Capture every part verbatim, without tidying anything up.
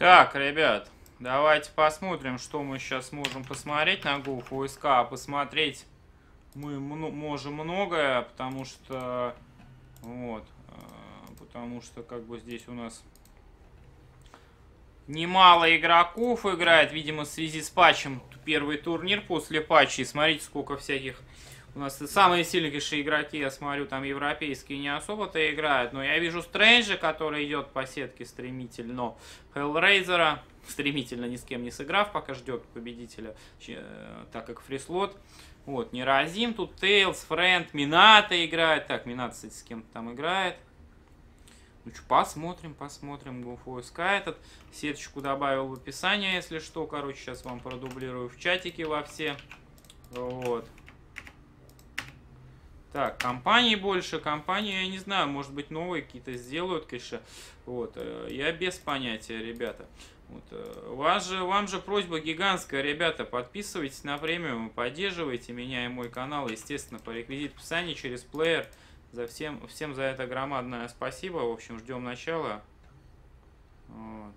Так, ребят, давайте посмотрим, что мы сейчас можем посмотреть на GoFuSK. Посмотреть мы можем многое, потому что вот, потому что как бы здесь у нас немало игроков играет, видимо, в связи с патчем. Первый турнир после патча. И смотрите, сколько всяких. У нас самые сильнейшие игроки, я смотрю, там европейские не особо-то играют. Но я вижу Стрэнджа, который идет по сетке стремительно. Хеллрейзера, стремительно, ни с кем не сыграв, пока ждет победителя, так как фрислот. Вот, Неразим, тут Тейлс, Фрэнд, Минато играет. Так, Минато, кстати, с кем-то там играет. Ну что, посмотрим, посмотрим. GoFuSK этот. Сеточку добавил в описание, если что. Короче, сейчас вам продублирую в чатике во все. Вот. Так, компаний больше. Компании, я не знаю, может быть, новые какие-то сделают, конечно. Вот, я без понятия, ребята. Вот, вас же, вам же просьба гигантская, ребята, подписывайтесь на премиум, поддерживайте меня и мой канал, естественно, по реквизиту описания через плеер. За всем, всем за это громадное спасибо. В общем, ждем начала. Вот.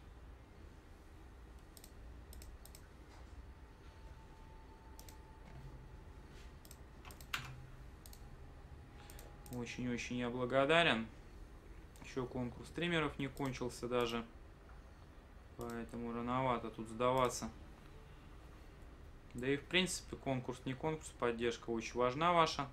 Очень-очень я благодарен. Еще конкурс стримеров не кончился даже. Поэтому рановато тут сдаваться. Да и в принципе конкурс не конкурс, поддержка очень важна ваша.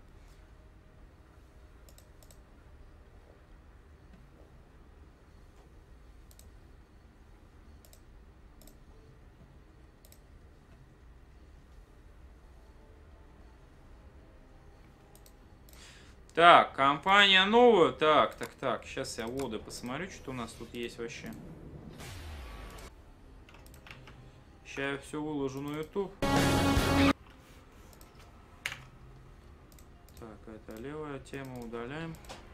Так, компания новая. Так, так, так. Сейчас я воды посмотрю, что у нас тут есть вообще. Сейчас я все выложу на YouTube. Так, это левая тема, удаляем.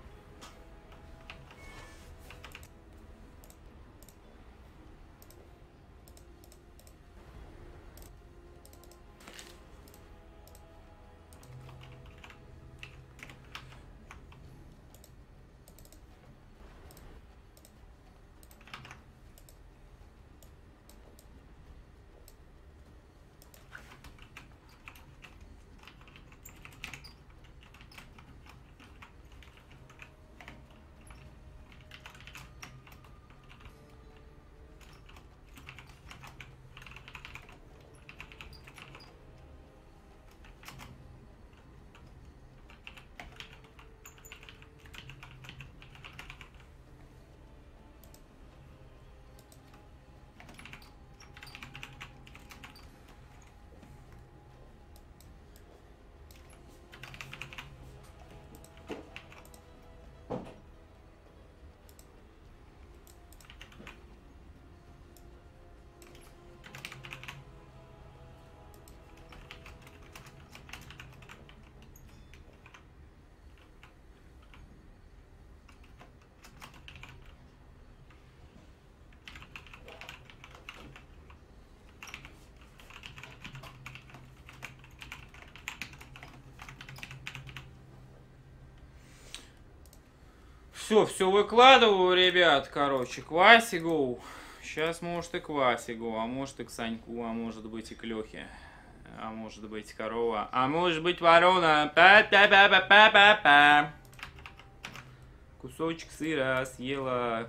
Все, все выкладываю, ребят, короче, к Васигу. Сейчас, может, и к Васигу, а может и к Саньку, а может быть и к Лехе. А может быть корова, а может быть ворона. Па-па-па-па-па-па. Кусочек сыра съела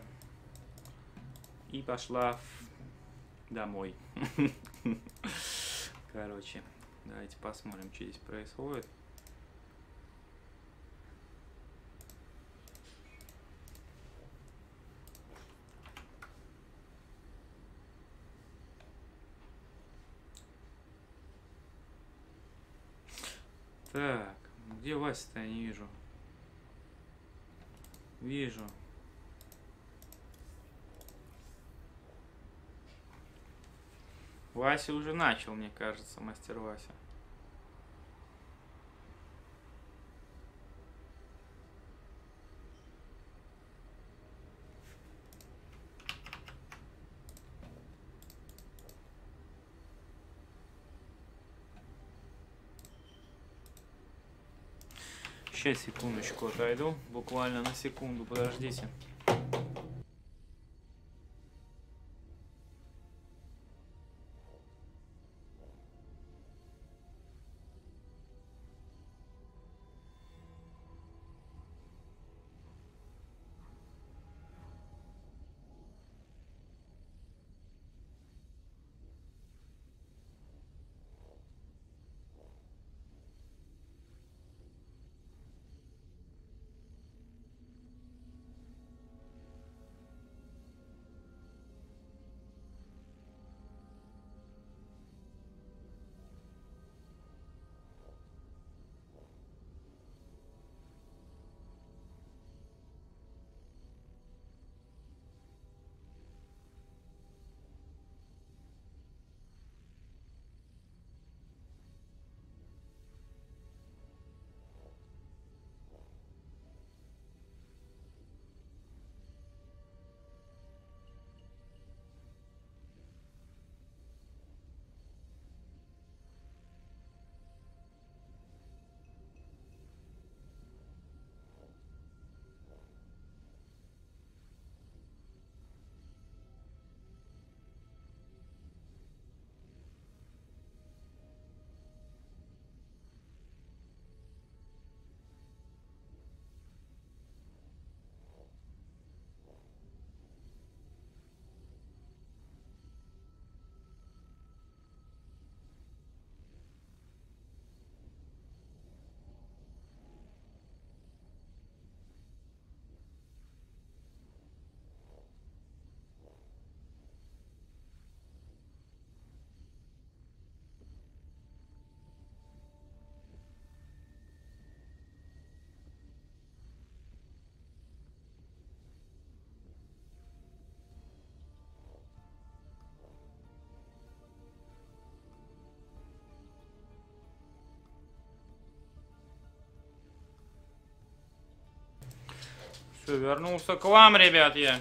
и пошла домой. Короче, давайте посмотрим, что здесь происходит. Так, где Вася-то, я не вижу. Вижу. Вася уже начал, мне кажется, мастер Вася. Сейчас, секундочку, отойду. Буквально на секунду, подождите. Все, вернулся к вам, ребят, я.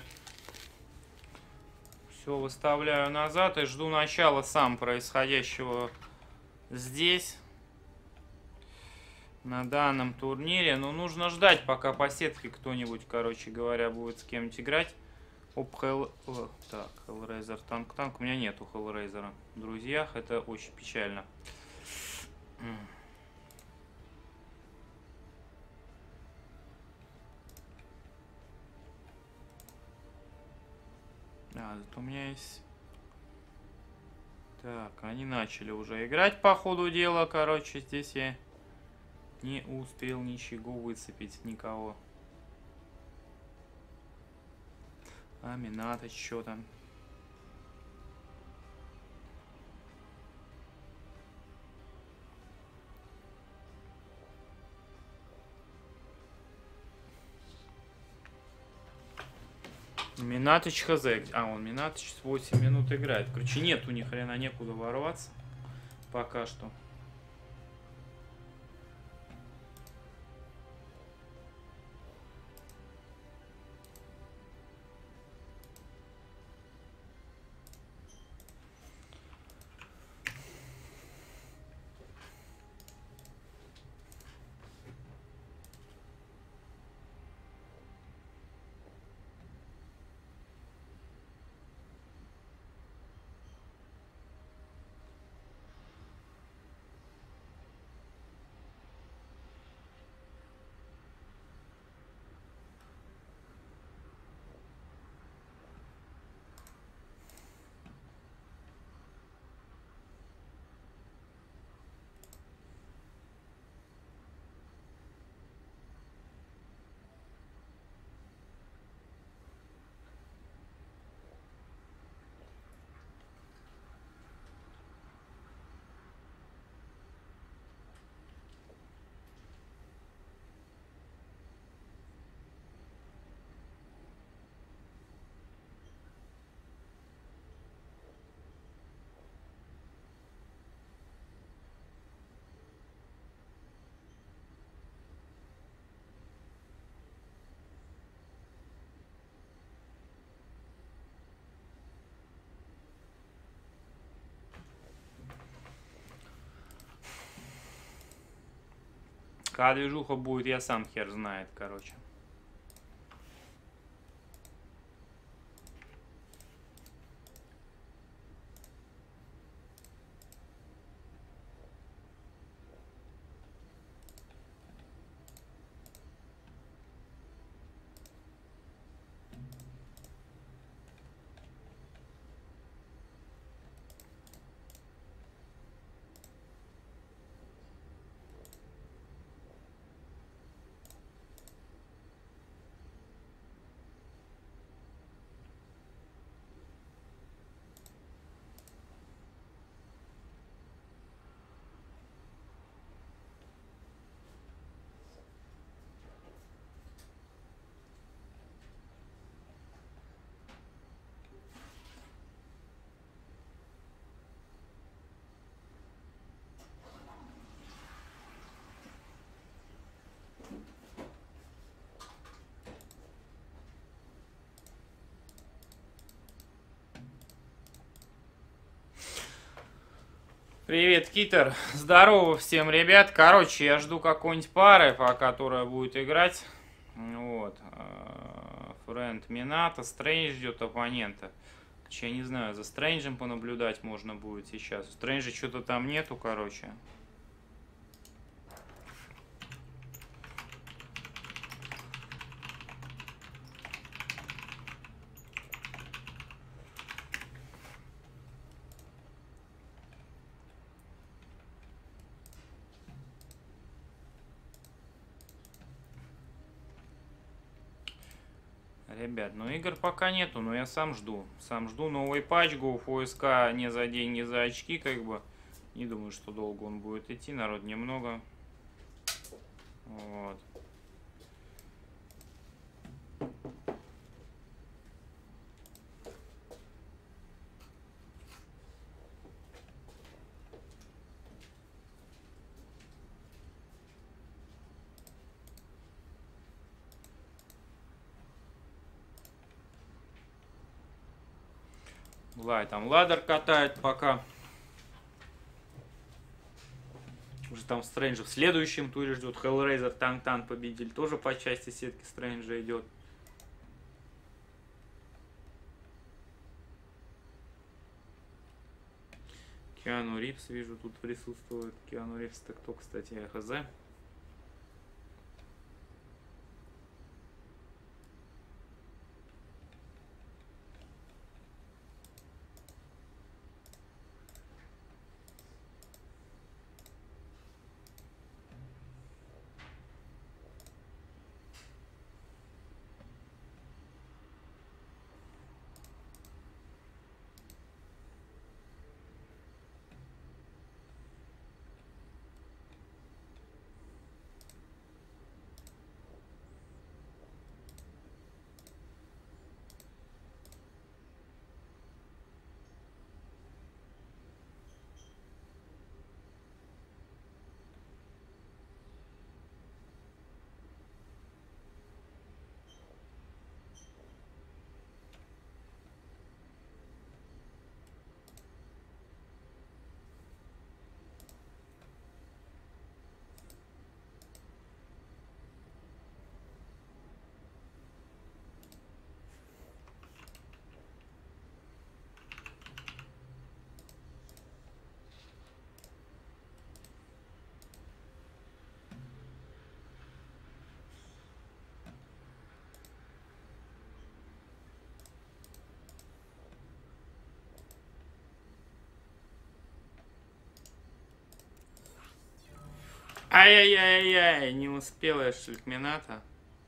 Все выставляю назад и жду начала сам происходящего здесь. На данном турнире. Но нужно ждать, пока по сетке кто-нибудь, короче говоря, будет с кем-нибудь играть. Оп, Hell... Так, Hellraiser, танк, танк. У меня нету Hellraiser в друзьях. Это очень печально. А, зато у меня есть... Так, они начали уже играть по ходу дела. Короче, здесь я не успел ничего выцепить, никого. А Минаточ, что там? Минаточ хз. А, он Минаточ восемь минут играет. Короче, нету ни хрена некуда ворваться. Пока что. Какая движуха будет, я сам хер знает, короче. Привет, Китер. Здорово всем, ребят. Короче, я жду какой-нибудь пары, по которой будет играть. Вот. Френд Минато. Стрэндж ждет оппонента. Я не знаю, за Стрэнджем понаблюдать можно будет сейчас. У Стрэнджа что-то там нету, короче. Ребят, ну игр пока нету, но я сам жду. Сам жду новый патч, GoFoSK не за деньги, за очки, как бы. Не думаю, что долго он будет идти, народ немного. Вот. Лай там ладер катает пока. Уже там Стрэнджа в следующем туре ждет. Hellraiser Танк-Тан победитель. Тоже по части сетки Стрэнджа идет. Киану Ривз, вижу, тут присутствует. Киану Ривз, так кто, кстати, я хз. Ай-яй-яй-яй, не успела я, что ли, к Минато.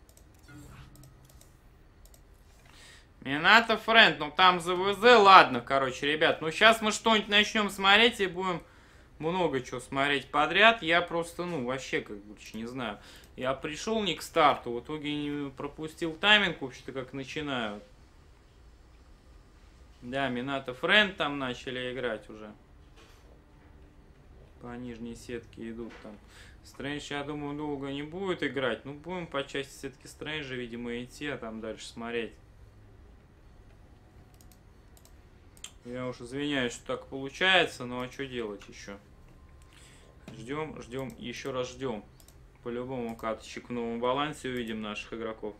Минато Френд, ну там за ВЗ, ладно, короче, ребят. Ну сейчас мы что-нибудь начнем смотреть и будем много чего смотреть подряд. Я просто, ну, вообще, как бы, не знаю. Я пришел не к старту, в итоге не пропустил тайминг, вообще-то, как начинаю. Да, Минато Френд там начали играть уже. По нижней сетке идут там. Стрэндж, я думаю, долго не будет играть. Ну, будем по части сетки Стрэнджа, видимо, идти, а там дальше смотреть. Я уж извиняюсь, что так получается, но а что делать еще? Ждем, ждем и еще раз ждем. По-любому каточек в новом балансе увидим наших игроков.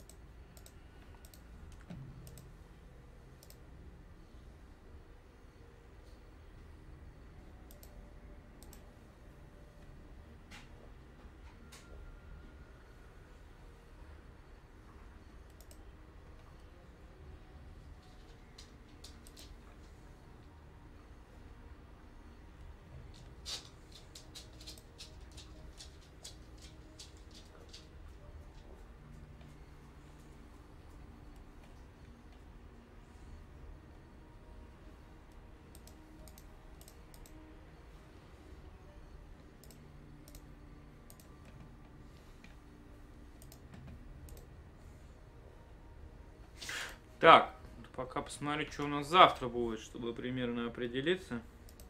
Так, пока посмотрю, что у нас завтра будет, чтобы примерно определиться.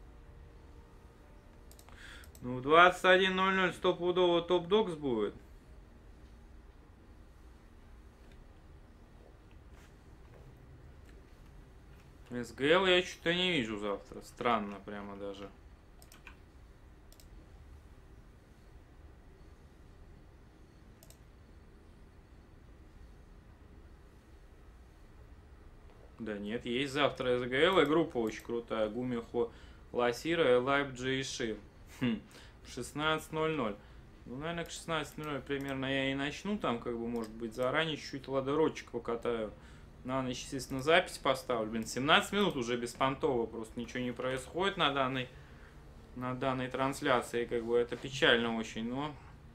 Ну, в двадцать один ноль ноль стопудово топ-докс будет. СГЛ я что-то не вижу завтра. Странно прямо даже. Да нет, есть завтра СГЛ и группа очень крутая. Гумихо Ласира, Лайб Джейши. Хм. шестнадцать ноль ноль. Ну, наверное, к шестнадцати ноль ноль примерно я и начну. Там, как бы, может быть, заранее чуть-чуть ладерочек покатаю. На ночь, естественно, запись поставлю. Блин, семнадцать минут уже беспонтово. Просто ничего не происходит на данной, на данной трансляции. Как бы, это печально очень, но...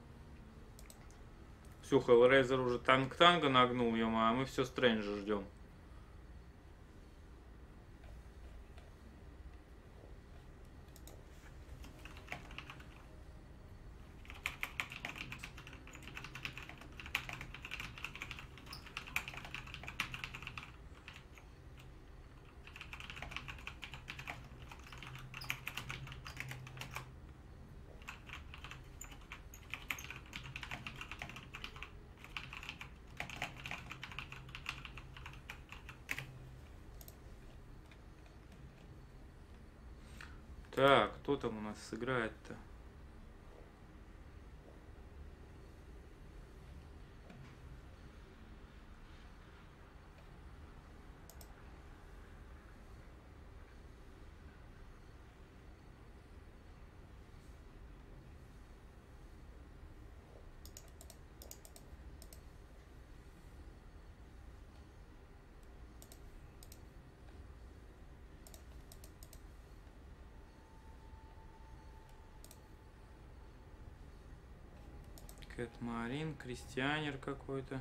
Все, Hellraiser уже танк-танга нагнул, ё-мо, а мы все Стрэнджа ждем. Так, кто там у нас сыграет-то? Кэтмарин, крестьянер какой-то.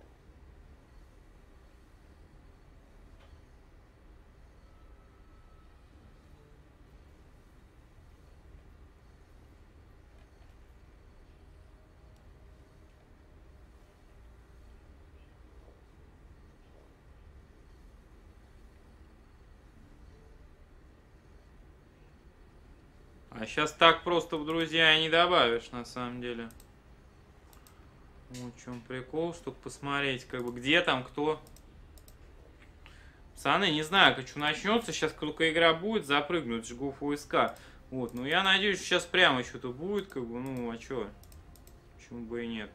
А сейчас так просто в друзья не добавишь, на самом деле. Вот в чем прикол, чтобы посмотреть, как бы, где там, кто. Пацаны, не знаю, как что начнется, сейчас только игра будет, запрыгнуть, жгу ФСК. Вот, ну я надеюсь, сейчас прямо что-то будет, как бы, ну, а чё? Почему бы и нет?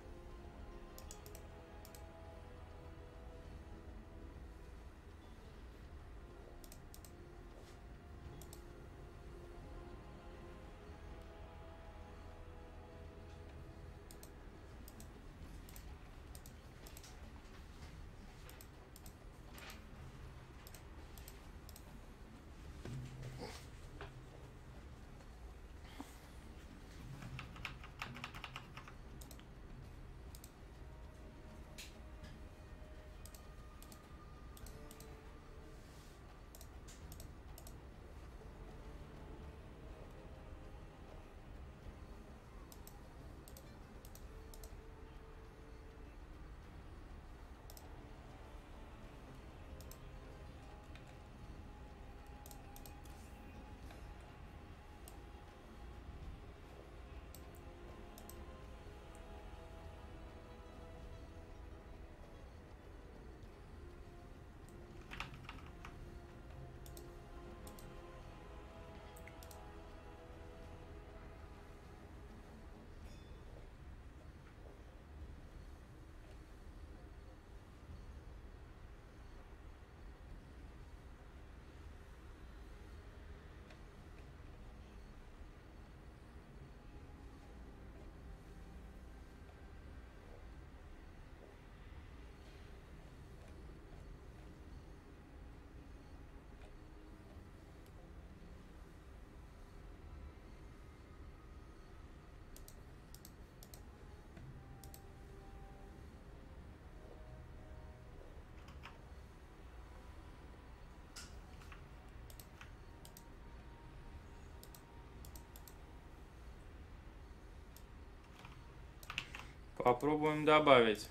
Попробуем добавить.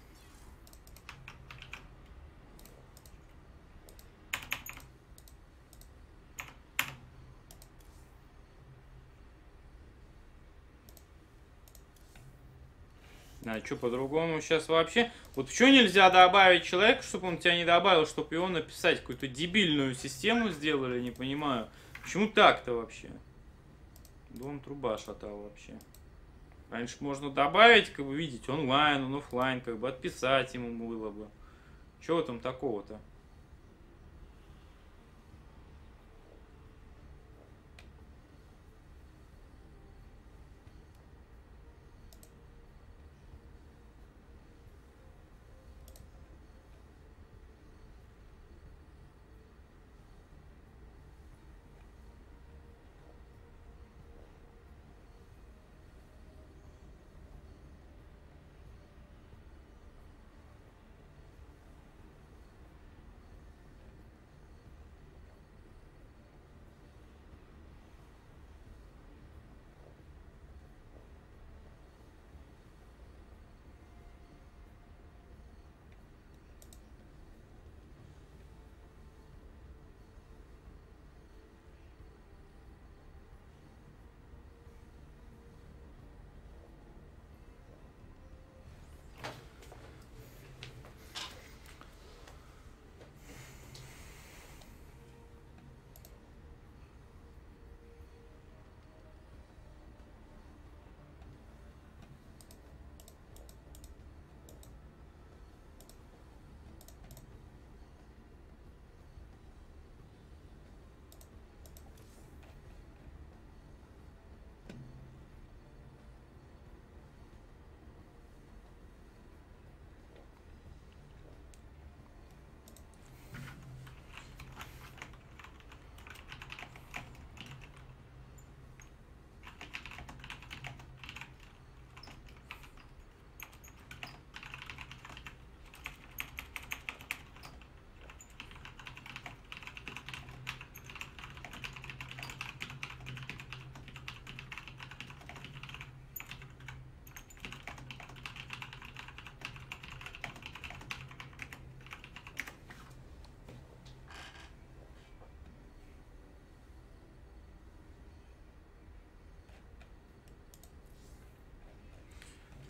А что по-другому сейчас вообще? Вот почему нельзя добавить человека, чтобы он тебя не добавил, чтобы его написать? Какую-то дебильную систему сделали, не понимаю. Почему так-то вообще? Дом труба шатал вообще. Раньше можно добавить, как бы видеть онлайн, он офлайн, как бы отписать ему было бы. Чего там такого-то?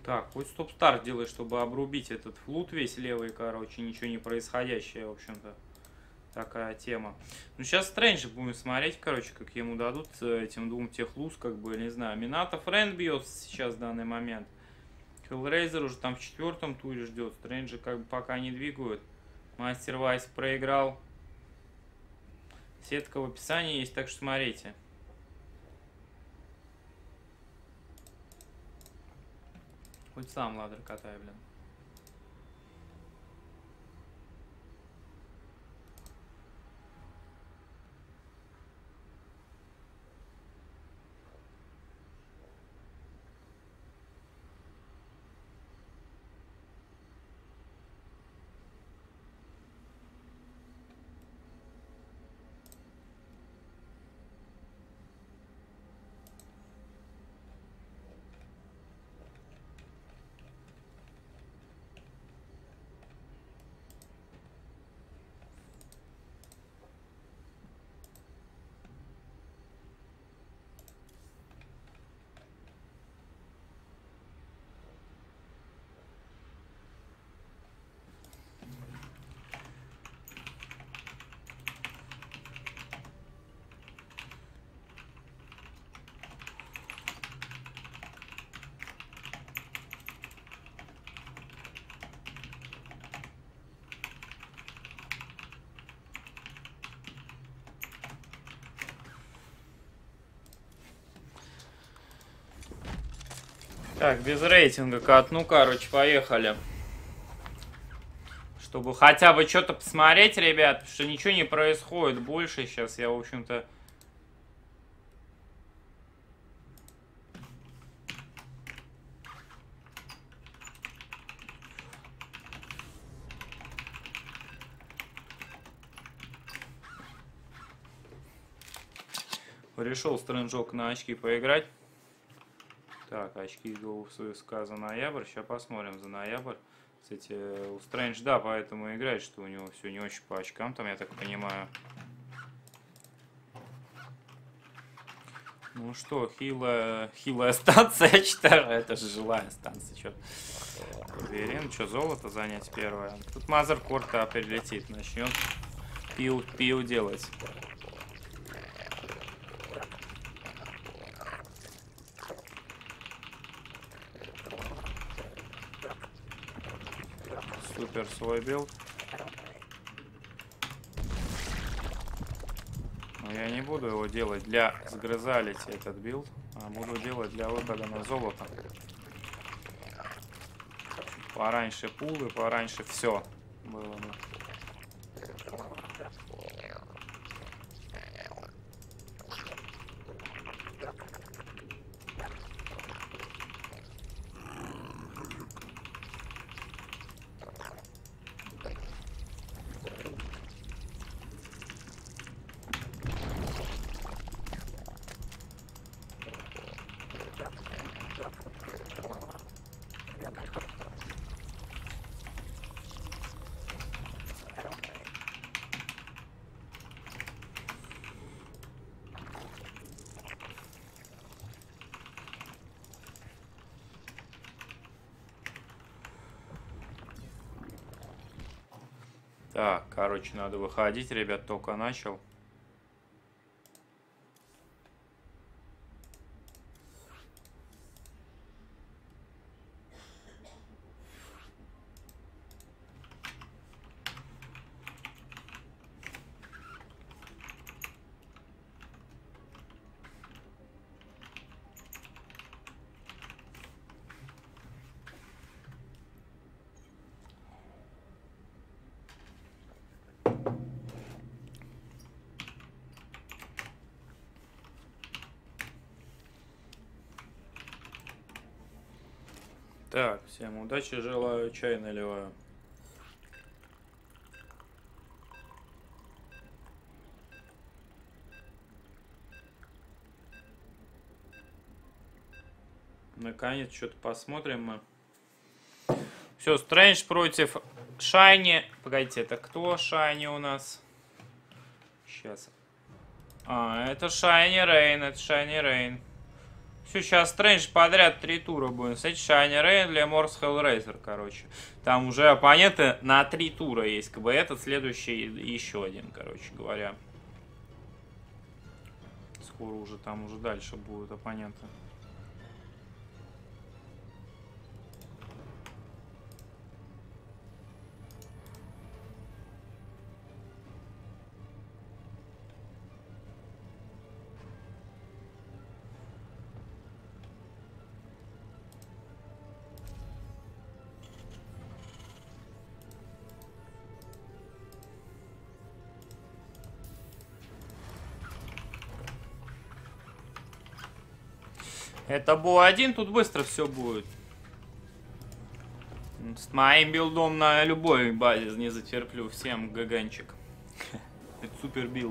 Так, хоть стоп-старт делай, чтобы обрубить этот флут весь левый, короче, ничего не происходящее, в общем-то. Такая тема. Ну, сейчас Стрэндж будем смотреть, короче, как ему дадут этим двум техлуз, как бы, не знаю. Минато Френд бьется сейчас в данный момент. Хеллрейзер уже там в четвертом туре ждет. Стрэнджа как бы пока не двигают. Мастер Вайс проиграл. Сетка в описании есть, так что смотрите. Хоть сам ладер катай, блин. Так, без рейтинга катну, короче, поехали. Чтобы хотя бы что-то посмотреть, ребят, потому что ничего не происходит больше сейчас. Я, в общем-то... Решил Стрэнджок на очки поиграть. Так, очки СК за ноябрь. Сейчас посмотрим за ноябрь. Кстати, у Стрэндж, да, поэтому играет, что у него все не очень по очкам, там, я так понимаю. Ну что, хилая, хилая станция, четыре, это же жилая станция, что. Уверен, что золото занять первое. Тут Мазер Корта прилетит, начнет пил, пил делать. Супер свой билд. Но я не буду его делать для сгрызалити этот билд, а буду делать для выхода на золото. Пораньше пулы, пораньше все было бы. Так, короче, надо выходить, ребят, только начал. Так, всем удачи желаю, чай наливаю. Наконец, что-то посмотрим мы. Все, Стрэндж против Шайни. Погодите, это кто Шайни у нас? Сейчас. А, это Шайни Рейн, это Шайни Рейн. Все, сейчас Стрэндж подряд три тура будем. Кстати, Шайни Рейн для Морс Хеллрейзер, короче. Там уже оппоненты на три тура есть. Как бы этот, следующий, еще один, короче говоря. Скоро уже там уже дальше будут оппоненты. Это был один, тут быстро все будет. С моим билдом на любой базе не затерплю. Всем гаганчик. Это супер билд.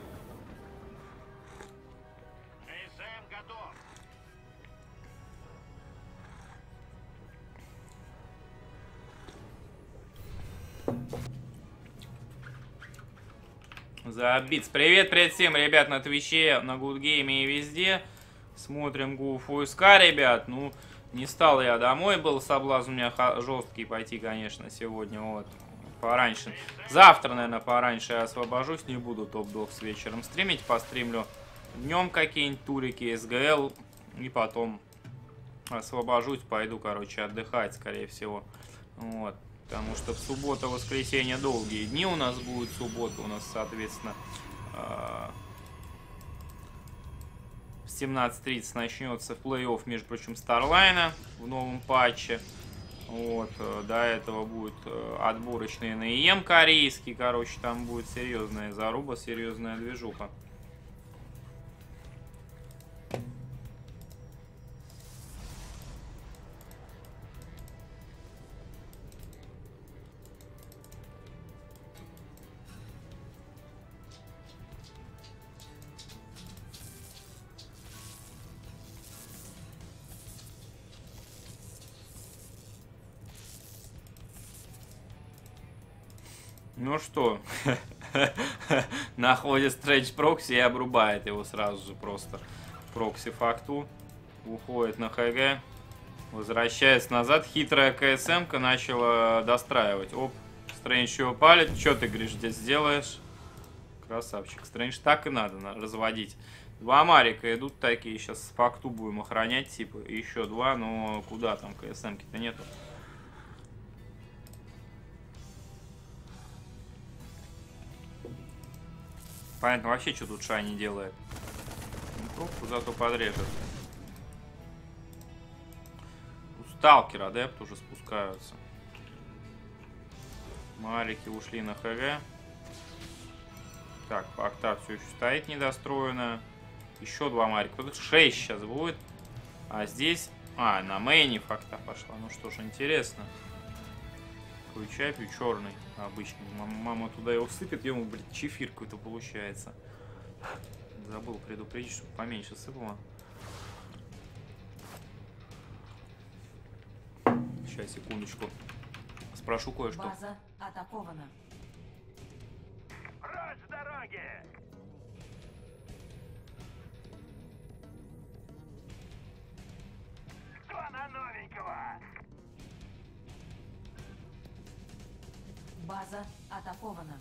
Забиц. Привет, привет всем, ребят, на Твиче, на Гудгейме и везде. Смотрим ГУФУСК, ребят. Ну, не стал я домой, был соблазн у меня жесткий пойти, конечно, сегодня. Вот, пораньше. Завтра, наверное, пораньше я освобожусь. Не буду топ-докс вечером стримить. Постримлю днем какие-нибудь турики, СГЛ. И потом освобожусь, пойду, короче, отдыхать, скорее всего. Вот. Потому что в субботу-воскресенье долгие дни у нас будет. Суббота у нас, соответственно, в семнадцать тридцать начнется плей-офф, между прочим, Старлайна в новом патче. Вот. До этого будет отборочный на ИЭМ корейский. Короче, там будет серьезная заруба, серьезная движуха. Ну что, находит Стрэндж прокси и обрубает его сразу же просто. Прокси факту. Уходит на ХГ. Возвращается назад. Хитрая КСМ-ка начала достраивать. Оп, Стрэндж его палит. Что ты, говоришь, здесь сделаешь? Красавчик. Стрэндж так и надо, надо разводить. Два Марика идут такие. Сейчас факту будем охранять, типа. Еще два, но куда там КСМ-ки-то нету. Понятно вообще, что тут Шайни делает. Трубку зато подрежет. Сталкер, адепт уже спускаются. Марики ушли на ХГ. Так, факта все еще стоит недостроено. Еще два марика. Тут шесть сейчас будет. А здесь... А, на мейне факта пошла. Ну что ж, интересно. Такой чапью черный, обычный. Мама туда его сыпет, ему, блин, чефир какой-то получается. Забыл предупредить, чтобы поменьше сыпало. Сейчас, секундочку. Спрошу кое-что. База атакована. Прочь с дороги! Кто на новенького? База атакована.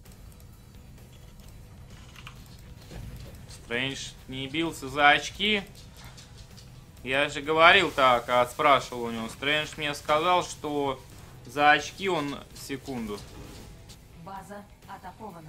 Стрэндж не бился за очки. Я же говорил так, а спрашивал у него. Стрэндж мне сказал, что за очки он... Секунду. База атакована.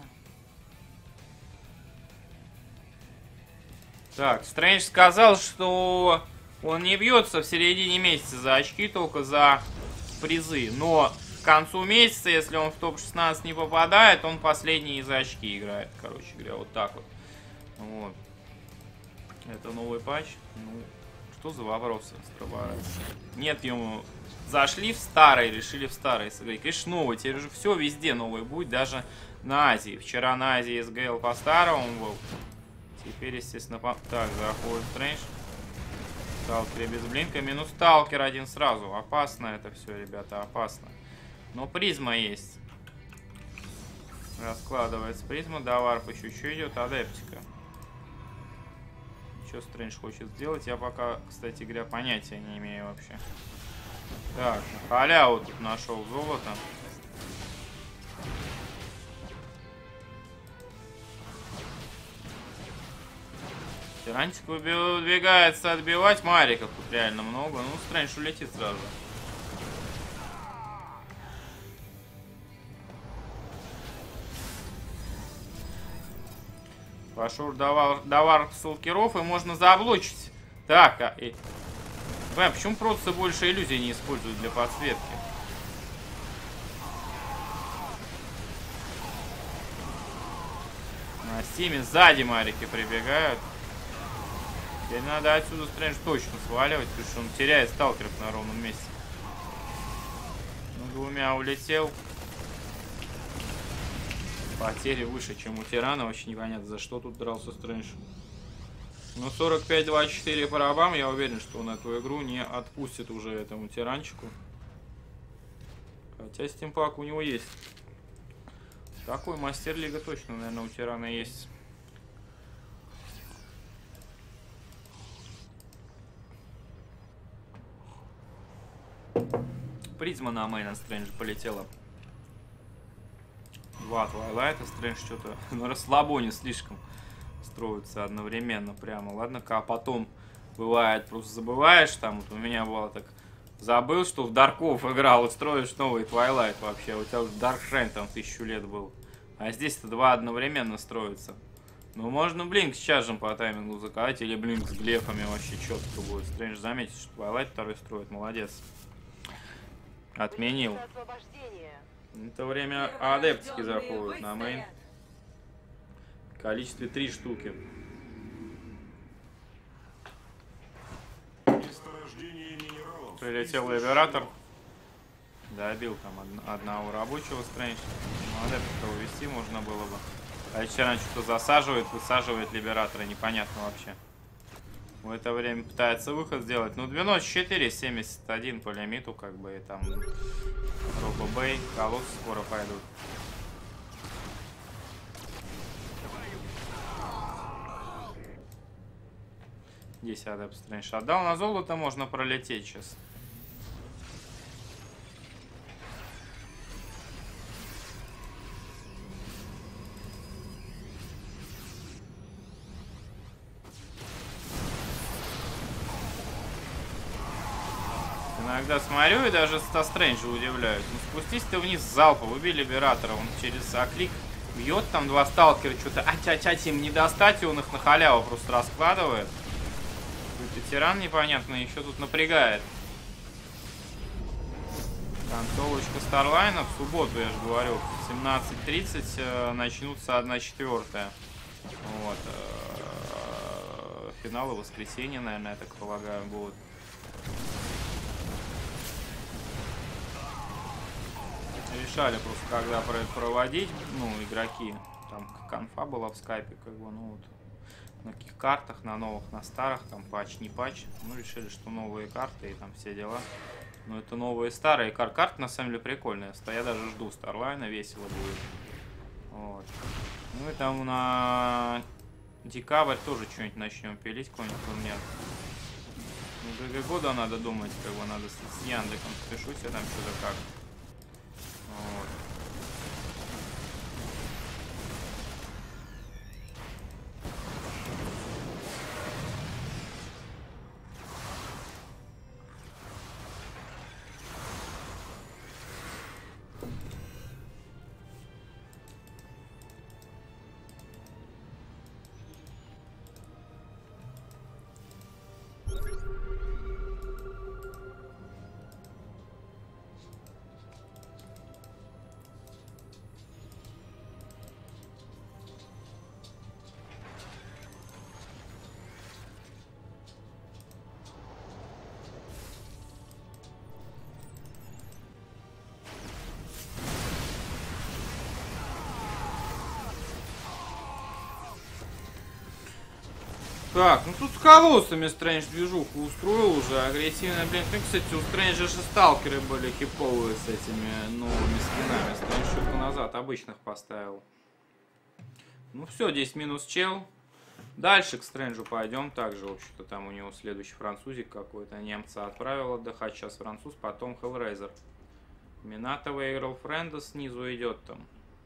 Так, Стрэндж сказал, что он не бьется в середине месяца за очки, только за призы. Но к концу месяца, если он в топ шестнадцать не попадает, он последние за очки играет. Короче говоря, вот так вот. Вот. Это новый патч. Ну, что за вопросы? Нет, ему зашли в старый, решили в старый сыграть. Конечно, новый. Теперь уже все везде новое будет, даже на Азии. Вчера на Азии СГЛ по-старому был. Теперь, естественно, по... Так, заходит Стрэндж. Сталкер без блинка. Минус сталкер один сразу. Опасно это все, ребята, опасно. Но призма есть. Раскладывается призма. Давар по чуть-чуть идет. Адептика. Что Стрэндж хочет сделать, я пока, кстати говоря, понятия не имею вообще. Так, халяву тут нашел золото. Тирантик выдвигается отбивать Мариков. Тут реально много. Ну, Стрэндж улетит сразу. Пошел давар, давар сталкеров, и можно заблочить. Так, а... И... Бэм, почему просто больше иллюзий не используют для подсветки? На стиме сзади Марики прибегают. Теперь надо отсюда Стрэндж точно сваливать, потому что он теряет сталкеров на ровном месте. Ну, двумя улетел. Потери выше, чем у Тирана. Вообще непонятно, за что тут дрался Стрэндж. Ну, сорок пять двадцать четыре по рабам. Я уверен, что он эту игру не отпустит уже этому Тиранчику. Хотя стимпак у него есть. Такой мастер лига точно, наверное, у Тирана есть. Призма на мейна Стрэндж полетела. Два Твайлайта, Стрэндж что-то на расслабоне слишком строится одновременно прямо. Ладно, а потом бывает, просто забываешь, там вот у меня было так, забыл, что в Дарков играл, устроишь новый Твайлайт вообще, у тебя уже Даркшайн там тысячу лет был. А здесь-то два одновременно строятся. Ну, можно Блинк с чаржем по таймингу заказать, или Блинк с глефами вообще четко будет. Стрэндж заметит, что Твайлайт второй строит, молодец. Отменил. В это время адептики заходят на мейн. В количестве три штуки. Прилетел Либератор. Добил там од одного рабочего Стрэндж. Ну, адептика увести можно было бы. А еще она что-то засаживает, высаживает Либератора. Непонятно вообще. В это время пытается выход сделать. Ну, девяносто четыре, семьдесят один по лимиту, как бы, и там Робо Бэй, Колосс скоро пойдут. Здесь Адепт Стрэндж отдал. На золото можно пролететь сейчас. Иногда смотрю и даже со Стрэнджа удивляюсь. Ну, спустись ты вниз с залпа, убей Либератора, он через оклик бьет, там два сталкера, что-то а-тя-тя им не достать, и он их на халяву просто раскладывает. Какой-то тиран непонятный, еще тут напрягает. Концовочка Старлайна в субботу, я же говорю, в семнадцать тридцать э, начнутся одна четвертая. Вот. Э, финалы воскресенья, наверное, я так полагаю, будут. Решали просто, когда проводить, ну, игроки. Там конфа была в скайпе, как бы, ну, вот. На каких картах, на новых, на старых, там, патч, не патч. Ну, решили, что новые карты и там все дела. Но это новые старые кар карты, на самом деле, прикольные. Я даже жду Старлайна, весело будет. Вот. Ну, и там на декабрь тоже что-нибудь начнем пилить, какой-нибудь турнир. Ну, ГГ года надо думать, как бы, надо с, с Яндексом спешу себе там что-то как. Вот. Так, ну тут с колоссами Стрэндж движуху устроил уже, агрессивно, блин. Ну, кстати, у Стрэнджа же сталкеры были хиповые с этими новыми скинами. Стрэндж что-то назад обычных поставил. Ну все, здесь минус чел. Дальше к Стрэнджу пойдем. Также, в общем-то, там у него следующий французик какой-то. Немца отправил отдыхать. Сейчас француз, потом Hellraiser. Минато выиграл Френда, снизу идет там.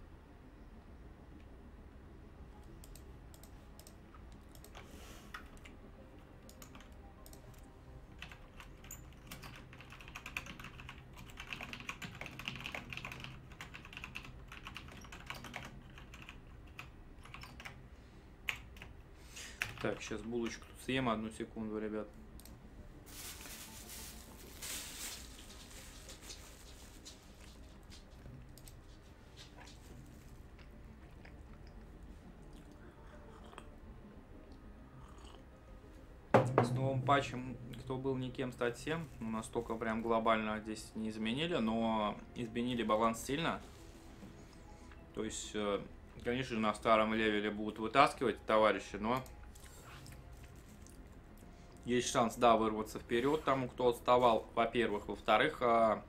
Так, сейчас булочку тут съем, одну секунду, ребят. С новым патчем, кто был никем, стать всем, ну, настолько прям глобально здесь не изменили, но изменили баланс сильно. То есть, конечно, на старом левеле будут вытаскивать товарищи, но есть шанс, да, вырваться вперед тому, кто отставал, во-первых. Во-вторых, а...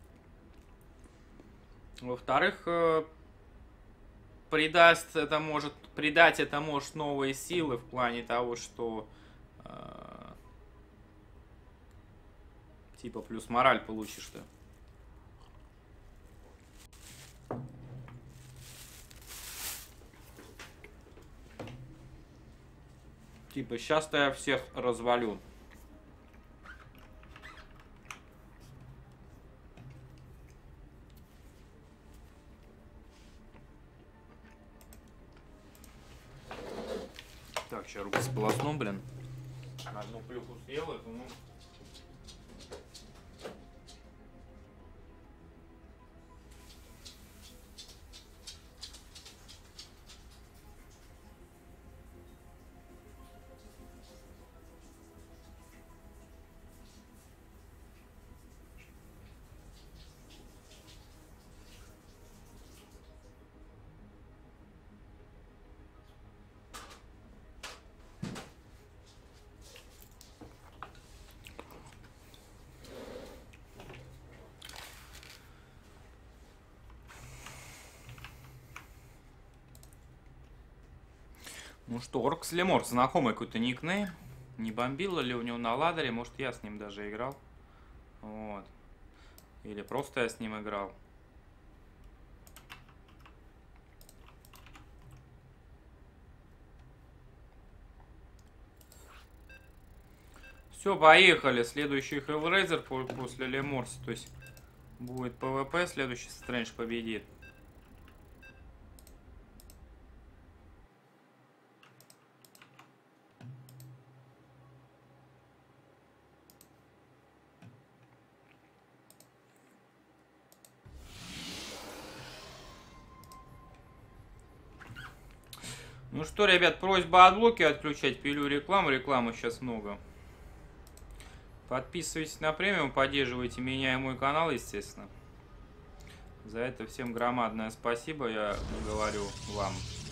во-вторых, а... придаст это может, придать это может новые силы в плане того, что а... типа плюс мораль получишь ты. Типа, сейчас-то я всех развалю. Так, сейчас руки сполосну, блин. Одну плюху съел, эту, ну... Ну что, Оркс Лемор, знакомый какой-то никнейм. Не бомбило ли у него на ладере? Может, я с ним даже играл. Вот. Или просто я с ним играл. Все, поехали. Следующий Hellraiser после Леморса. То есть будет ПВП, следующий Стрэндж победит. Ну что, ребят, просьба от блоки отключать, пилю рекламу, рекламы сейчас много. Подписывайтесь на премиум, поддерживайте меня и мой канал, естественно. За это всем громадное спасибо, я говорю вам.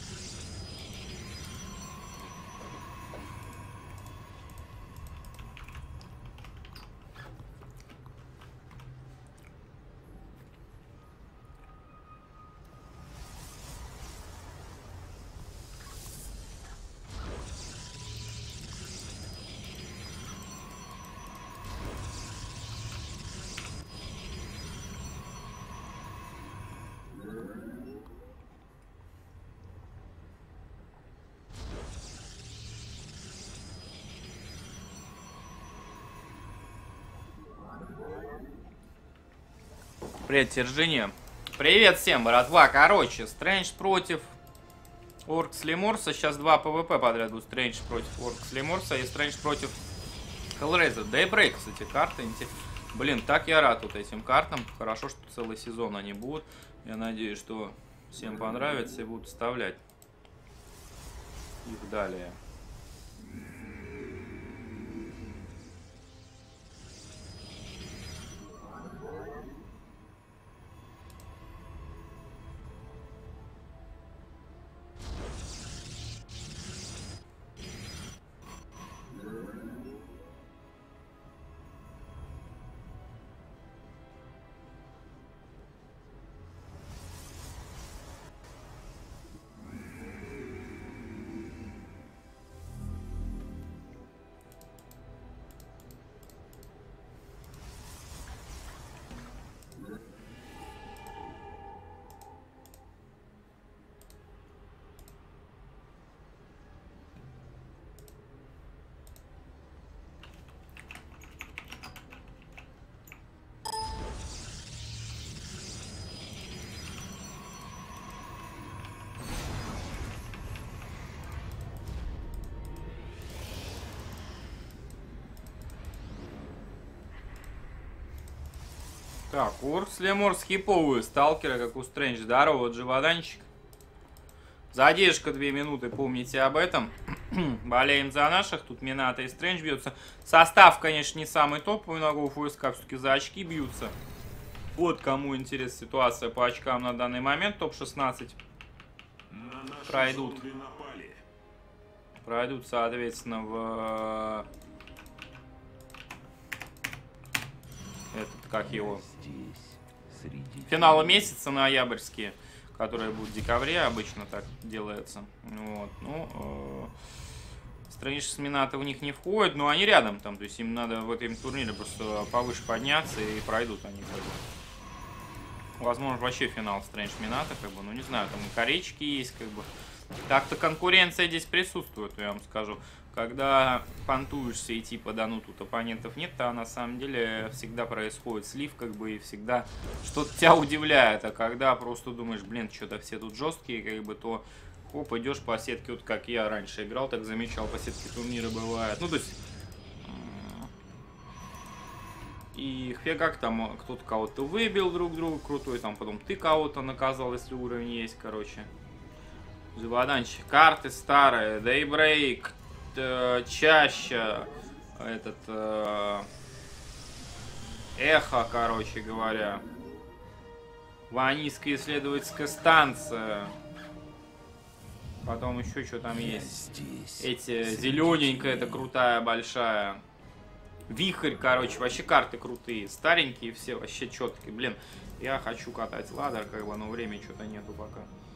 Привет, Тержине. Привет всем, братва. Короче, Стрэндж против Оркс Леморса. Сейчас два ПВП подряд будут. Стрэндж против Оркс Леморса и Стрэндж против Hellraiser. Daybreak, кстати, карты. Блин, так я рад вот этим картам. Хорошо, что целый сезон они будут. Я надеюсь, что всем понравится и будут вставлять их далее. Так, Оркс Лемур скиповые сталкеры, как у Стрэндж. Здорово, Дживаданчик. Задержка две минуты, помните об этом. Болеем за наших. Тут Минато и Стрэндж бьются. Состав, конечно, не самый топовый, но у ФСК все-таки за очки бьются. Вот кому интересна ситуация по очкам на данный момент. топ шестнадцать пройдут. Пройдут, соответственно, в... Этот, как его? Финалы месяца ноябрьские, которые будут в декабре, обычно так делается. Вот, ну... Э Стрэндж с Минато у них не входит, но они рядом там. То есть им надо в этом турнире просто повыше подняться и пройдут они как бы. Возможно, вообще финал Стрэндж Минато, как бы, ну не знаю, там и корейчики есть, как бы. Так-то конкуренция здесь присутствует, я вам скажу. Когда понтуешься и типа, да ну тут оппонентов нет, то на самом деле всегда происходит слив, как бы, и всегда что-то тебя удивляет. А когда просто думаешь, блин, что-то все тут жесткие, как бы, то оп, идешь по сетке, вот как я раньше играл, так замечал, по сетке турниры бывают. Ну, то есть... И как там, кто-то кого-то выбил друг друга, крутой, там потом ты кого-то наказал, если уровень есть, короче. Живоданчик, карты старые, Daybreak, чаще, этот... Э, эхо, короче говоря. Ванийская исследовательская станция. Потом еще что там есть. Эти, зелененькая, это крутая, большая. Вихрь, короче, вообще карты крутые. Старенькие все, вообще четкие. Блин, я хочу катать ладер, как бы, но времени что-то нету пока.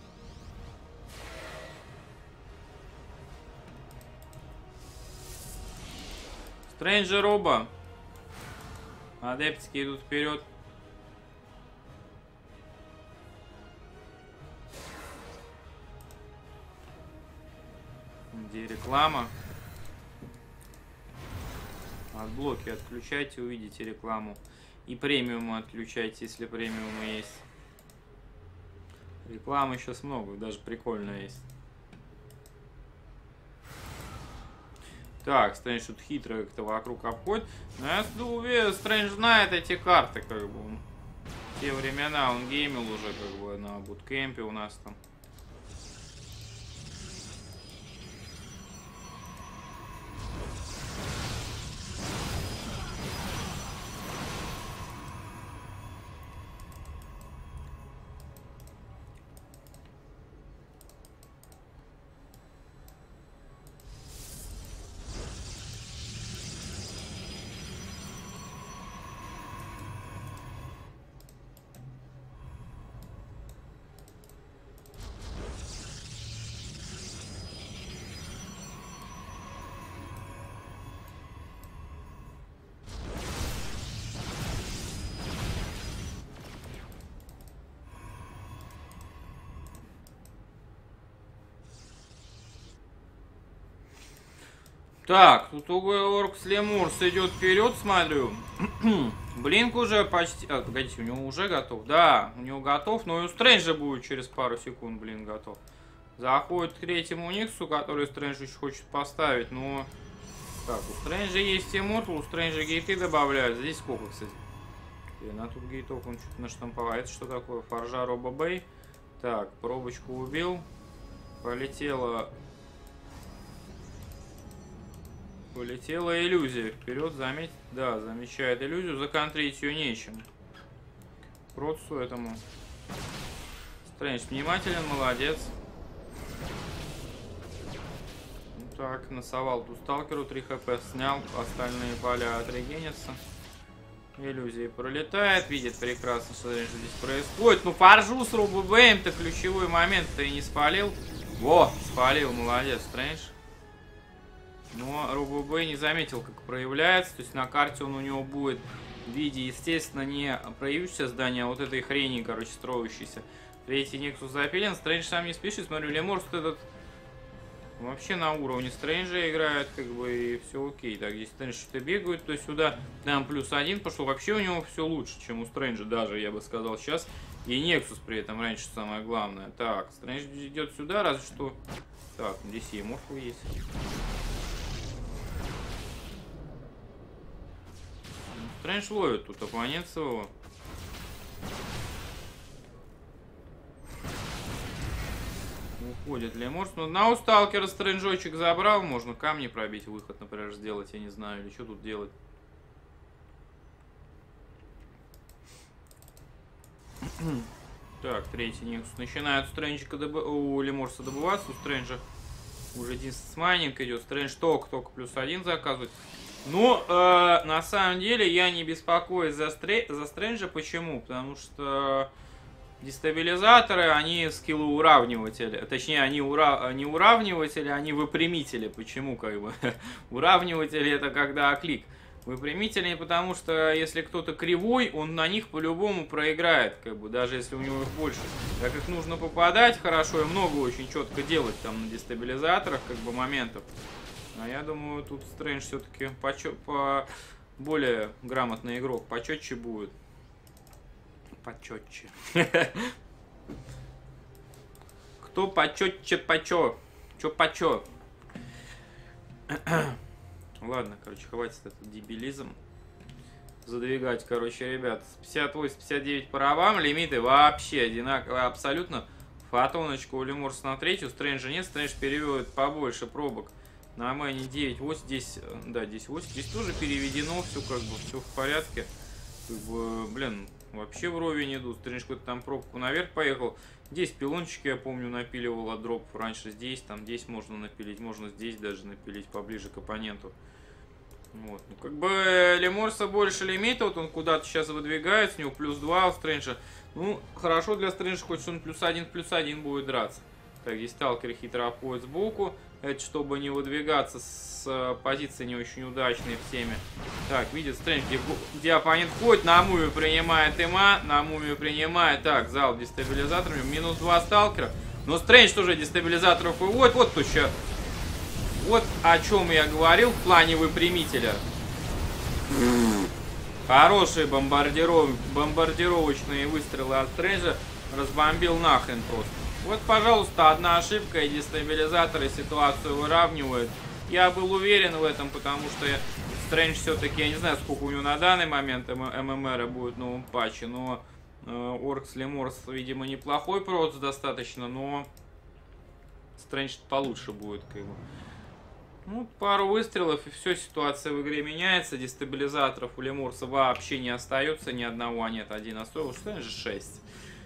Стрэнджер оба. Адептики идут вперед. Где реклама? Отблоки отключайте, увидите рекламу. И премиумы отключайте, если премиумы есть. Рекламы сейчас много, даже прикольно есть. Так, Стрэндж тут хитро как-то вокруг обходит. Но я думаю, Стрэндж знает эти карты, как бы. В те времена он геймил уже, как бы, на буткемпе у нас там. Так, тут Оркс Лемурс идет вперед, смотрю. Блинк уже почти... А, погодите, у него уже готов? Да, у него готов, но и у Стрэнджа будет через пару секунд, блин, готов. Заходит к третьему Никсу, который Стрэндж еще хочет поставить, но... Так, у Стрэнджа есть Immortal, у Стрэнджа гейты добавляют. Здесь сколько, кстати? На тут гейтов он что-то наштамповал. Это что такое? Форжа Роба Бэй. Так, пробочку убил. Полетела... Полетела иллюзия. Вперед, заметь. Да, замечает иллюзию. Законтрить ее нечем. Процу этому. Стрэндж внимателен, молодец. Ну так, насовал ту сталкеру. три хп снял. Остальные поля отрегенятся. Иллюзия пролетает. Видит прекрасно, что здесь происходит. Ну, форжу с Рубубэем-то ключевой момент-то и не спалил. Во, спалил, молодец, Стрэндж. Но Робобэй не заметил, как проявляется. То есть на карте он у него будет в виде, естественно, не проявившегося здания, а вот этой хрени, короче, строящейся. Третий Нексус запилен. Стрэндж сам не спешит. Смотрю, Лемурс этот вообще на уровне Стрэнджа играет, как бы, и все окей. Так, здесь Стрэндж что-то бегает, то сюда там плюс один пошел. Вообще у него все лучше, чем у Стрэнджа, даже, я бы сказал, сейчас. И Нексус при этом раньше самое главное. Так, Стрэндж идет сюда, разве что... Так, здесь и Immortal есть. Стрэндж ловит тут оппонент своего. Ходит Леморс. Ну, одного сталкера стрэнджочек забрал. Можно камни пробить, выход, например, сделать. Я не знаю, или что тут делать. Так, третий Нексус. Начинает стрэнджика доб... у Леморса добываться. У стрэнджа уже единственный майнинг идет. Стрэндж только, только плюс один заказывает. Но э, на самом деле я не беспокоюсь за, стре... за стрэнджа. Почему? Потому что дестабилизаторы, они скиллоуравниватели. Точнее, они ура... не уравниватели, они выпрямители. Почему, как бы? Уравниватели — это когда оклик. Выпрямители, потому что если кто-то кривой, он на них по-любому проиграет, как бы, даже если у него их больше. Так как нужно попадать хорошо и много очень четко делать там на дестабилизаторах, как бы, моментов. А я думаю, тут Стрэндж все-таки по более грамотный игрок, почетче будет. Почетче. Кто почетче почё? Чё почё? Ладно, короче, хватит этот дебилизм задвигать, короче, ребят. С пятьдесят восемь пятьдесят девять по рабам, лимиты вообще одинаковые, абсолютно. Фотоночка у Леморса на третью, Стрэнджа нет, Стрэндж переводит побольше пробок. На мэне девять восемь, здесь, да, здесь восемь, здесь тоже переведено, все как бы, все в порядке. Как бы, блин, вообще вровень идут, Стрэндж какой-то там пробку наверх поехал. Здесь пилончики, я помню, напиливал от дропов раньше здесь, там здесь можно напилить, можно здесь даже напилить поближе к оппоненту. Вот. Ну, как бы Леморса больше лимита, вот он куда-то сейчас выдвигается, у него плюс два у Стрэнджа. Ну, хорошо для Стрэнджа, хоть что он плюс один, плюс один будет драться. Так, здесь сталкер хитро обходит сбоку. Это чтобы не выдвигаться с позиции не очень удачной всеми. Так, видит Стрэндж, где, где оппонент ходит, на мумию принимает има, на мумию принимает. Так, зал дестабилизаторами, минус два сталкера. Но Стрэндж тоже дестабилизаторов выводит. Вот то, что... Вот о чем я говорил в плане выпрямителя. Хорошие бомбардиров... бомбардировочные выстрелы от Стрэнджа. Разбомбил нахрен просто. Вот, пожалуйста, одна ошибка, и дестабилизаторы ситуацию выравнивают. Я был уверен в этом, потому что Стрэндж все-таки, я не знаю, сколько у него на данный момент ММР будет в новом патче, но э, Оркс Леморс, видимо, неплохой проц достаточно, но Стрэндж получше будет, как бы. Ну, пару выстрелов, и все, ситуация в игре меняется. Дестабилизаторов у Леморса вообще не остается, ни одного, а нет, один остался, у Стрэнджа шесть.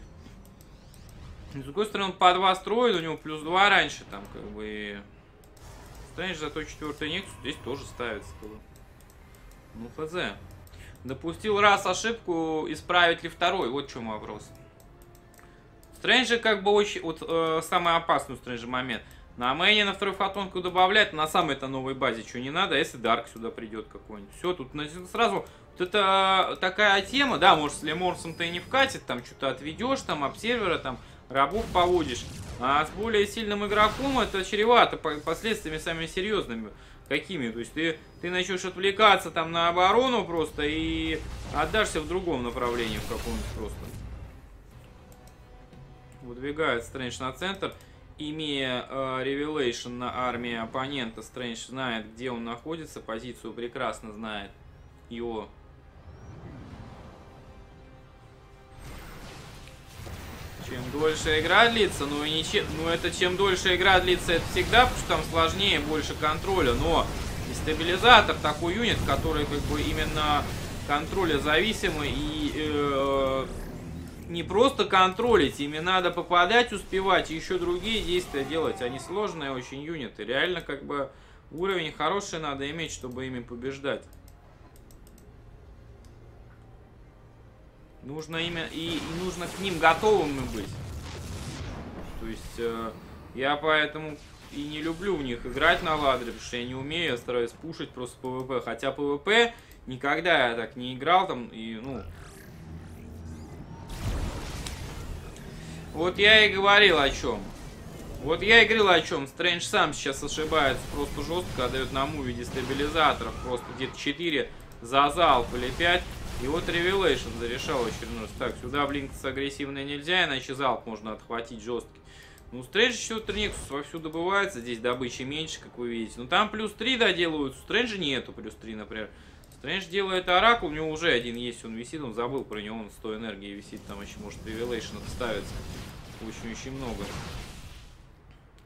С другой стороны, он по два строит, у него плюс два раньше, там, как бы, и... Стрэндж зато четвертый Нексус здесь тоже ставится, как бы. Ну, хз. Допустил раз ошибку, исправить ли второй, вот в чем вопрос. Стрэндж как бы очень, вот, э, самый опасный у Стрэнджа момент. На мэне на вторую фотонку добавлять, на самой-то новой базе что не надо, а если Дарк сюда придет какой-нибудь. Все, тут сразу... Вот это такая тема, да, может, с Леморсом-то и не вкатит, там, что-то отведешь, там, обсервера, там... рабов поводишь, а с более сильным игроком это чревато последствиями самыми серьезными. Какими? То есть ты, ты начнешь отвлекаться там на оборону просто и отдашься в другом направлении, в каком-нибудь просто. Выдвигает Стрэндж на центр, имея ревелейшн э, на армии оппонента. Стрэндж знает, где он находится, позицию прекрасно знает его. Чем дольше игра длится, ну и ничем, ну это чем дольше игра длится, это всегда, потому что там сложнее, больше контроля, но дестабилизатор такой юнит, который как бы именно контролезависимый и э, не просто контролить, ими надо попадать, успевать и еще другие действия делать, они сложные очень юниты, реально как бы уровень хороший надо иметь, чтобы ими побеждать. Нужно именно и, и нужно к ним готовым быть. То есть э, я поэтому и не люблю в них играть на ладере, потому что я не умею, я стараюсь пушить просто ПВП. Хотя ПВП никогда я так не играл там и ну. Вот я и говорил о чем. Вот я и говорил о чем. Стрэндж сам сейчас ошибается просто жестко, отдает на муве дестабилизаторов просто где-то четыре за залп или пять. И вот Ревелейшн зарешал очередной раз. Так, сюда блинкаться агрессивно нельзя, иначе залп можно отхватить жесткий. Ну, Стрэндж четвертый Нексус вовсю добывается. Здесь добычи меньше, как вы видите. Но там плюс три доделывают. У Стрэнджа нету плюс три, например. Стрэндж делает оракул, у него уже один есть, он висит, он забыл про него, он сто энергии висит. Там еще, может, Ревелейшн ставится. Очень-очень много.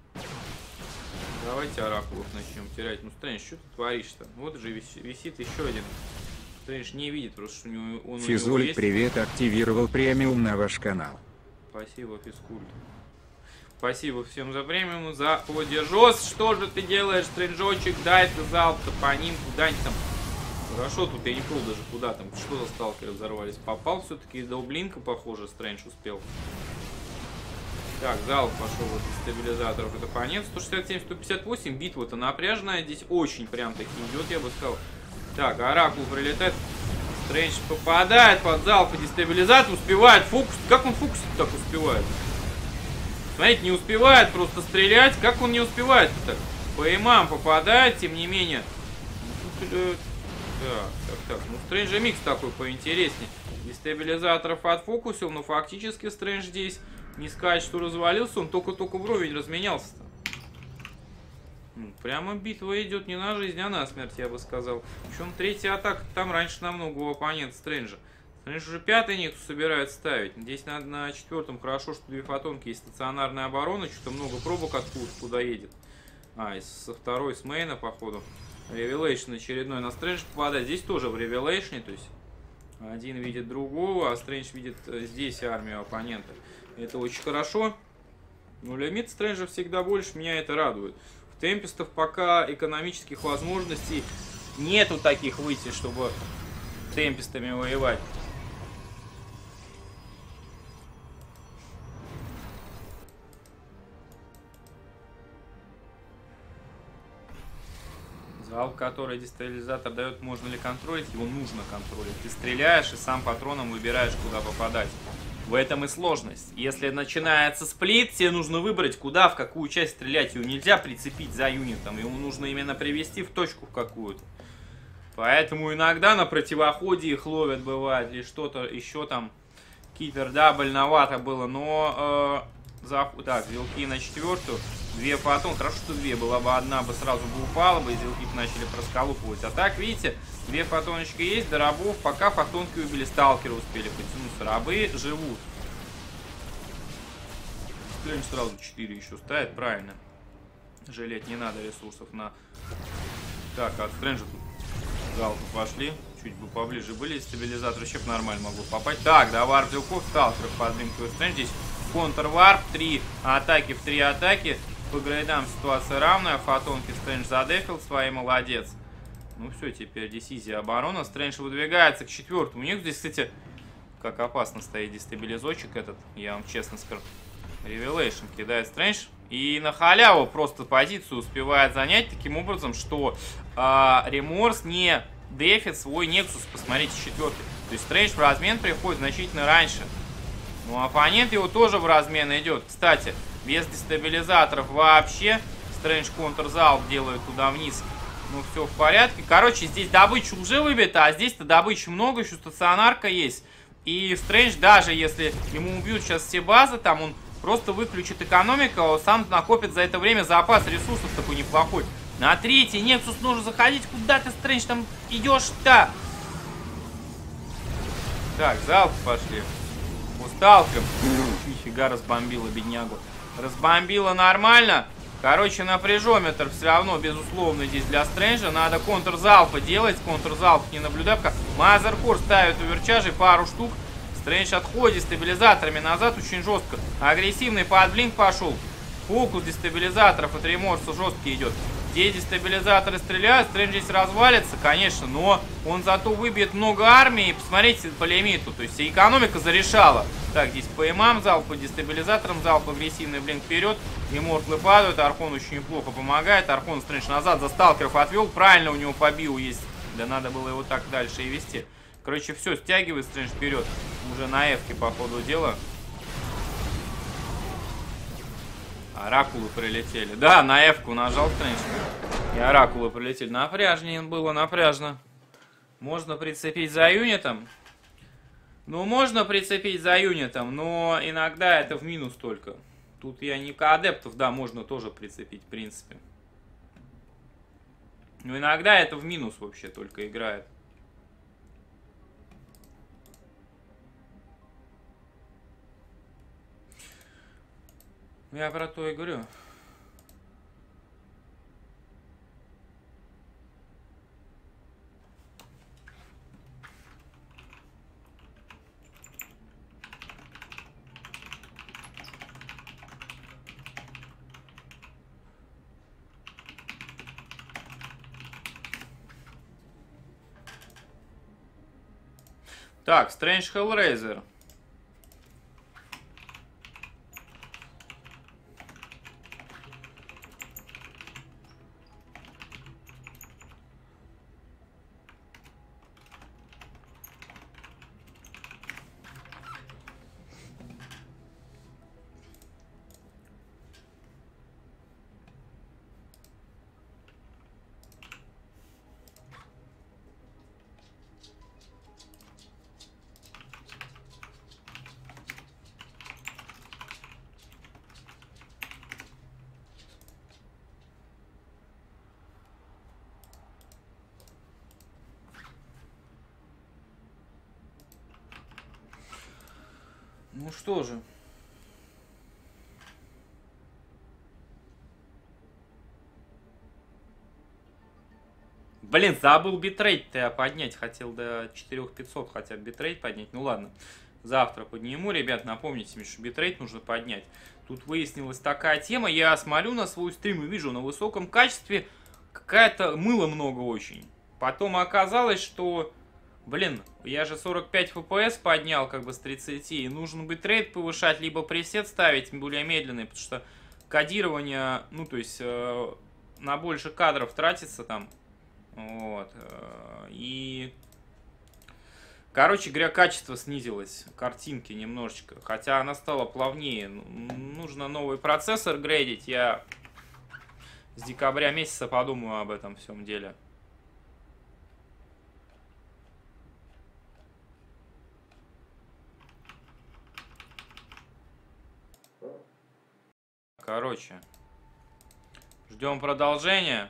Давайте оракулов начнем терять. Ну, Стрэндж, что ты творишь-то? Вот же висит, висит еще один. Стрэндж не видит, просто что у него, он Физуль, у него есть. привет, активировал премиум на ваш канал. Спасибо, Физкульт. Спасибо всем за премиум, за поддержос. Что же ты делаешь, Стрэнджочек? Дай ты залп-то по ним куда-нибудь там. Хорошо, тут я не понял даже куда там. Что за сталкеры взорвались? Попал все-таки до блинка, похоже, Стрэндж успел. Так, залп пошел вот из стабилизаторов. Это оппонент. сто шестьдесят семь сто пятьдесят восемь. Битва-то напряженная. Здесь очень прям таки идет, я бы сказал. Так, оракул прилетает. Стрэндж попадает под залп и дестабилизатор. Успевает фокус. Как он фокус так успевает? Смотрите, не успевает просто стрелять. Как он не успевает так? По имам попадает, тем не менее. Так, так, так. Ну, Стрэндж микс такой поинтереснее. Дестабилизаторов отфокусил, но фактически Стрэндж здесь не сказать, что развалился. Он только-только вровень разменялся-то. Ну, прямо битва идет не на жизнь, а на смерть, я бы сказал. Причем третья атака там раньше намного у оппонента Стрэнджа. Стрэндж уже пятый Нексус собирает ставить. Здесь надо на четвертом. Хорошо, что две фотонки есть стационарная оборона. Что-то много пробок откуда куда едет. А, и со второй с мейна, походу. Ревелейшн очередной на Стрэндж попадает. Здесь тоже в Ревелейшне. То есть один видит другого, а Стрэндж видит здесь армию оппонента. Это очень хорошо. Но лимит Стрэнджа всегда больше. Меня это радует. В Темпестов пока экономических возможностей нету таких выйти, чтобы Темпестами воевать. Залп, который дестабилизатор дает, можно ли контролить? Его нужно контролить. Ты стреляешь и сам патроном выбираешь, куда попадать. В этом и сложность. Если начинается сплит, тебе нужно выбрать, куда, в какую часть стрелять. Его нельзя прицепить за юнитом. Ему нужно именно привести в точку в какую-то. Поэтому иногда на противоходе их ловят, бывает, или что-то еще там. Китер, да, больновато было, но... Э, за... Так, вилки на четвертую. Две фотон. Хорошо, что две. Была бы одна, бы сразу бы упала бы, и вилки начали проскалупывать. А так, видите, две фотоночки есть, до рабов. Пока фотонки убили, сталкеры успели потянуться. Рабы живут. Стрэндж сразу четыре еще ставит, правильно. Жалеть не надо ресурсов на... Так, от Стрэнджа тут залпы пошли. Чуть бы поближе были. Стабилизаторы еще нормально могу попасть. Так, да, варп вилков, сталкеров подблинкивает Стрэндж. Здесь контр-варп, три атаки в три атаки. По грейдам ситуация равная. Фотонки Стрэндж задефил свои, молодец. Ну все, теперь здесь изи оборона. Стрэндж выдвигается к четвертому. У них здесь, кстати, как опасно стоит дестабилизочек этот, я вам честно скажу. Ревелейшн кидает Стрэндж. И на халяву просто позицию успевает занять таким образом, что э, Реморс не дефит свой Нексус. Посмотрите, четвертый. То есть Стрэндж в размен приходит значительно раньше. Ну, оппонент его тоже в размен идет. Кстати, без дестабилизаторов вообще. Стрэндж контрзалп делает туда вниз. Ну, все в порядке. Короче, здесь добыча уже выбита, а здесь-то добычи много, еще стационарка есть. И Стрэндж, даже если ему убьют сейчас все базы, там он просто выключит экономику, а он сам накопит за это время запас ресурсов такой неплохой. На третий Нексус нужно заходить. Куда ты, Стрэндж, там идешь-то? Так, залпы пошли. Сталкер. Нифига разбомбила беднягу. Разбомбила нормально. Короче, напряжометр все равно, безусловно, здесь для Стрэнджа. Надо контрзалпа делать. Контрзалп не наблюдаю. Мазеркор ставит уверчажей пару штук. Стрэндж отходит дестабилизаторами назад очень жестко. Агрессивный подблинк пошел. Фокус дестабилизаторов от Реморса жесткий идет. Где дестабилизаторы стреляют, Стрэндж здесь развалится, конечно, но он зато выбьет много армии. Посмотрите по лимиту, то есть экономика зарешала. Так, здесь по имам залп, по дестабилизаторам залп, агрессивный блинк вперед. Иммортлы падают, Архон очень неплохо помогает. Архон Стрэндж назад за сталкеров отвел. Правильно, у него по био есть. Да надо было его так дальше и вести. Короче, все, стягивает Стрэндж вперед. Уже на эфке по ходу дела. Оракулы прилетели. Да, на эфку нажал Стрэндж. И оракулы прилетели. Напряжнее было, напряжно. Можно прицепить за юнитом. Ну, можно прицепить за юнитом, но иногда это в минус только. Тут я не к адептов, да, можно тоже прицепить, в принципе. Но иногда это в минус вообще только играет. Я про то и говорю. Так, Strange Hellraiser. Ну что же. Блин, забыл битрейт-то поднять. Хотел до четырех тысяч пятисот хотя бы битрейт поднять. Ну ладно. Завтра подниму, ребят. Напомните мне, что битрейт нужно поднять. Тут выяснилась такая тема. Я смотрю на свой стрим и вижу на высоком качестве какая-то мыло много очень. Потом оказалось, что... Блин, я же сорок пять эф пи эс поднял как бы с тридцати, и нужно битрейт повышать, либо пресет ставить более медленный, потому что кодирование, ну то есть э, на больше кадров тратится там, вот, э, и, короче говоря, качество снизилось, картинки немножечко, хотя она стала плавнее, нужно новый процессор грейдить, я с декабря месяца подумаю об этом всем деле. Короче, ждем продолжения.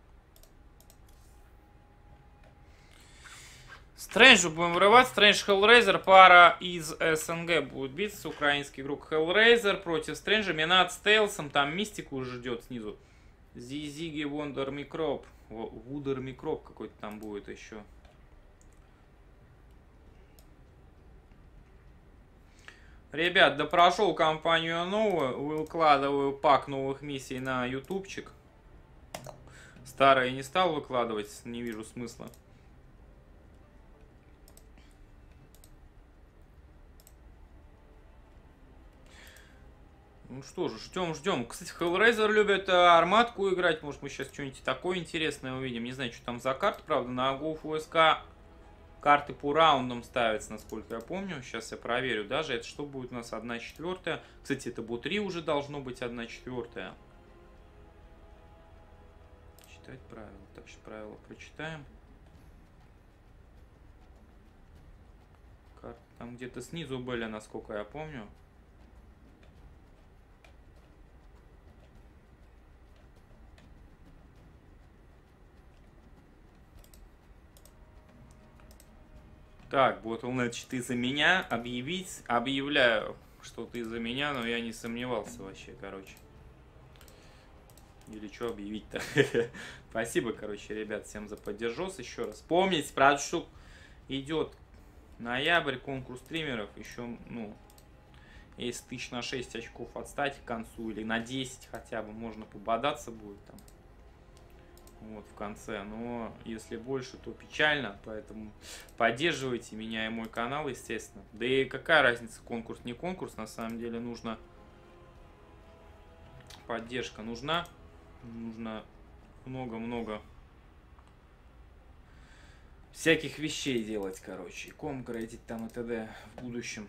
Стрэндж будем вырывать. Стрэндж Hellraiser. Пара из СНГ будет биться. Украинский игрок Hellraiser против Стрэнджа. Минат с Тейлсом. Там мистику уже ждет снизу. Зизиги Вондер Микроб. Вудер Микроб какой-то там будет еще. Ребят, да прошел кампанию новую, выкладываю пак новых миссий на ютубчик. Старые не стал выкладывать, не вижу смысла. Ну что же, ждем, ждем. Кстати, Hellraiser любит арматку играть, может мы сейчас что-нибудь такое интересное увидим. Не знаю, что там за карта, правда, на GoFuSK карты по раундам ставятся, насколько я помню. Сейчас я проверю даже. Это что будет у нас одна четвертая. Кстати, это бо три уже должно быть одна четвертая. Читать правила. Так, сейчас правила прочитаем. Карты там где-то снизу были, насколько я помню. Так, Bottle точка нет, ты за меня объявить, объявляю, что ты за меня, но я не сомневался вообще, короче. Или что объявить-то? Спасибо, короче, ребят, всем за поддержос еще раз. Помните, правда, что идет ноябрь, конкурс стримеров, еще, ну, если тысяч на шесть очков отстать к концу, или на десять хотя бы, можно пободаться будет там. Вот в конце, но если больше, то печально, поэтому поддерживайте меня и мой канал, естественно. Да и какая разница, конкурс, не конкурс, на самом деле нужно, поддержка нужна, нужно много-много всяких вещей делать, короче, ком градить там и т.д. в будущем.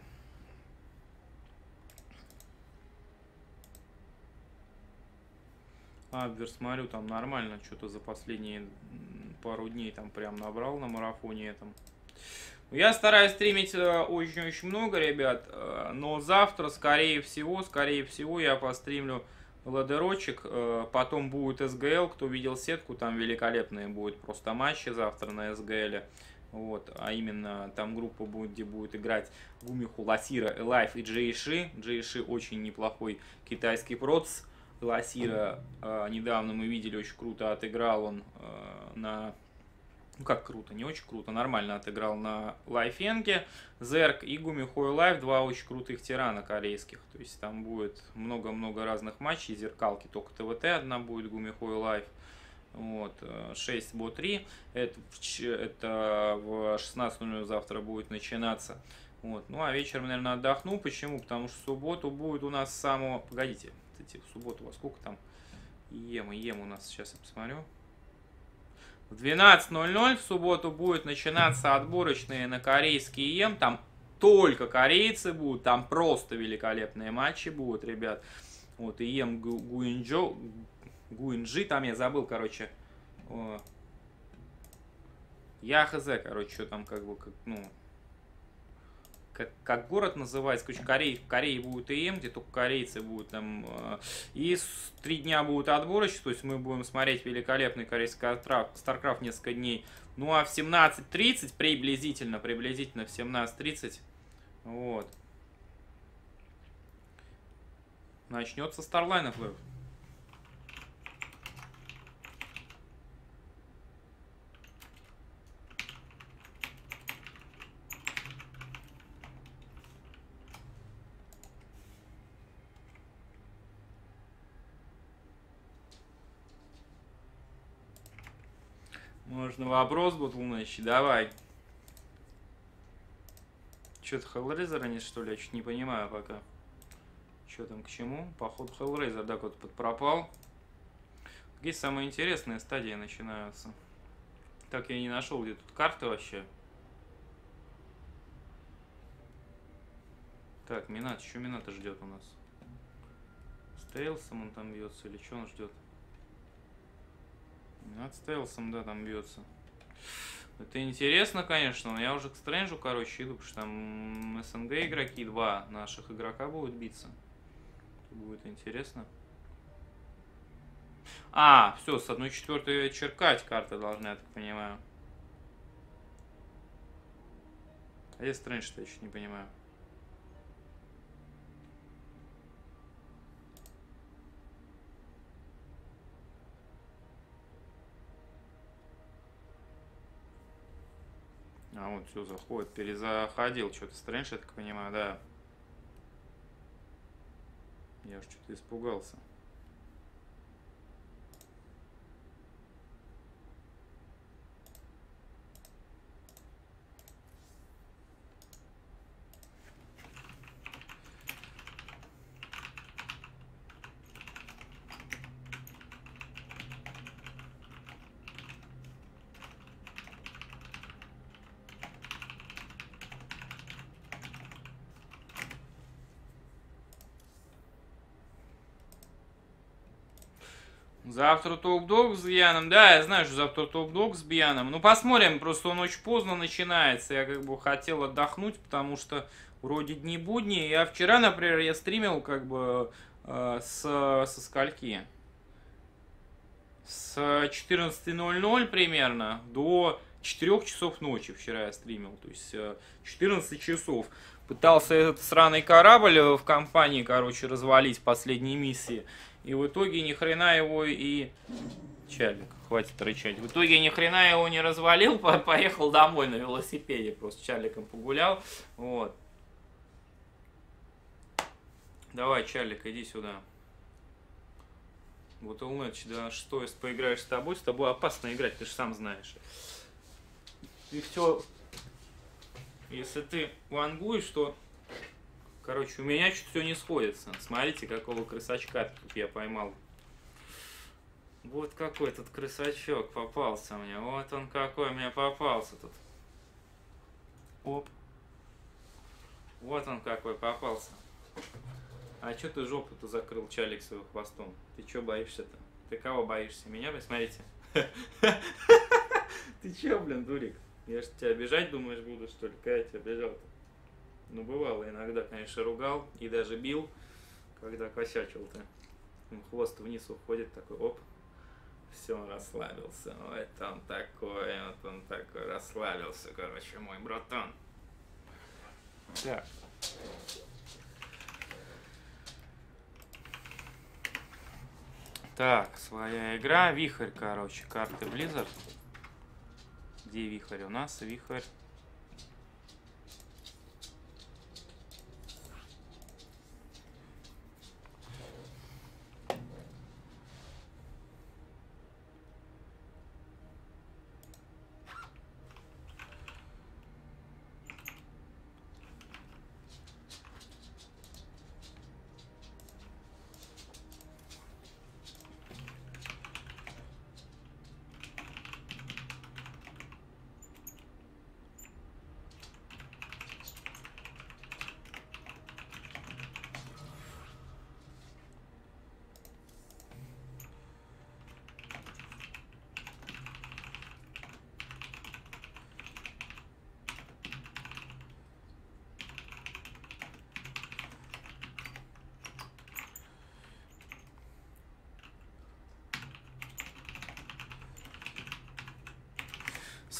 Абвер, смотрю, там нормально, что-то за последние пару дней там прям набрал на марафоне этом. Я стараюсь стримить очень-очень много, ребят, но завтра, скорее всего, скорее всего, я постримлю ладерочек, потом будет эс гэ эл, кто видел сетку, там великолепные будут просто матчи завтра на эс гэ эл. Вот, а именно там группа будет, где будет играть Гумиху, Ласира, Элайф и Джейши. Джейши очень неплохой китайский проц. Ласира э, недавно мы видели, очень круто отыграл он э, на... Ну как круто, не очень круто, нормально отыграл на Лайфенге. Зерк и Гумихой Лайф, два очень крутых тирана корейских. То есть там будет много-много разных матчей, зеркалки, только тэ вэ тэ одна будет, Гумихой Лайф. Вот, шесть бо три. Это, это в шестнадцать ноль ноль завтра будет начинаться. Вот. Ну а вечером, наверное, отдохну. Почему? Потому что в субботу будет у нас само... Погодите, кстати, в субботу во сколько там? Ем и ем у нас, сейчас я посмотрю. В двенадцать ноль ноль в субботу будет начинаться отборочные на корейский ем. Там только корейцы будут, там просто великолепные матчи будут, ребят. Вот, и ем Гуинджо, Гуинджи, там я забыл, короче. О, я хз, короче, что там как бы, как, ну... Как, как город называется, короче, Корей, в Корее будет ИМ, где только корейцы будут там, э, и три дня будут отборочные, то есть мы будем смотреть великолепный корейский StarCraft несколько дней. Ну а в семнадцать тридцать, приблизительно, приблизительно в семнадцать тридцать, вот, начнется Starline of Love. Можно вопрос будет умный, давай. Что-то Hellraiser нет, что ли? Я чуть не понимаю пока. Что там к чему? Походу Hellraiser, да, куда-то подпропал. Здесь самые интересные стадии начинаются. Так, я не нашел, где тут карты вообще. Так, Минат, что Мината ждет у нас? С Тейлсом он там бьется или что он ждет? Над Стелсом, да, там бьется. Это интересно, конечно, но я уже к Стрэнджу, короче, иду, потому что там СНГ игроки, два наших игрока будут биться. Это будет интересно. А, все, с одной четвертой черкать карты должны, я так понимаю. А где Стрэндж-то, я чуть не понимаю. А вот все, заходит, перезаходил что-то Стрэндж, я так понимаю, да. Я уж что-то испугался. Завтра топ-дог с Бьяном. Да, я знаю, что завтра топ-дог с Бьяном. Ну, посмотрим, просто он очень поздно начинается. Я как бы хотел отдохнуть, потому что вроде дни будни. Я вчера, например, я стримил как бы э, с, со скольки? С четырнадцати ноль ноль примерно до четырёх часов ночи вчера я стримил. То есть э, четырнадцать часов. Пытался этот сраный корабль в компании, короче, развалить в последней миссии. И в итоге ни хрена его и... Чарлик, хватит рычать. В итоге ни хрена его не развалил, поехал домой на велосипеде. Просто с Чарликом погулял. Вот. Давай, Чарлик, иди сюда. Вот Улнетч, да, что, если поиграешь с тобой, с тобой опасно играть, ты же сам знаешь. И все... Если ты вангуешь, то... Короче, у меня чуть все не сходится. Смотрите, какого крысачка тут я поймал. Вот какой тут крысачок попался мне. Вот он какой мне попался тут. Оп. Вот он какой попался. А что ты жопу-то закрыл, Чалик, своим хвостом? Ты что боишься-то? Ты кого боишься? Меня? Смотрите. Ты че, блин, дурик? Я ж тебя обижать, думаешь, буду, что ли? Когда я тебя обижал-то? Ну, бывало иногда, конечно, ругал и даже бил, когда косячил-то. Хвост вниз уходит, такой, оп, все, он расслабился. Вот он такой, вот он такой, расслабился, короче, мой братан. Так. Так, своя игра, вихрь, короче, карты Blizzard. Где вихрь? У нас вихрь.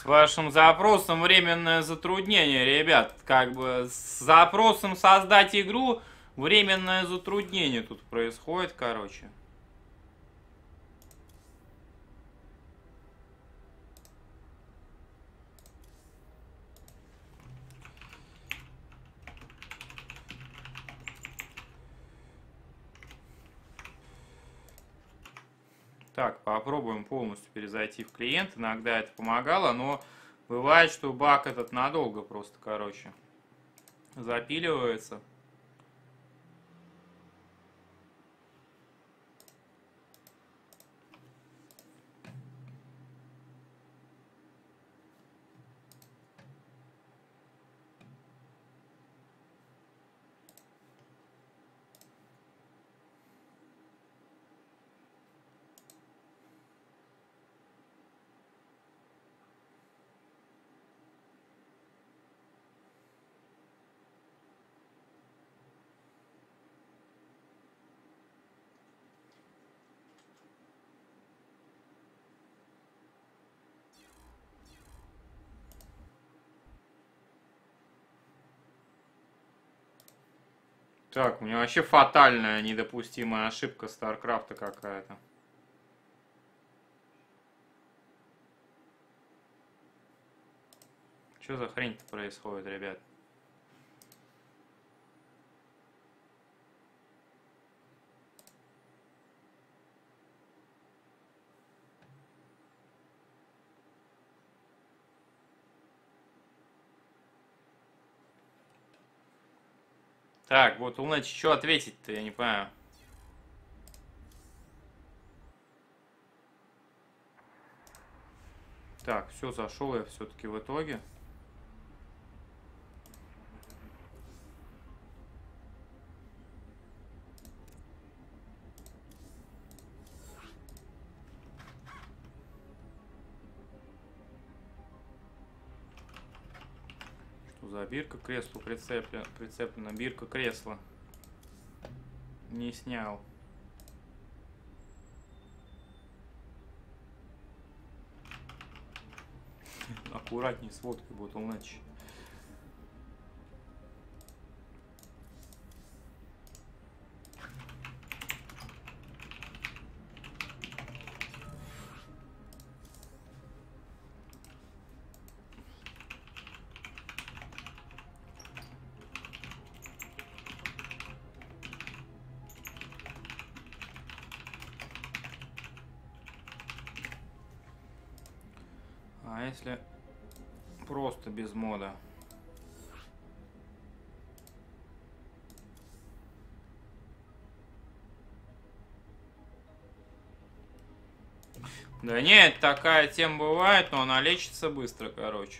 С вашим запросом временное затруднение, ребят. Как бы с запросом создать игру временное затруднение тут происходит, короче. Так, попробуем полностью перезайти в клиент. Иногда это помогало, но бывает, что баг этот надолго просто, короче, запиливается. Так, у меня вообще фатальная недопустимая ошибка Старкрафта какая-то. Что за хрень-то происходит, ребят? Так, вот Улнеч, что ответить-то, я не понимаю. Так, все, зашел я все-таки в итоге. Что за бирка к креслу прицеплена? Прицеплена бирка кресла. Не снял. Аккуратней с водкой, Bottleneck. А если просто без мода? Да нет, такая тема бывает, но она лечится быстро, короче.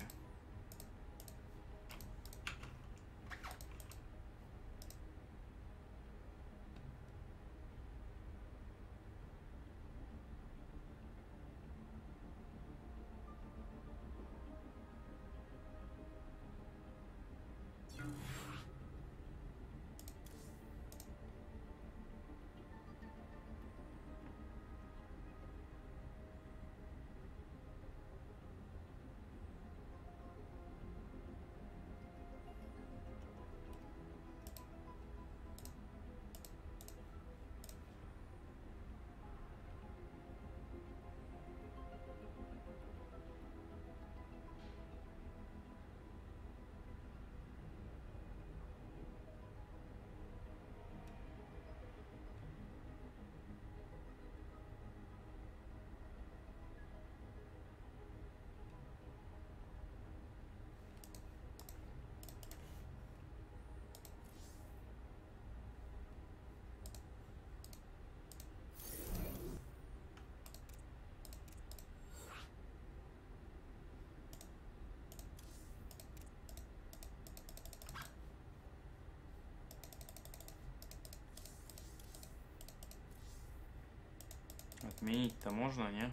Отменить-то можно, не?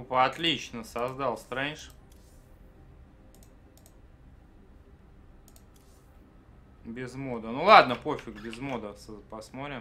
Опа, отлично, создал Стрэндж. Без мода. Ну ладно, пофиг, без мода. Посмотрим.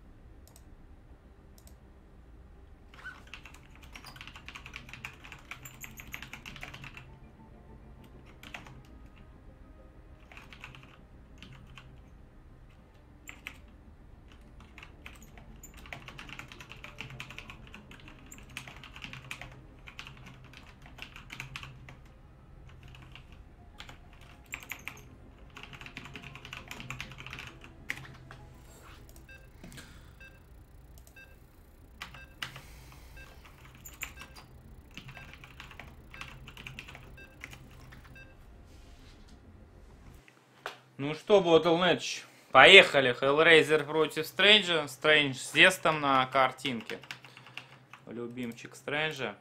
Ну что, Ботлнетч, поехали. Hellraiser против Стрэнджа. Стрэндж с Зестом на картинке. Любимчик Стрэнджа.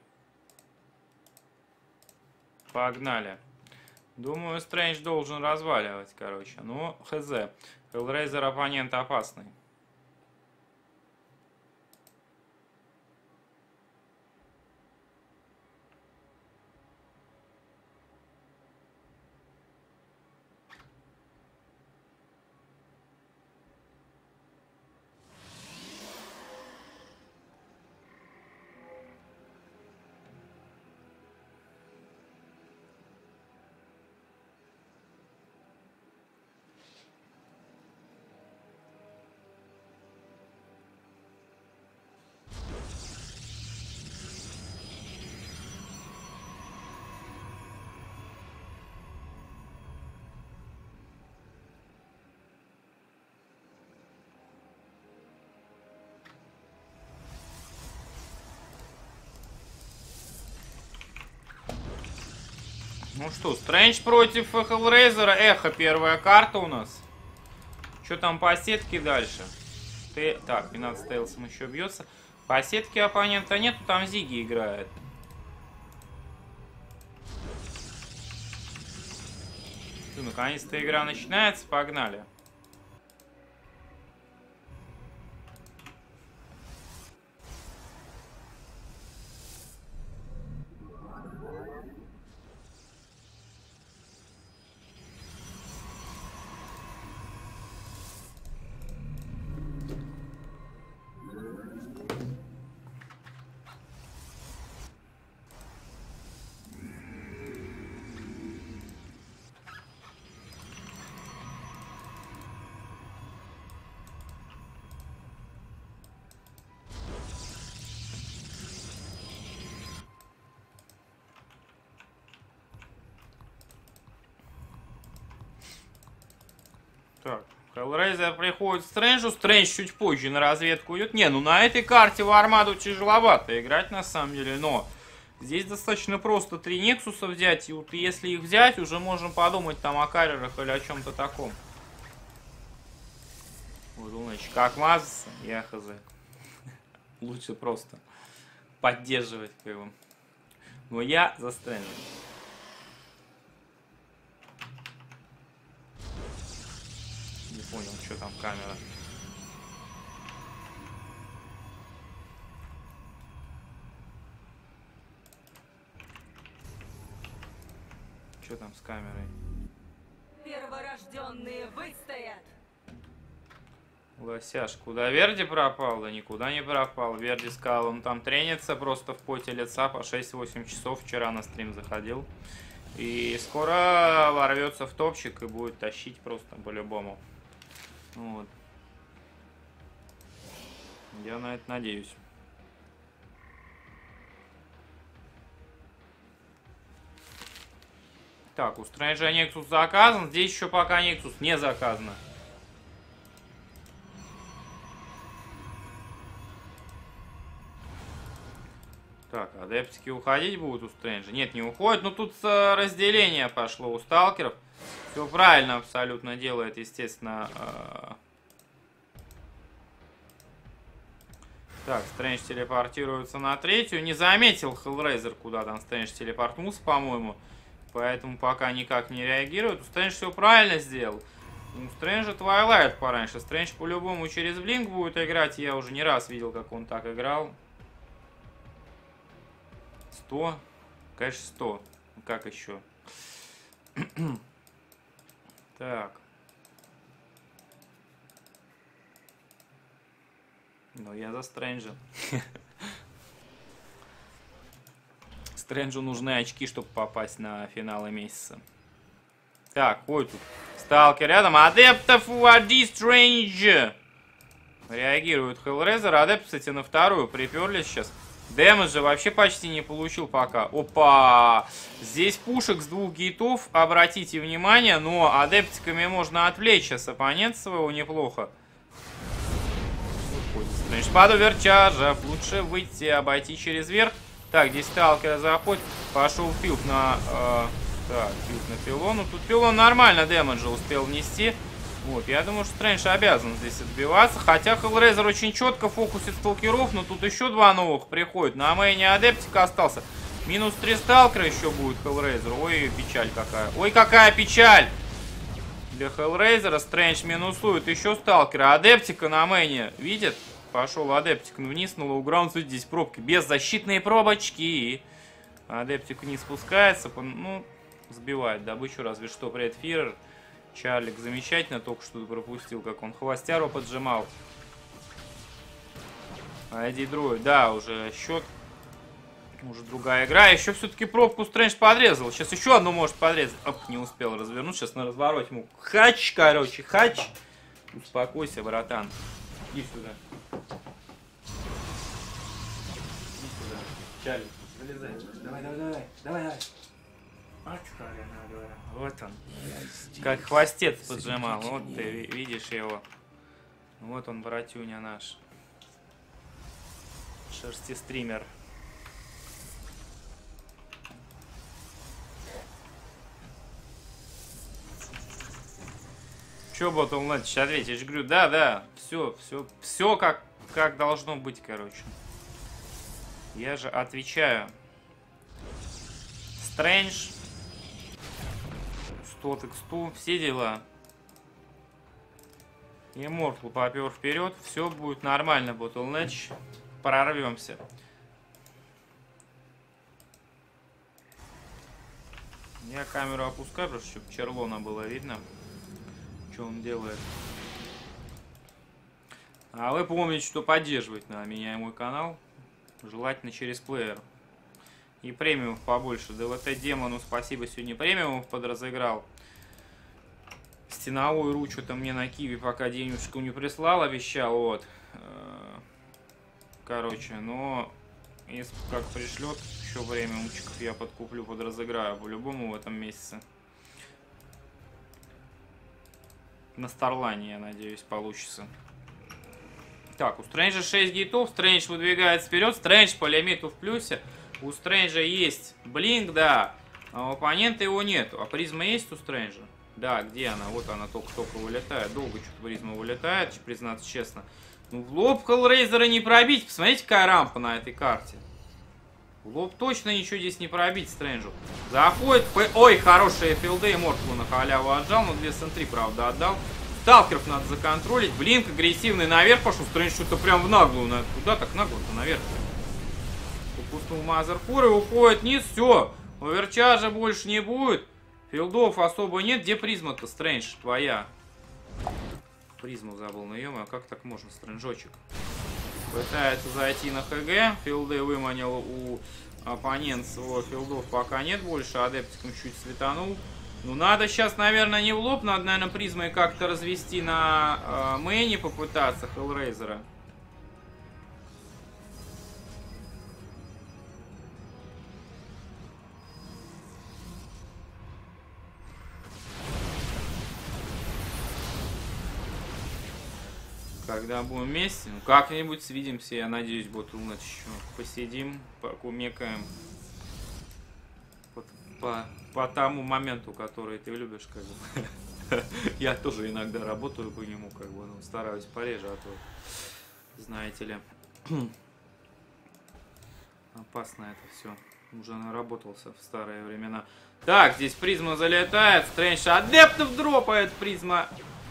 Погнали. Думаю, Стрэндж должен разваливать, короче. Ну, хз. Hellraiser оппонент опасный. Ну что, Стрэндж против Hellraiser. Эхо, первая карта у нас. Что там по сетке дальше? Ты... Так, двенадцать Тейлсом еще бьется. По сетке оппонента нету, там Зиги играет. Ну, наконец-то игра начинается, погнали. Так, Hellraiser приходит к Стрэнджу. Стрэндж чуть позже на разведку идет. Не, ну на этой карте в Армаду тяжеловато играть на самом деле, но здесь достаточно просто три Нексуса взять. И вот если их взять, уже можем подумать там о карьерах или о чем-то таком. Вот, значит, как мазаться, я хз. Лучше просто поддерживать его. Но я за Стрэнджа. Не понял, что там камера. Что там с камерой? Перворожденные выстоят. Лосяш, куда Верди пропал? Да никуда не пропал. Верди сказал, он там тренится просто в поте лица по шесть-восемь часов. Вчера на стрим заходил. И скоро ворвется в топчик и будет тащить просто по-любому. Вот. Я на это надеюсь. Так, у Стрэнджа Нексус заказан. Здесь еще пока Нексус не заказано. Так, адептики уходить будут у Стрэнджа? Нет, не уходят. Но тут э, разделение пошло у сталкеров. Все правильно абсолютно делает, естественно. Э... Так, Стрэндж телепортируется на третью. Не заметил Hellraiser, куда там Стрэндж телепортнулся, по-моему. Поэтому пока никак не реагирует. Стрэндж все правильно сделал. У Стрэнджа Твайлайт пораньше. Стрэндж по-любому через Блинк будет играть. Я уже не раз видел, как он так играл. сто? Конечно, сто. Как еще? Так. Ну, я за Стрэнджа. Стрэнджу нужны очки, чтобы попасть на финалы месяца. Так, ой, тут сталкер рядом. Адептов уводи, Стрэндж! Реагирует Hellraiser. Адепт, кстати, на вторую приперлись сейчас. Дэмэджа вообще почти не получил пока. Опа! Здесь пушек с двух гейтов. Обратите внимание, но адептиками можно отвлечь сейчас оппонента своего неплохо. Стрэндж под оверчаржа. Лучше выйти, обойти через верх. Так, здесь сталкер заходит. Пошел филд на... Э, так, филд на пилону. Тут пилон нормально дэмэджа успел внести. Вот, я думаю, что Стрэндж обязан здесь отбиваться. Хотя Hellraiser очень четко фокусит сталкеров. Но тут еще два новых приходят. На мейне адептика остался. Минус три сталкера еще будет Hellraiser. Ой, печаль какая. Ой, какая печаль! Для Hellraiser Стрэндж минусует еще сталкера. Адептика на мейне видит? Пошел адептик вниз на лоу-граунд. Здесь пробки. Беззащитные пробочки. Адептик вниз спускается. Ну, сбивает добычу. Разве что Пред Фирер. Чарлик замечательно только что пропустил, как он хвостяру поджимал. Айди Дроид. Да, уже счет. Уже другая игра. Еще все-таки пробку Стрэндж подрезал. Сейчас еще одну может подрезать. Оп, не успел развернуть. Сейчас на развороте ему хач, короче, хач. Успокойся, братан. Иди сюда. Иди сюда. Чарлик, залезай. Давай, давай, давай. Давай, давай. Вот он. Как хвостец поджимал. Вот ты видишь его. Вот он, братюня наш. Шерстистример. Че, Боттлнет, сейчас ответишь? Говорю, да, да. Все, все, все как, как должно быть, короче. Я же отвечаю. Стрэндж. сто к сто, все дела. Immortal попер вперед. Все будет нормально, Боттлнет. Прорвемся. Я камеру опускаю, просто чтобы Черлона было видно, что он делает. А вы помните, что поддерживать на меня и мой канал. Желательно через плеер. И премиумов побольше. ДВТ Демону спасибо, сегодня премиумов подразыграл. Стеновую ручку-то мне на Киви пока денежку не прислал, обещал, вот. Короче, но если как пришлет еще премиумчиков, я подкуплю, подразыграю по-любому в этом месяце. На Старлане, я надеюсь, получится. Так, у Стрэнджа шесть гейтов, Стрэндж выдвигается вперед, Стрэндж по лимиту в плюсе. У Стрэнджа есть блинк, да, а у оппонента его нету. А призма есть у Стрэнджа? Да, где она? Вот она только-только вылетает. Долго что-то призма вылетает, признаться честно. Ну, в лоб Hellraiser не пробить. Посмотрите, какая рампа на этой карте. В лоб точно ничего здесь не пробить Стрэнджу. Заходит. Ой, хорошие филды. Immortal на халяву отжал, но две сентри, правда, отдал. Сталкеров надо законтролить. Блинк агрессивный наверх пошел. Стрэндж что-то прям в наглую. Куда так нагло-то наверх? Упустил Мазерфур и уходит вниз. Все. Оверчаржа больше не будет. Филдов особо нет. Где призма-то, Стрэндж, твоя? Призму забыл. Ну, ё-моё, как так можно, Стрэнджочек? Пытается зайти на ХГ. Филды выманил у оппонента своего. Филдов пока нет больше. Адептиком чуть светанул. Ну, надо сейчас, наверное, не в лоб. Надо, наверное, призмой как-то развести на э, мэне, попытаться Hellraiser. Когда будем вместе, ну, как-нибудь свидимся, я надеюсь, Боттлнет еще посидим, покумекаем по, по, по тому моменту, который ты любишь, как бы. Я тоже иногда работаю по нему, как бы, ну, стараюсь пореже, а то, знаете ли, опасно это все. Уже наработался в старые времена. Так, здесь призма залетает, Стрэндж адептов дропает, призма.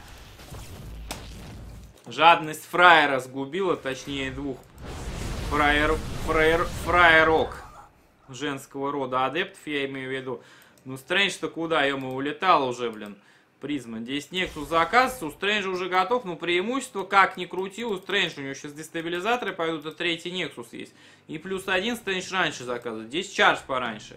Жадность фраера сгубила, точнее двух фраер, фраер, фраерок. женского рода адептов, я имею в виду. Ну, Стрэндж-то куда? Ему улетал уже, блин. Призма. Здесь Нексус заказывается, у Стрэнджа уже готов, но преимущество, как ни крути, у Стрэнджа, у него сейчас дестабилизаторы пойдут, а третий Нексус есть. И плюс один Стрэндж раньше заказывает. Здесь чардж пораньше.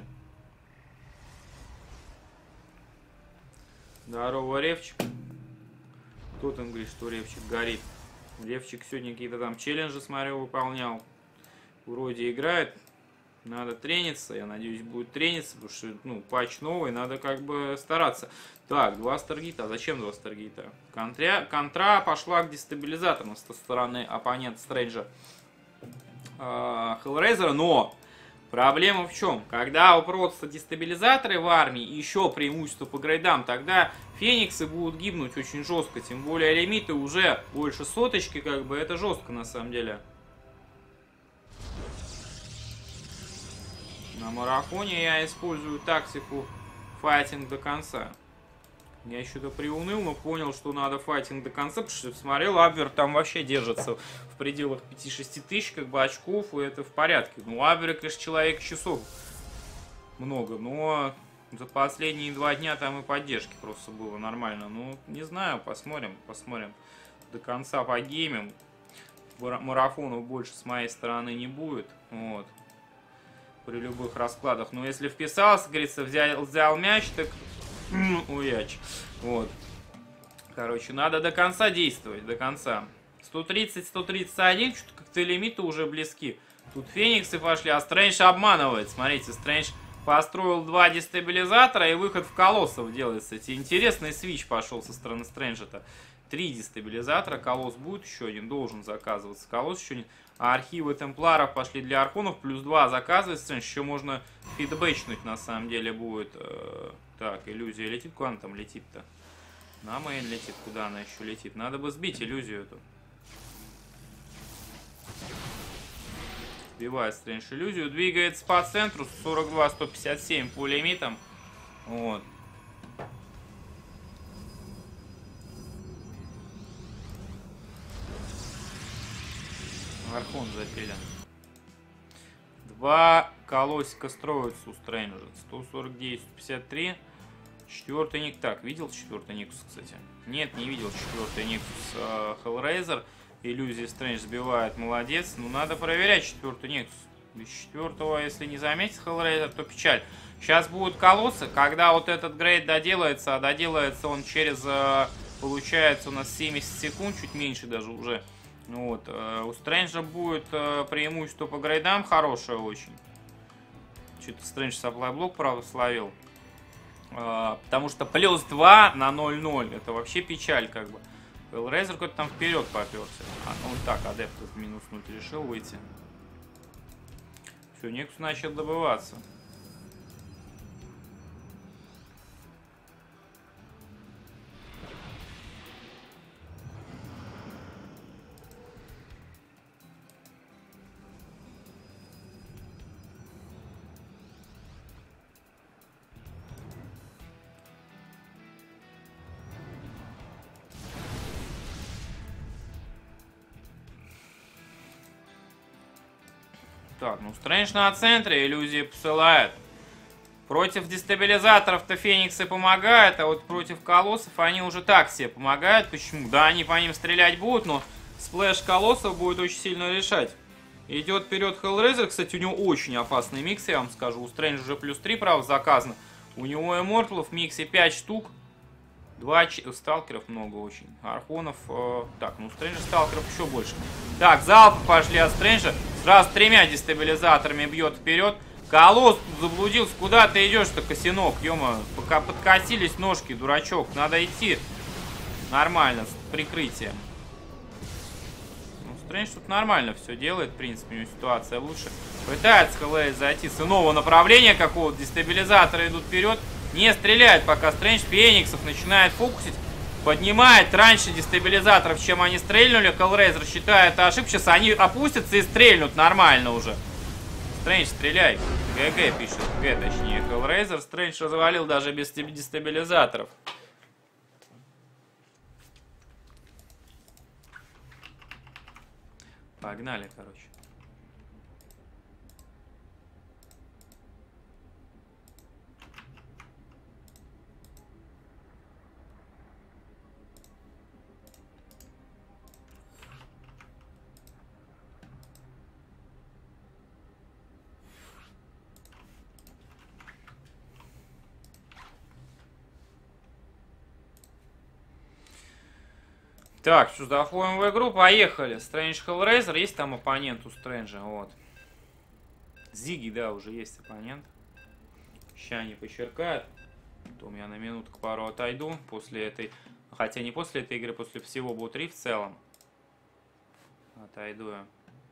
Здорово, Ревчик. Кто там говорит, что Ревчик горит? Ревчик сегодня какие-то там челленджи, смотрю, выполнял. Вроде играет. Надо трениться, я надеюсь, будет трениться, потому что, ну, патч новый, надо как бы стараться. Так, два Старгейта. А зачем два Старгейта? Контра, контра пошла к дестабилизаторам со стороны оппонента Стрэнджа Хеллрейзера, но проблема в чем? Когда упрутся дестабилизаторы в армии и еще преимущество по грейдам, тогда фениксы будут гибнуть очень жестко, тем более лимиты уже больше соточки, как бы это жестко на самом деле. На марафоне я использую тактику файтинг до конца. Я еще-то приуныл, но понял, что надо файтинг до конца, потому что смотрел, Абвер там вообще держится в пределах пяти-шести тысяч как бы очков, и это в порядке. Ну, Абвера, конечно, человек часов много, но за последние два дня там и поддержки просто было нормально. Ну, не знаю, посмотрим, посмотрим. До конца погеймим. Марафонов больше с моей стороны не будет, вот. При любых раскладах. Но если вписался, говорится, взял, взял мяч, так уяч. Вот. Короче, надо до конца действовать, до конца. сто тридцать сто тридцать один, что-то как-то лимиты уже близки. Тут фениксы пошли, а Стрэндж обманывает. Смотрите, Стрэндж построил два дестабилизатора и выход в колоссов делается. Интересный свич пошел со стороны Стрэнджа-то. Три дестабилизатора, колосс будет еще один, должен заказываться. Колосс еще один. А архивы темпларов пошли для архонов, плюс два заказывается. Еще можно фидбэчнуть на самом деле будет. Так, иллюзия летит. Куда она там летит-то? На мейн летит. Куда она еще летит? Надо бы сбить иллюзию эту. Сбивает Стрэндж иллюзию. Двигается по центру. сорок два сто пятьдесят семь по лимитам. Вот. Архон запилен. Два колосика строятся у Стрэнджа. сто сорок девять сто пятьдесят три. Четвертый ник. Так, видел четвертый никус, кстати? Нет, не видел четвертый никус. Хеллрейзер. Иллюзии Стрэндж сбивает. Молодец. Ну, надо проверять четвертый никус. Без четвертого, если не заметить Хеллрейзер, то печаль. Сейчас будут колоссы. Когда вот этот грейд доделается, а доделается он через, получается, у нас семьдесят секунд, чуть меньше даже уже. Вот, у Стрэнджа будет преимущество по грейдам хорошее очень. Что-то Стрэндж сапплай блок, правда, словил. Потому что плюс два на ноль ноль. Это вообще печаль, как бы. Хеллрейзер какой-то там вперед поперся. А, ну так, адепт минуснуть решил выйти. Все, Нексус начал добываться. Так, ну Стрэндж на центре, иллюзии посылает. Против дестабилизаторов-то фениксы помогают, а вот против колоссов они уже так себе помогают. Почему? Да, они по ним стрелять будут, но сплэш колоссов будет очень сильно решать. Идет вперед Хеллрейзер, кстати, у него очень опасный микс, я вам скажу. У Стрэнджа уже плюс три, правда, заказано. У него имморталов в миксе пять штук. Два ч... сталкеров много очень. Архонов. Э... Так, ну Стрэнджа сталкеров еще больше. Так, залпы пошли от Стрэнджа. Сразу тремя дестабилизаторами бьет вперед. Колосс заблудился. Куда ты идешь-то, косинок? Ё-моё, пока подкатились ножки, дурачок. Надо идти нормально, с прикрытием. Ну, Стрэндж тут нормально все делает. В принципе, у него ситуация лучше. Пытается Хеллрейзер зайти с иного направления какого-то. Дестабилизаторы идут вперед. Не стреляет, пока Стрэндж фениксов начинает фокусить. Поднимает раньше дестабилизаторов, чем они стрельнули. Хеллрейзер считает это ошибка. Сейчас они опустятся и стрельнут нормально уже. Стрэндж, стреляй. ГГ пишет. Г, точнее, Хеллрейзер. Стрэндж развалил даже без дестабилизаторов. Погнали, короче. Так, что, заходим в игру, поехали. Стрэндж Hellraiser, есть там оппонент у Стрэнджа, вот. Зиги, да, уже есть оппонент. Ща они почеркают. Потом я на минутку пару отойду после этой... Хотя не после этой игры, после всего Бо три в целом. Отойду я.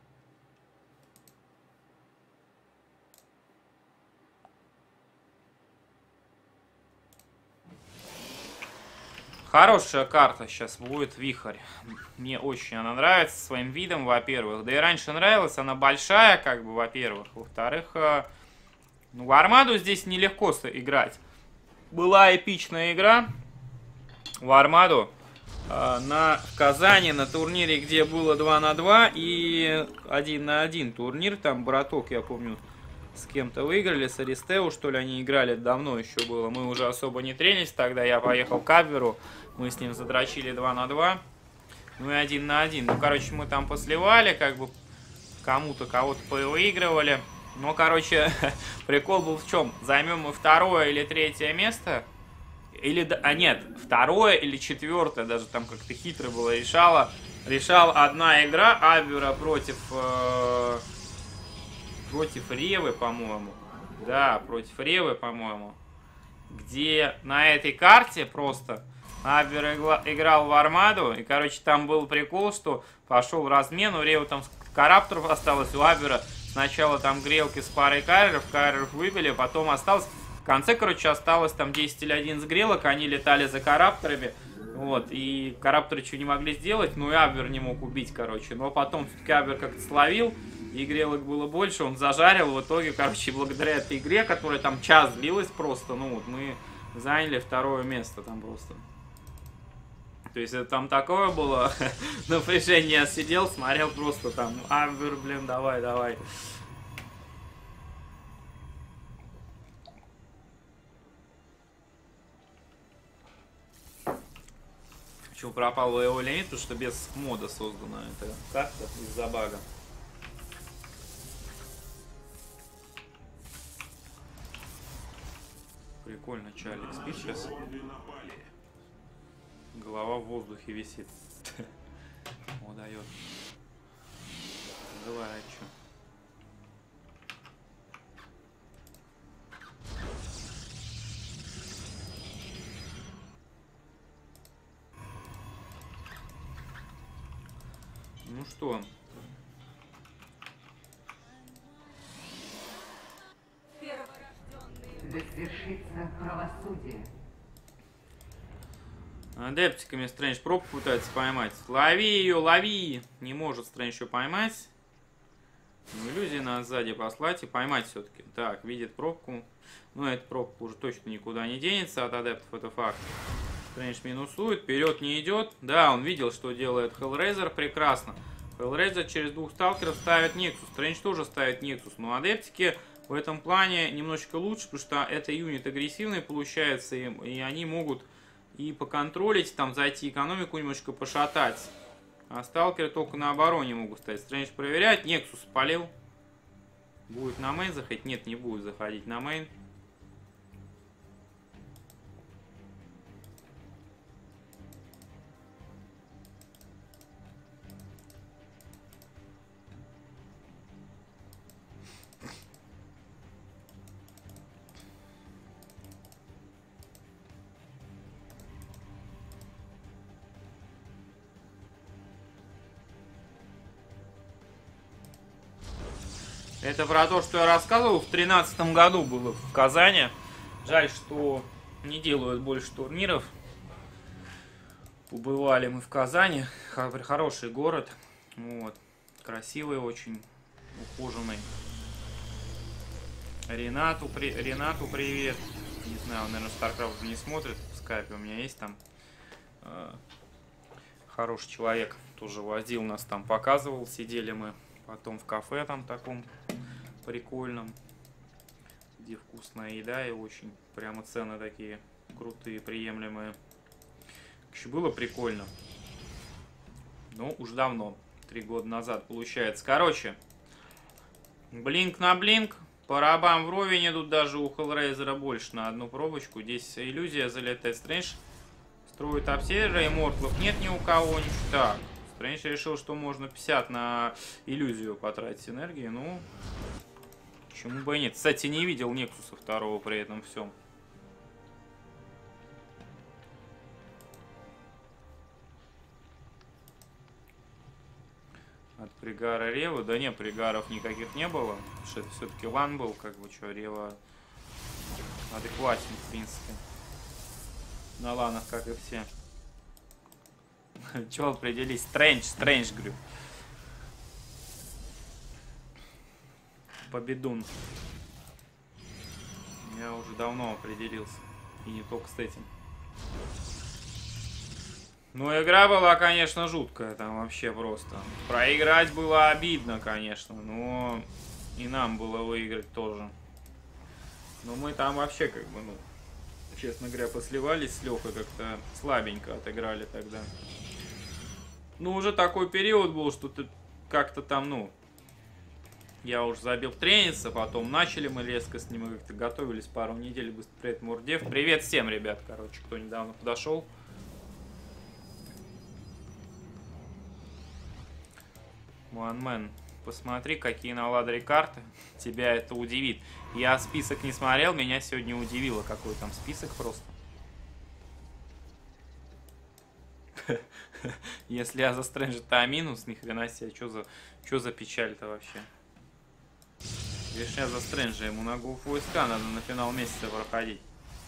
Хорошая карта сейчас будет, Вихрь. Мне очень она нравится своим видом, во-первых. Да и раньше нравилась, она большая, как бы, во-первых. Во-вторых, ну, в Армаду здесь нелегко играть. Была эпичная игра в Армаду э, на в Казани, на турнире, где было два на два и один на один турнир. Там браток, я помню, с кем-то выиграли, с Аристеу, что ли, они играли, давно еще было. Мы уже особо не тренились, тогда я поехал к Абверу, мы с ним задрочили два на два, ну и один на один. Ну, короче, мы там посливали, как бы кому-то кого-то повыигрывали. Ну, короче, прикол был в чем? Займем мы второе или третье место, или, а нет, второе или четвертое, даже там как-то хитро было, решала, решала одна игра Абвера против... Э Против Ревы, по-моему. Да, против Ревы, по-моему. Где на этой карте просто Абвер играл в Армаду. И, короче, там был прикол, что пошел размен. У Ревы там карапторов осталось. У Абвера сначала там грелки с парой карьеров. Карьеров выбили, потом осталось... В конце, короче, осталось там десять или одиннадцать грелок. Они летали за карапторами. Вот, и карапторы ничего не могли сделать. Ну и Абвер не мог убить, короче. Но потом все-таки Абвер как-то словил. И грелок было больше, он зажарил. В итоге, короче, благодаря этой игре, которая там час длилась просто, ну вот мы заняли второе место там просто. То есть это там такое было напряжение. Я сидел, смотрел просто там, Абвер, блин, давай, давай. Почему пропал боевой лимит? Потому что без мода создана эта карта из-за бага. Прикольно, Чарлик спит сейчас. Голова в воздухе висит. О, дает. Давай, а чё? Ну что? Да свершится правосудие. Адептиками Стрэндж пробку пытается поймать. Лови ее, лови! Не может Стрэндж ее поймать. Ну, иллюзии надо сзади послать и поймать все-таки. Так, видит пробку. Ну, эта пробка уже точно никуда не денется от адептов, это факт. Стрэндж минусует, вперед не идет. Да, он видел, что делает Hellraiser, прекрасно. Hellraiser через двух сталкеров ставит Nexus. Стрэндж тоже ставит Nexus. Но адептики в этом плане немножечко лучше, потому что это юнит агрессивный получается, и, и они могут и поконтролить, там зайти экономику немножко пошатать. А сталкеры только на обороне могут стоять. Стрэндж проверяет, Nexus спалил. Будет на мейн заходить? Нет, не будет заходить на мейн. Это про то, что я рассказывал, в тринадцатом году было в Казани. Жаль, что не делают больше турниров. Побывали мы в Казани. Хороший город. Вот. Красивый очень. Ухоженный. Ренату, при... Ренату привет. Не знаю, он, наверное, StarCraft уже не смотрит. В скайпе у меня есть там. Э, хороший человек. Тоже возил нас там, показывал. Сидели мы потом в кафе там таком прикольном, где вкусная еда и очень прямо цены такие крутые, приемлемые. Еще было прикольно. Ну, уж давно. Три года назад получается. Короче, блинк на блинк. По рабам вровень идут, даже у Hellraiser больше на одну пробочку. Здесь иллюзия залетает. Стрэндж. Строит обсервера, и мортлов нет ни у кого. Ничего. Так, Стрэндж решил, что можно пятьдесят на иллюзию потратить энергии. Ну, почему бы и нет. Кстати, не видел Нексуса второго при этом всем. От пригара Ревы. Да не, пригаров никаких не было. Потому что это все-таки лан был, как бы, что, Рева адекватен, в принципе. На ланах, как и все. Чего определись? Стрэндж, Стрэндж, говорю. Победун. Я уже давно определился. И не только с этим. Ну, игра была, конечно, жуткая. Там вообще просто. Проиграть было обидно, конечно. Но и нам было выиграть тоже. Но мы там вообще, как бы, ну, честно говоря, посливались с Лехой, как-то слабенько отыграли тогда. Ну, уже такой период был, что ты как-то там, ну... Я уже забил трениться, потом начали мы резко с ним, как-то готовились пару недель, быстро привет, Мурдев. Привет всем, ребят, короче, кто недавно подошел. One посмотри, какие на ладере карты. Тебя это удивит. Я список не смотрел, меня сегодня удивило, какой там список просто. Если я за Стрэнджа-то а минус, ни хрена себе, что за, что за печаль-то вообще? Видишь, я за Стрэнджа, ему на гуф войска надо на финал месяца проходить.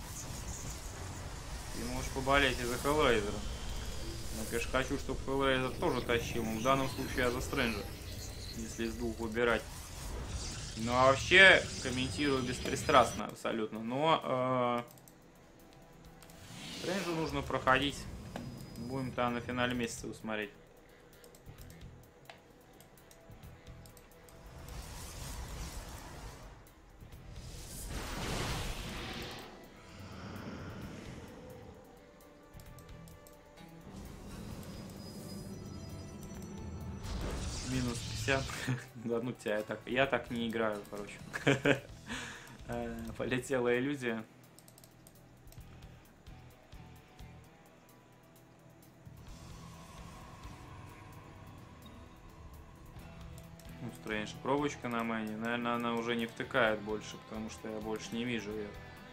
Ты можешь поболеть из-за Хеллрейзера. Я, конечно, хочу, чтобы Хеллрейзер тоже тащил, но в данном случае я за Стрэнджа, если из двух выбирать. Ну а вообще комментирую беспристрастно абсолютно, но э, Стрэнджу нужно проходить. Будем там на финале месяца усмотреть. Минус пятьдесят. Да ну тебя, я так, я так не играю, короче. Полетела иллюзия. Ну, Стрэндж, пробочка на мэне. Наверное, она уже не втыкает больше, потому что я больше не вижу ее.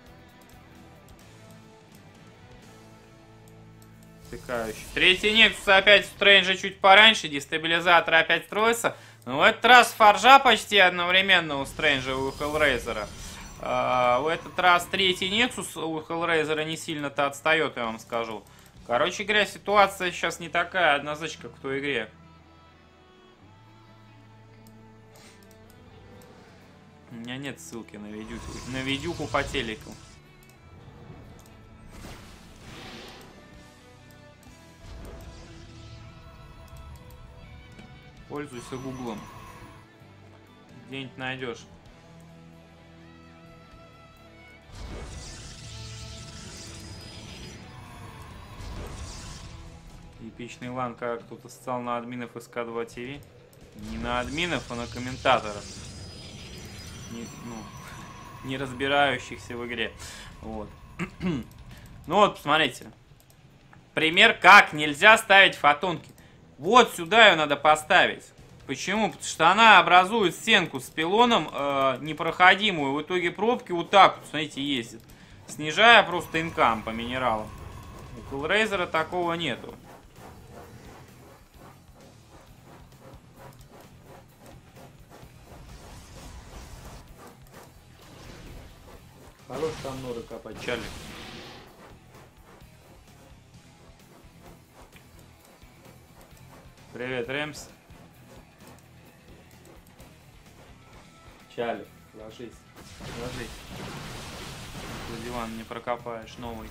Втыкающий. Третий Нексус опять у Стрэнджа чуть пораньше. Дестабилизатор опять строится. Но в этот раз форжа почти одновременно у Стрэнджа и у Хеллрейзера. Uh, в этот раз третий Нексус у Хеллрейзера не сильно-то отстает, я вам скажу. Короче говоря, ситуация сейчас не такая однозначно, как в той игре. У меня нет ссылки на видюху, на видюху по телеку. Пользуйся гуглом. Где-нибудь найдешь. Эпичный лан, как кто-то стал на админов эс ка два ти ви. Не на админов, а на комментаторов. Не, ну, не разбирающихся в игре. Вот. Ну вот, посмотрите. Пример, как нельзя ставить фотонки. Вот сюда ее надо поставить. Почему? Потому что она образует стенку с пилоном э, непроходимую. В итоге пробки вот так вот, смотрите, ездят. Снижая просто инкам по минералам. У Хеллрейзера такого нету. Хорош там норы копать, Чарли. Привет, Рэмс. Чарли, ложись. Ложись. Ты диван не прокопаешь, новый.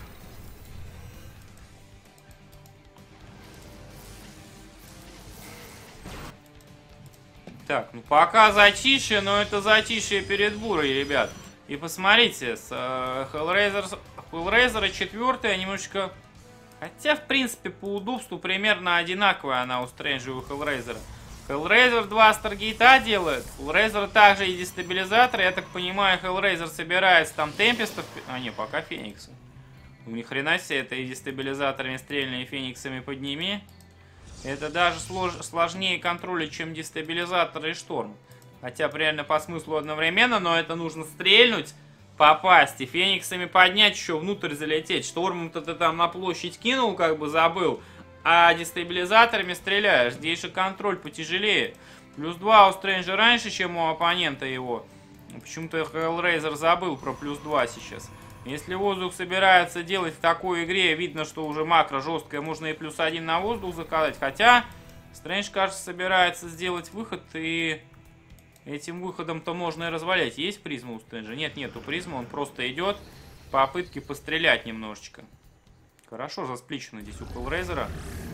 Так, ну пока затишье, но это затишье перед бурой, ребят. И посмотрите, с э, Hellraiser, Hellraiser четвертая немножечко... Хотя, в принципе, по удобству примерно одинаковая она у Стрэнджа и у Hellraiser. Hellraiser два Старгейта делает, Hellraiser также и дестабилизатор. Я так понимаю, Hellraiser собирается там Темпестов... А не, пока Феникса. Ну ни хрена себе, это и дестабилизаторами стрельными, и фениксами подними. Это даже слож... сложнее контроля, чем дестабилизаторы и шторм. Хотя реально по смыслу одновременно, но это нужно стрельнуть, попасть и фениксами поднять, еще внутрь залететь. Штормом-то ты там на площадь кинул, как бы забыл, а дестабилизаторами стреляешь. Здесь же контроль потяжелее. Плюс два у Стрэнджа раньше, чем у оппонента его. Почему-то Hellraiser забыл про плюс два сейчас. Если воздух собирается делать в такой игре, видно, что уже макро жесткая, можно и плюс один на воздух заказать. Хотя Стрэндж, кажется, собирается сделать выход, и этим выходом-то можно и развалять. Есть призма у Стрэнджа? Нет, нету призмы, он просто идет в попытке пострелять немножечко. Хорошо заспличено здесь у Hellraiser.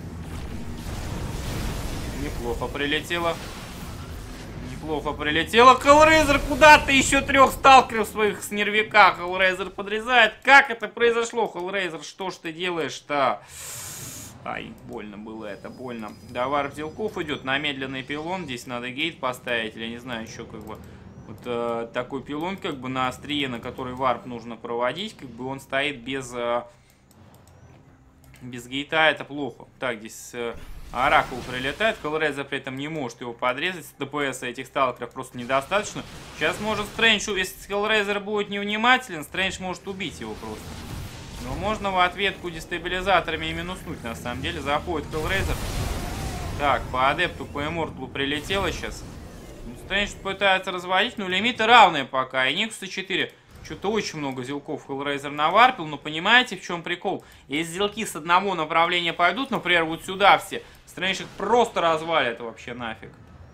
Неплохо прилетело. Неплохо прилетело. Hellraiser, куда ты еще трех сталкеров своих с нервяка Hellraiser подрезает? Как это произошло, Hellraiser? Что ж ты делаешь-то? Ай, больно было это, больно. Да, варп Зилков идет на медленный пилон. Здесь надо гейт поставить, или не знаю, еще как бы. Вот э, такой пилон, как бы на острие, на который варп нужно проводить, как бы он стоит без... Э, без гейта, это плохо. Так, здесь... Э, Оракул прилетает, Hellraiser при этом не может его подрезать. С ДПСа этих сталкеров просто недостаточно. Сейчас может Стрэндж, если Hellraiser будет невнимателен, Стрэндж может убить его просто. Но можно в ответку дестабилизаторами и минуснуть, на самом деле. Заходит Hellraiser. Так, по адепту, по Immortal прилетело сейчас. Стрэндж пытается разводить, но лимиты равные пока. И Nexus четыре. Что-то очень много зелков Hellraiser наварпил, но понимаете, в чем прикол? Если зелки с одного направления пойдут, например, вот сюда все, Стрэндж их просто развалит вообще нафиг.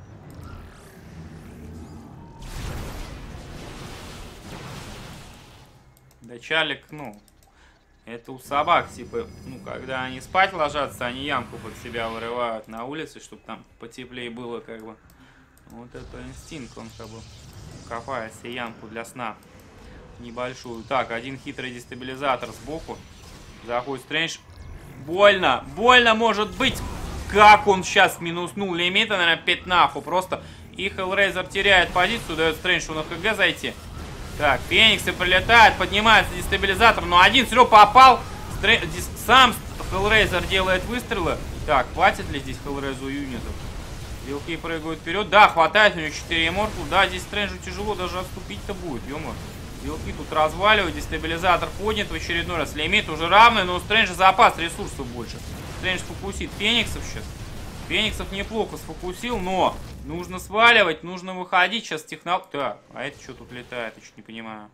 Да Чалик, ну, это у собак, типа, ну, когда они спать ложатся, они ямку под себя вырывают на улице, чтобы там потеплее было, как бы. Вот это инстинкт, он как бы копает себе ямку для сна. Небольшую. Так, один хитрый дестабилизатор сбоку. Заходит Стрэндж. Больно! Больно может быть! Как он сейчас минуснул лимита, наверное, пятнаху. Просто и Hellraiser теряет позицию, дает Стрэндж на ХГ зайти. Так, Фениксы прилетают, поднимается дестабилизатор, но один все попал. Стрэндж... Сам Hellraiser делает выстрелы. Так, хватит ли здесь Hellraiser юнитов? Вилки прыгают вперед. Да, хватает, у него четыре Immortal. Да, здесь Стрэнджу тяжело даже отступить-то будет, ё-моё. Вилки тут разваливают, дестабилизатор поднят в очередной раз. Лимит уже равный, но у Стрэнджа запас ресурсов больше. Стрэндж фокусит Фениксов сейчас. Фениксов неплохо сфокусил, но нужно сваливать, нужно выходить. Сейчас технол... Так, а это что тут летает? Я чуть не понимаю.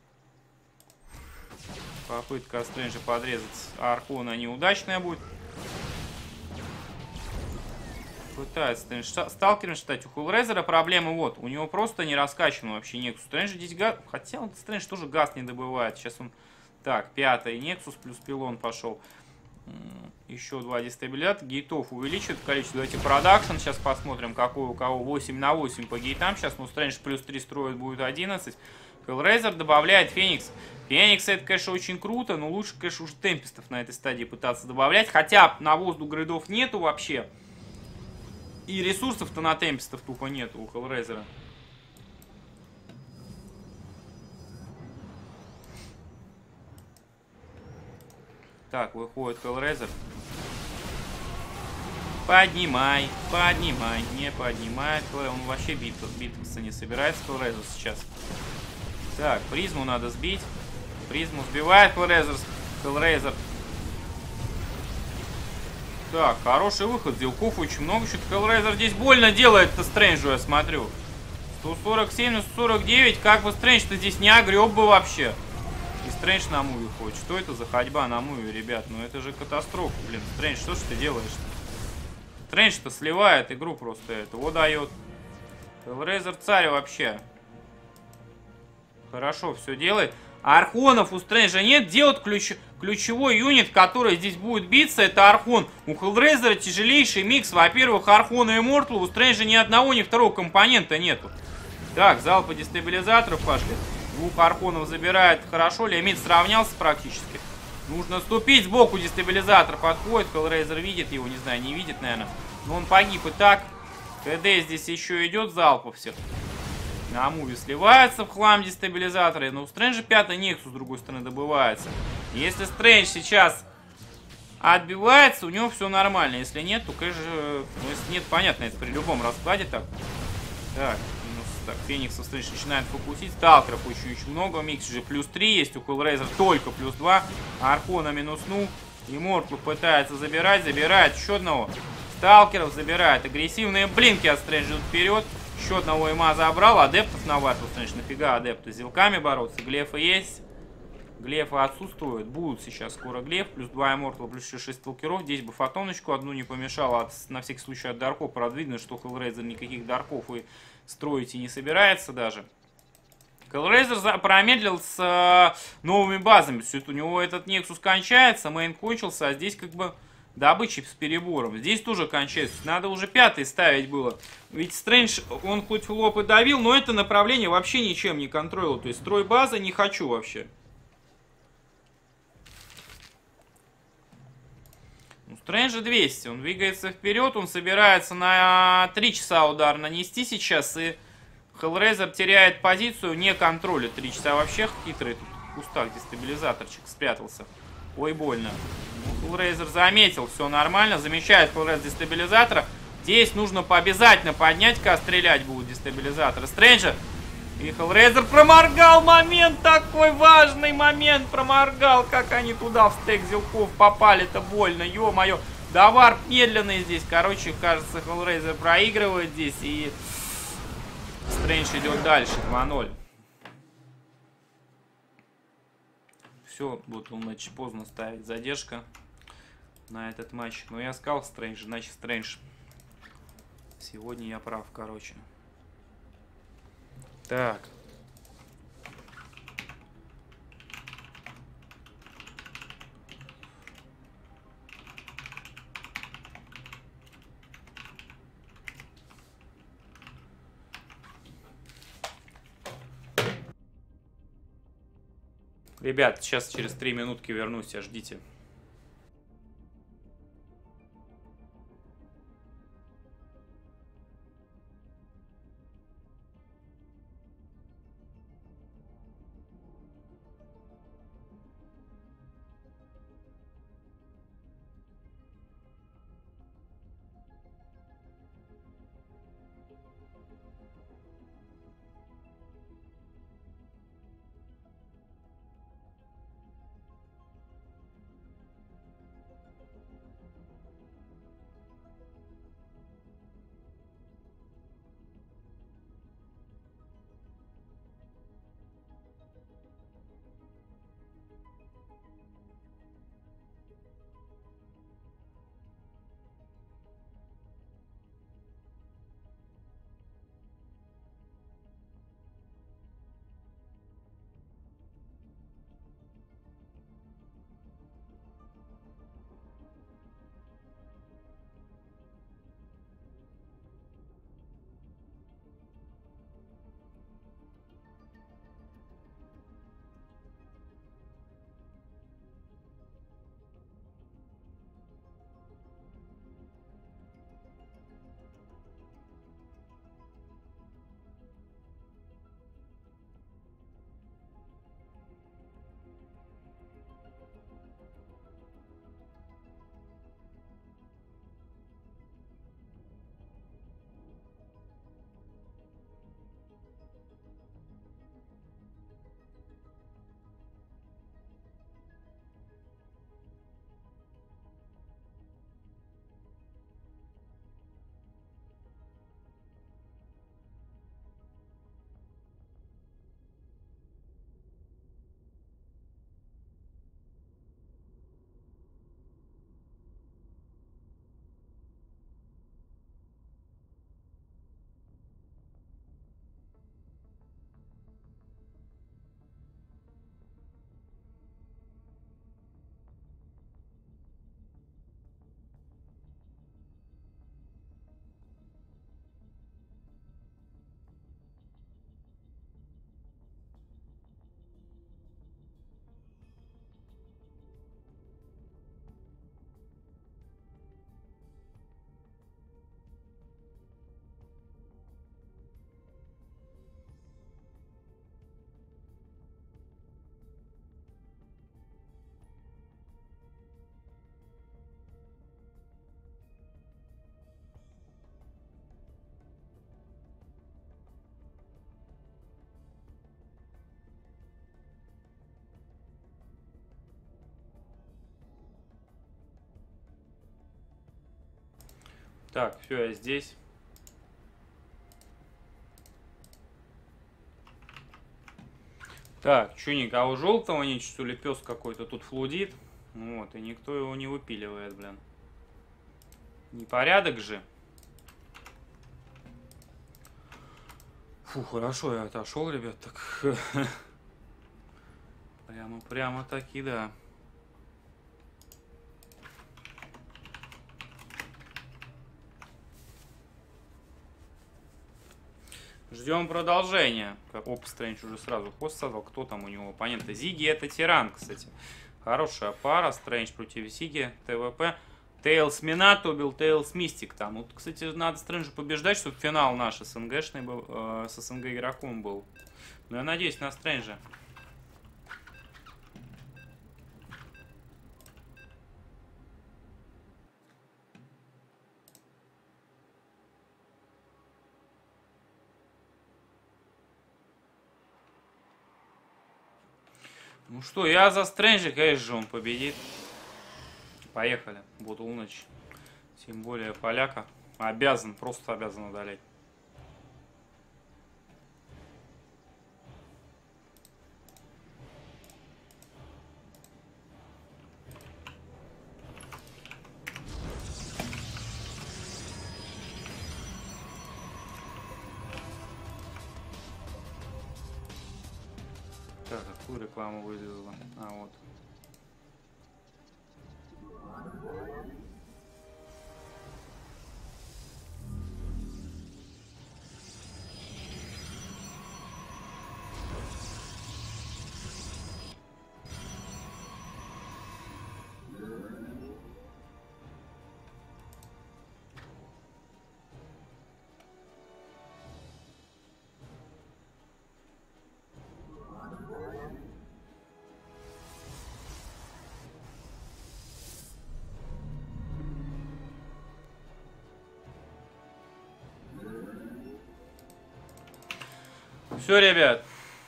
Попытка Стрэнджа подрезать Архона неудачная будет. Пытается Стрэндж сталкером считать. У Hellraiser проблема вот. У него просто не раскачан вообще Nexus. Стрэндж здесь газ... Хотя он Стрэндж тоже газ не добывает. Сейчас он... Так, пятый Nexus плюс пилон пошел. Еще два дестабилизатора. Гейтов увеличивает количество. Давайте продакшн. Сейчас посмотрим, какой у кого. восемь на восемь по гейтам. Сейчас, ну, Стрэндж плюс три строит, будет одиннадцать. Hellraiser добавляет Феникс. Феникс это, конечно, очень круто. Но лучше, конечно, уже темпестов на этой стадии пытаться добавлять. Хотя на воздух грейдов нету вообще. И ресурсов-то на темпестов тупо нету у Hellraiser. Так, выходит Hellraiser. Поднимай, поднимай, не поднимает. Он вообще битв, битваться не собирается, Hellraiser сейчас. Так, призму надо сбить. Призму сбивает Hellraiser. Hellraiser. Так, хороший выход. Зелков очень много. Что-то Hellraiser здесь больно делает-то Стрэнджу, я смотрю. сто сорок семь на сто сорок девять. Как бы Стрэндж-то здесь не огреб бы вообще. И Стрэндж на муве ходит. Что это за ходьба на муве, ребят? Ну это же катастрофа, блин. Стрэндж, что ж ты делаешь-то? Стрэндж-то сливает игру просто это. Вот дает. Hellraiser царь вообще. Хорошо все делает. А Архонов у Стрэнджа нет. Делать ключ... ключевой юнит, который здесь будет биться, это Архон. У Hellraiser тяжелейший микс. Во-первых, Архон и Immortal. У Стрэнджа ни одного, ни второго компонента нету. Так, залпы дестабилизаторов пошли. Двух Архонов забирает. Хорошо, лимит сравнялся практически. Нужно ступить сбоку, дестабилизатор подходит. Hellraiser видит его, не знаю, не видит, наверное. Но он погиб и так. КД здесь еще идет, залпов всех. На муве сливается в хлам дестабилизаторы. Но у Стрэнджа пятый Nexus с другой стороны добывается. Если Стрэндж сейчас отбивается, у него все нормально. Если нет, то, конечно, ну, если нет, понятно, это при любом раскладе так. Так, минус, так, Фениксов Стрэндж начинает фокусить. Сталкеров очень-очень много. Микс уже плюс три есть. У Hellraiser только плюс два. Архона минуснул. Иммортл пытается забирать. Забирает еще одного. Сталкеров забирает. Агрессивные блинки от Стрэнджа идут вперед. Еще одного Има забрал. Адептов наватил Стрэндж. Нафига адепты с зелками бороться? Глефы есть. Глефы отсутствуют. Будут сейчас скоро глеф. Плюс два иммортала, плюс еще шесть сталкеров. Здесь бы фотоночку одну не помешало. От, на всякий случай от дарков. Правда, видно, что Hellraiser никаких дарков и строить и не собирается даже. Hellraiser промедлил с э, новыми базами. Все это у него этот Nexus кончается. Мейн кончился. А здесь как бы добыча с перебором. Здесь тоже кончается. Надо уже пятый ставить было. Ведь Стрэндж, он хоть в лоб и давил, но это направление вообще ничем не контролил. То есть строй базы не хочу вообще. У Стрэнджа двести, он двигается вперед, он собирается на три часа удар нанести сейчас, и Hellraiser теряет позицию, не контролит. три часа вообще хитрый, тут в кустах дестабилизаторчик спрятался. Ой, больно. Hellraiser заметил, все нормально, замечает Hellraiser дестабилизатора. Здесь нужно обязательно поднять, когда стрелять будут дестабилизаторы Стрэнджа. И Hellraiser проморгал момент, такой важный момент проморгал, как они туда в стек зелков попали-то больно, ё-моё. Давар медленный здесь, короче, кажется, Hellraiser проигрывает здесь, и Стрэндж идет дальше, два ноль. Все, будет он матч поздно ставить, задержка на этот матч. Но я сказал Стрэндж, значит Стрэндж. Сегодня я прав, короче. Так. Ребят, сейчас через три минутки вернусь, ждите. Так, все, я здесь. Так, что, никого желтого нет, что ли, пес какой-то тут флудит. Вот, и никто его не выпиливает, блин. Непорядок же. Фу, хорошо, я отошел, ребят, так. Прямо, прямо таки, да. Ждем продолжения. Оп, Стрэндж уже сразу хост создал. Кто там у него оппонент? Зиги это тиран, кстати. Хорошая пара. Стрэндж против Зиги. ТВП. Тейлс Минато убил Тейлс Мистик там. Вот, кстати, надо Стрэнджу побеждать, чтобы финал наш СНГшный был, э, с СНГ игроком был. Но я надеюсь на Стрэнджа. Ну что, я за Стрэнджа, конечно же, он победит. Поехали. Буду ночь. Тем более поляка. Обязан, просто обязан удалять. Так, какую рекламу вылезла? А, вот. Все, ребят.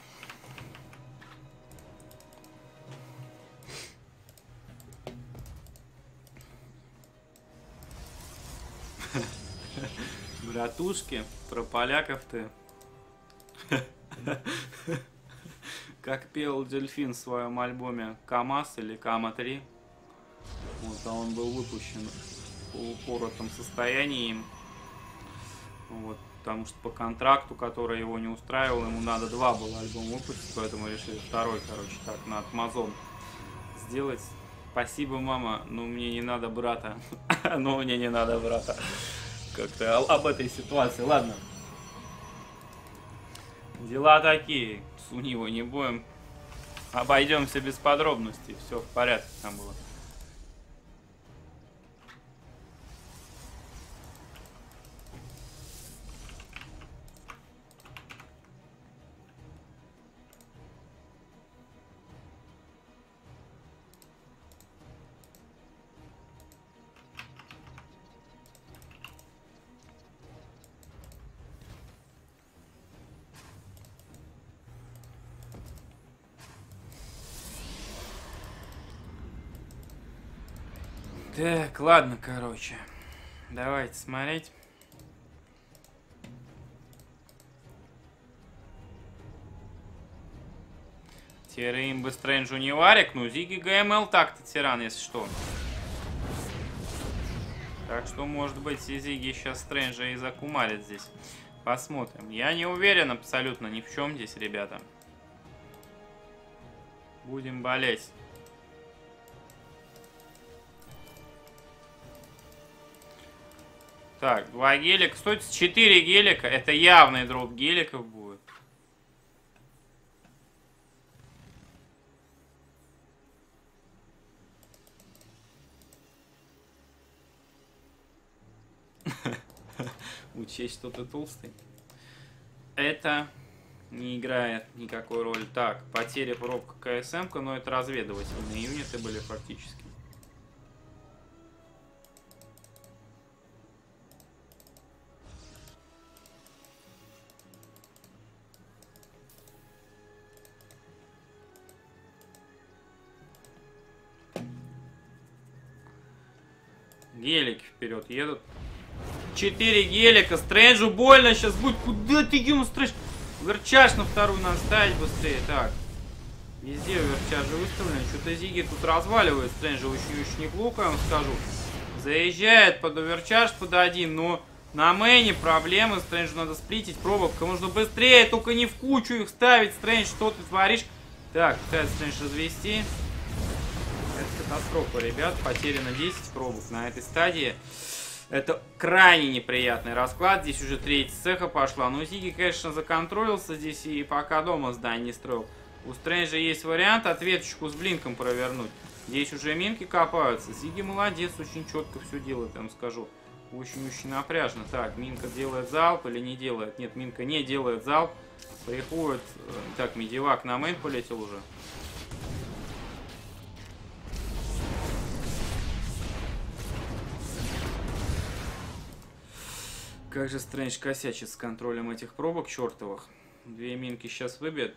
Братушки, про поляков ты. Как пел Дельфин в своем альбоме КамАЗ или Кама три. Вот, а он был выпущен в полупоротом состоянии им. Вот, потому что по контракту, который его не устраивал, ему надо два было альбома выпустить, поэтому решили второй, короче, так, на Амазон сделать. Спасибо, мама, но мне не надо брата. Но мне не надо брата. Как-то об этой ситуации. Ладно. Дела такие. Суни его не будем. Обойдемся без подробностей. Все в порядке там было. Так, ладно, короче. Давайте смотреть. Терем бы Стрэнджу не варик, ну Зиги ГМЛ так-то тиран, если что. Так что, может быть, и Зиги сейчас Стрэнджа и закумарит здесь. Посмотрим. Я не уверен абсолютно ни в чем здесь, ребята. Будем болеть. Так, два гелика. Стоит четыре гелика. Это явный дроп геликов будет. Учесть, что ты толстый. Это не играет никакой роли. Так, потеря пробка КСМ-ка, но это разведывательные юниты были фактически. Гелики вперед едут. четыре гелика. Стрэнджу больно сейчас будет. Куда ты, ему Стрэндж? Верчаж на вторую надо ставить быстрее. Так. Везде верчажи выставлены. Что-то Зиги тут разваливает. Стрэнджа очень-очень неплохо, я вам скажу. Заезжает под оверчаж под один, но на мэне проблемы. Стрэнджу надо сплитить пробок. Нужно быстрее, только не в кучу их ставить. Стрэндж, что ты творишь? Так, пытается Стрэндж развести. Это катастрофа, ребят. Потеряно десять пробок на этой стадии. Это крайне неприятный расклад. Здесь уже третья цеха пошла. Но Зиги, конечно, законтролился здесь и пока дома здание не строил. У Стрэнджа есть вариант ответочку с блинком провернуть. Здесь уже минки копаются. Зиги молодец, очень четко все делает, я вам скажу. Очень-очень напряжно. Так, минка делает залп или не делает? Нет, минка не делает залп. Приходит... Так, медивак на мейн полетел уже. Как же Стрэндж косячит с контролем этих пробок чертовых. Две минки сейчас выбьет.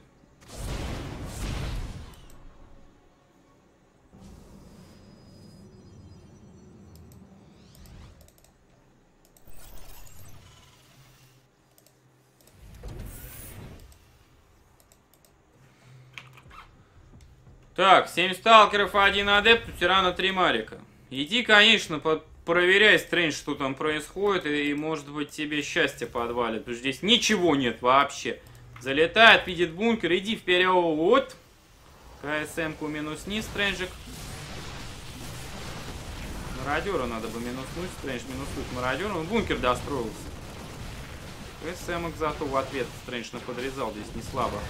Так, семь сталкеров, один адепт, у тирана три марика. Иди, конечно, под... проверяй, Стрэндж, что там происходит, и, может быть, тебе счастье подвалит. Потому что здесь ничего нет вообще. Залетает, видит бункер, иди вперед. КСМ-ку минусни, Стрэнджик. Мародера надо бы минуснуть, Стрэндж минусует мародера. Он бункер достроился. КСМ-ок зато в ответ Стрэндж наподрезал, здесь не слабо.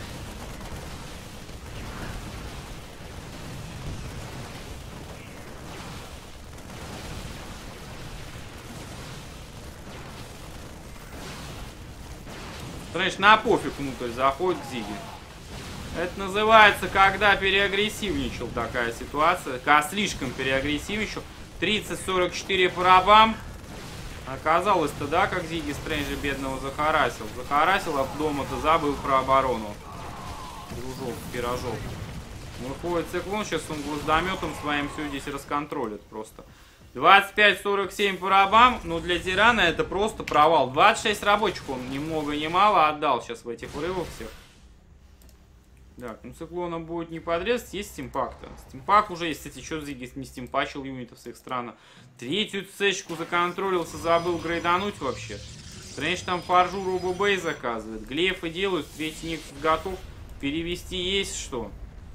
Стрэндж на пофиг внутрь заходит к Зиге. Это называется, когда переагрессивничал такая ситуация. Когда слишком переагрессивничал. тридцать сорок четыре по рабам. Оказалось-то, да, как Зиги Стрэнджа бедного захарасил. Захарасил, а дома-то забыл про оборону. Дружок, пирожок. Выходит циклон, сейчас он гвоздометом своим все здесь расконтролит просто. двадцать пять сорок семь по рабам, но для тирана это просто провал. двадцать шесть рабочих он ни много ни мало отдал сейчас в этих врывах всех. Так, ну циклоном будет не подрезать, есть стимпак-то. Стимпак уже есть, кстати, что Зиги не стимпачил юнитов своих стран. Третью цечку законтролился, забыл грейдануть вообще. Стрэндж там фаржу робо-бей заказывает. Глефы делают, третий ник готов. Перевести есть что?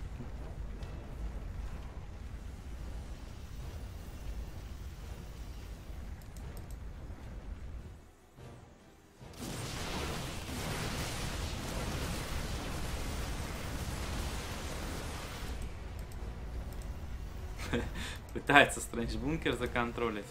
Пытается Стрэндж бункер законтролить.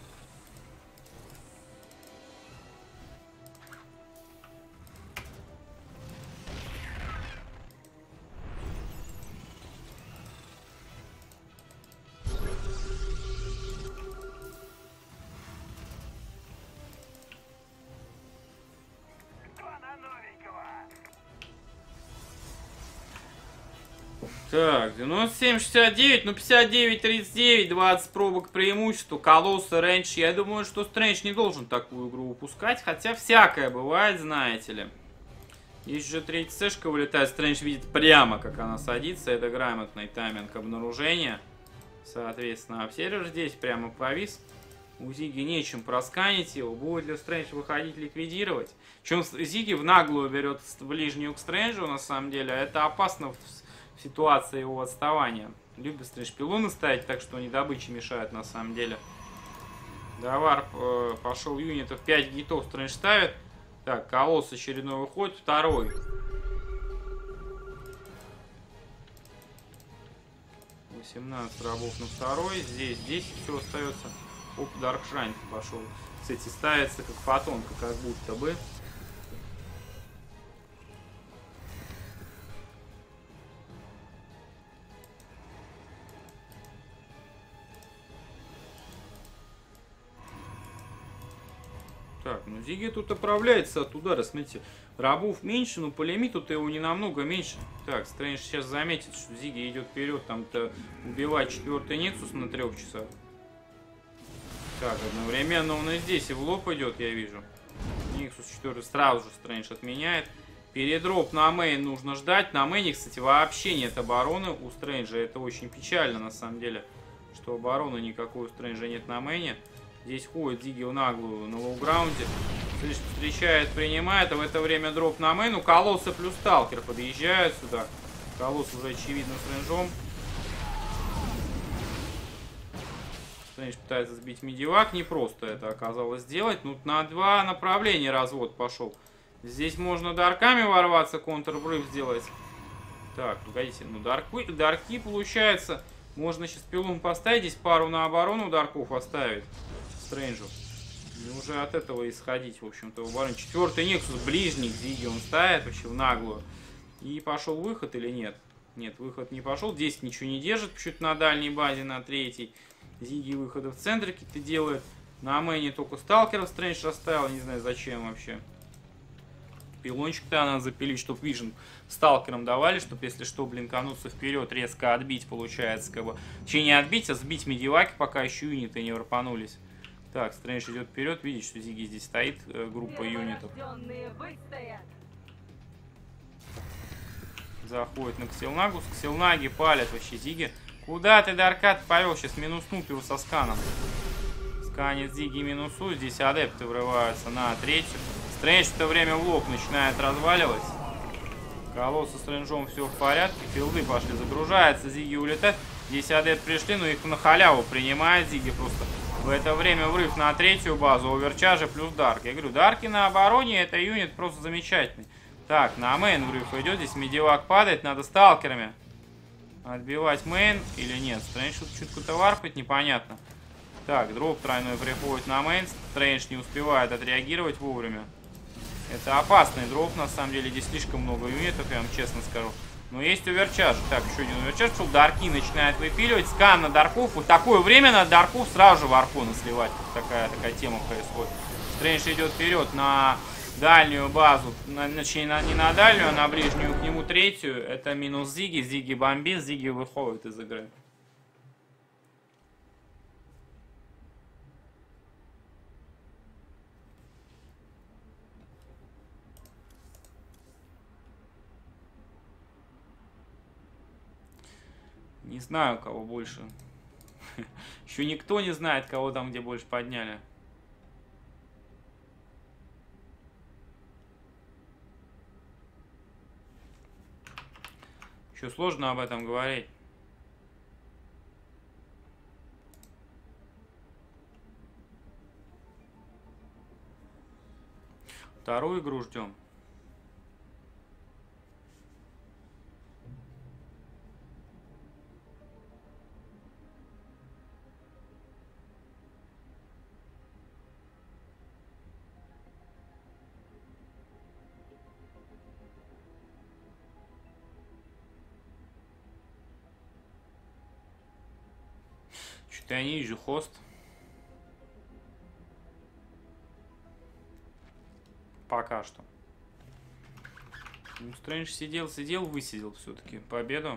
Так, девяносто семь шестьдесят девять, ну пятьдесят девять тридцать девять, двадцать пробок преимущества, Колосса, Рэндж. Я думаю, что Стрэндж не должен такую игру упускать, хотя всякое бывает, знаете ли. Здесь же третья сэшка вылетает, Стрэндж видит прямо, как она садится, это грамотный тайминг обнаружения. Соответственно, обсервер здесь прямо повис. У Зиги нечем просканить его, будет ли Стрэндж выходить ликвидировать. Причем Зиги в наглую берет ближнюю к Стрэнджу, на самом деле, это опасно в ситуация его отставания. Любит Стрэндж пилоны ставить, так что они добыче мешают на самом деле. Давар э, пошел юнитов, пять гитов Стрэндж ставит. Так, Колосс очередной выходит, второй. восемнадцать рабов на второй, здесь десять все остается. Оп, Даркшрайн пошел. Кстати, ставится как фотонка, как будто бы. Так, ну Зиги тут оправляется от удара, смотрите, рабов меньше, но по лимиту-то его не намного меньше. Так, Стрэндж сейчас заметит, что Зиги идет вперед, там-то убивать четвертый Нексус на трех часах. Так, одновременно он и здесь, и в лоб идет, я вижу. Nexus четыре сразу же Стрэндж отменяет. Передроп на мейн нужно ждать. На мейне, кстати, вообще нет обороны у Стрэнджа. Это очень печально, на самом деле, что обороны никакой у Стрэнджа нет на мейне. Здесь ходит Зиги в наглую на лоу-граунде. Встречает, принимает, а в это время дроп на мейн. У Колосса плюс Сталкер подъезжают сюда. Колосс уже очевидно Стрэнджом. Стрэндж пытается сбить медивак. Не просто это оказалось сделать. Ну, на два направления развод пошел. Здесь можно дарками ворваться, контрбрыв сделать. Так, погодите. Ну, дарки, дарки получается. Можно сейчас пилум поставить. Здесь пару на оборону дарков оставить. Стрэнджу. И уже от этого исходить, в общем-то, в обороне. Четвертый Нексус, ближний к Зиге он ставит вообще в наглую. И пошел выход или нет? Нет, выход не пошел. Здесь ничего не держит. Почему-то на дальней базе, на третьей. Зиги выхода в центре какие-то делает. На мэне только сталкеров Стрэндж расставил. Не знаю зачем вообще. Пилончик-то надо запилить, чтобы вижен сталкерам давали, чтобы если что, блинкануться вперед, резко отбить получается. Как бы. Точнее не отбить, а сбить медиваки, пока еще юниты не варпанулись. Так, Стрэндж идет вперед. Видите, что Зиги здесь стоит, э, группа юнитов. Заходит на Ксилнагус. Ксилнаги палят вообще Зиги. Куда ты, Даркат, повел? Сейчас минуснут его со сканом. Сканит Зиги минусует. Здесь адепты врываются на третью. Стрэндж в это время в лоб начинает разваливать. Колосс со Стрэнджом все в порядке. Филды пошли. Загружается. Зиги улетает. Здесь адепты пришли, но их на халяву принимает Зиги просто. В это время врыв на третью базу. Оверчаржи плюс Дарк. Я говорю, Дарки на обороне. Это юнит просто замечательный. Так, на мейн врыв идет. Здесь медивак падает. Надо сталкерами отбивать мейн или нет. Стрэндж тут чутку-то варпает, непонятно. Так, дроп тройной приходит на мейн. Стрэндж не успевает отреагировать вовремя. Это опасный дроп, на самом деле. Здесь слишком много юнитов, я вам честно скажу. Но есть оверчарж. Так, еще один оверчарж. Дарки начинает выпиливать. Скан на дарков. Вот такое время на дарков сразу же варпоны сливать. Вот такая, такая тема происходит. Стрэндж идет вперед на дальнюю базу. На, точнее, на, не на дальнюю, а на ближнюю к нему третью. Это минус Зиги. Зиги бомбит. Зиги выходит из игры. Не знаю, кого больше. Еще никто не знает, кого там где больше подняли. Еще сложно об этом говорить. Вторую игру ждем. Что-то я не вижу хост. Пока что. Ну, Стрэндж сидел, сидел, высидел все-таки победу.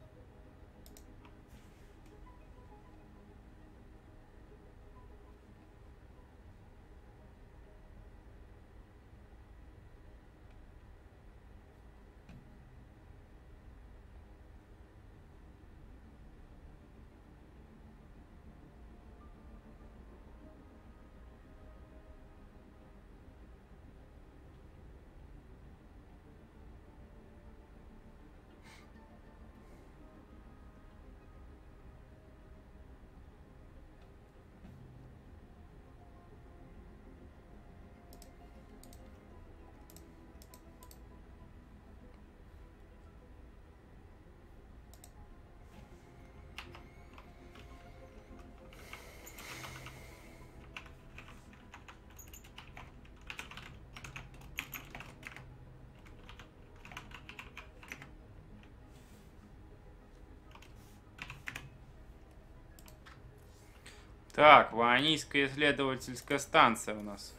Так, Ванийская исследовательская станция у нас.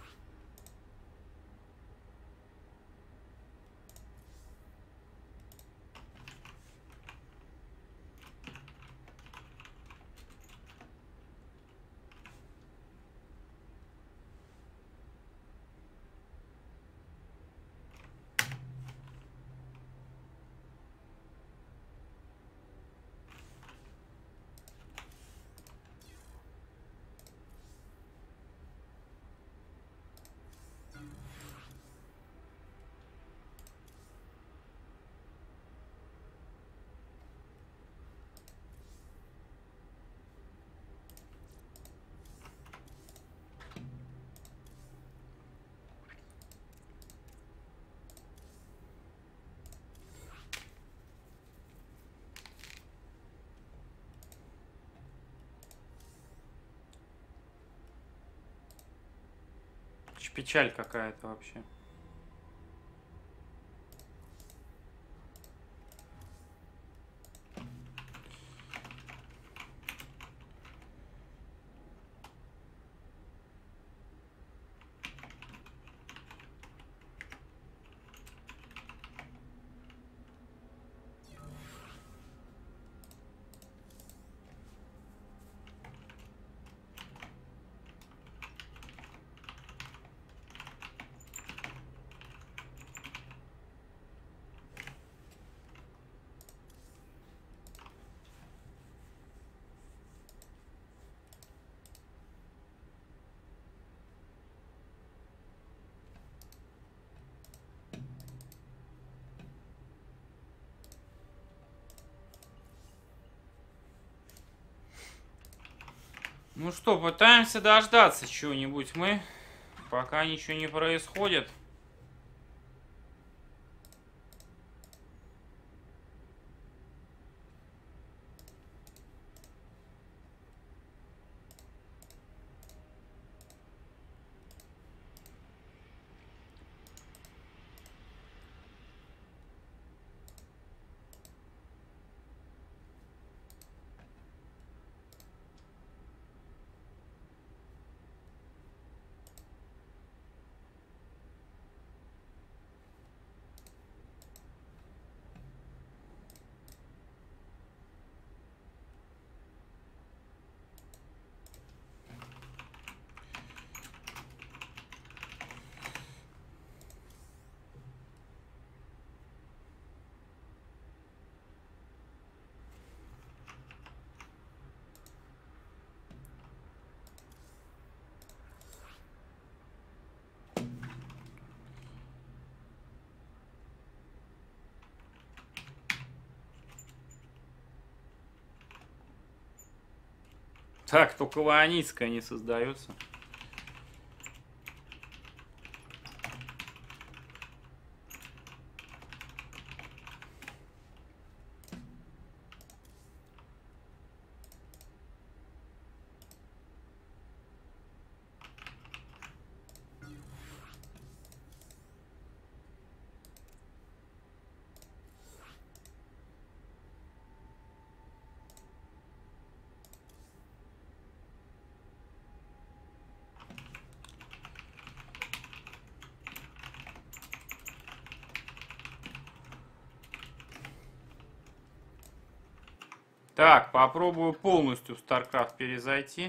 Печаль какая-то вообще. Ну что, пытаемся дождаться чего-нибудь мы, пока ничего не происходит. Так, только Леонидская не создается. Так, попробую полностью в StarCraft перезайти.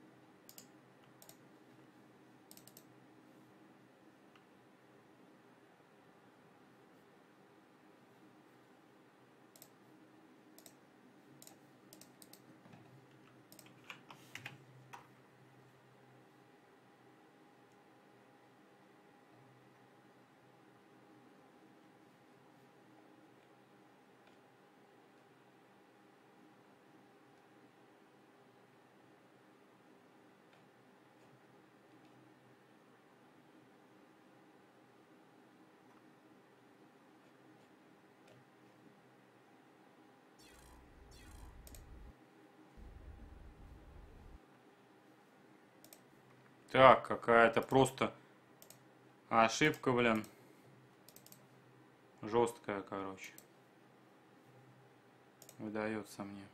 Так, какая-то просто ошибка, блин. Жесткая, короче. Выдается мне.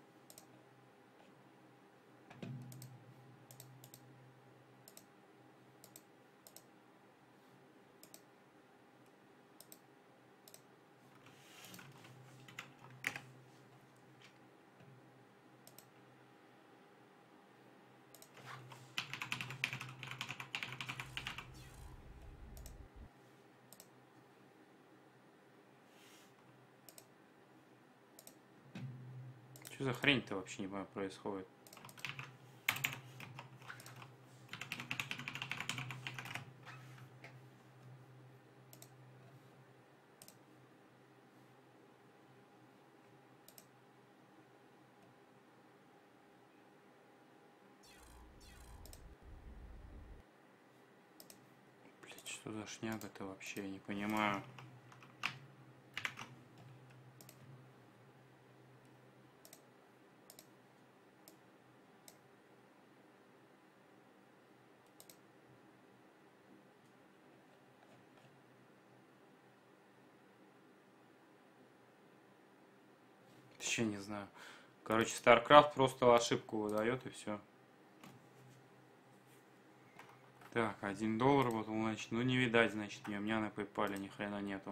Что за хрень-то вообще не понимаю происходит? Блять, что за шняга-то вообще, я не понимаю. Вообще не знаю. Короче, StarCraft просто ошибку выдает и все. Так, один доллар вот, значит, ну не видать, значит, мне, у меня на PayPal ни хрена нету.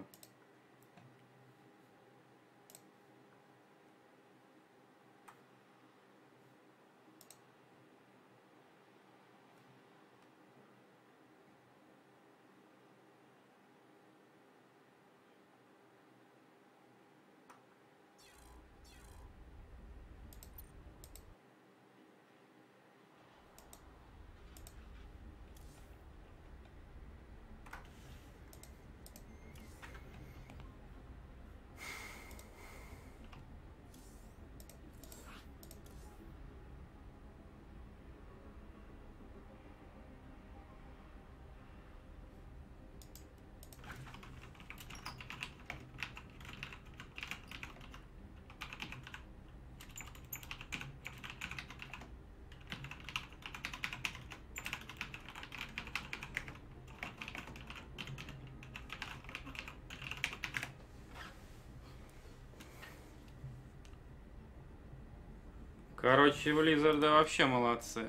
Короче, Blizzard вообще молодцы.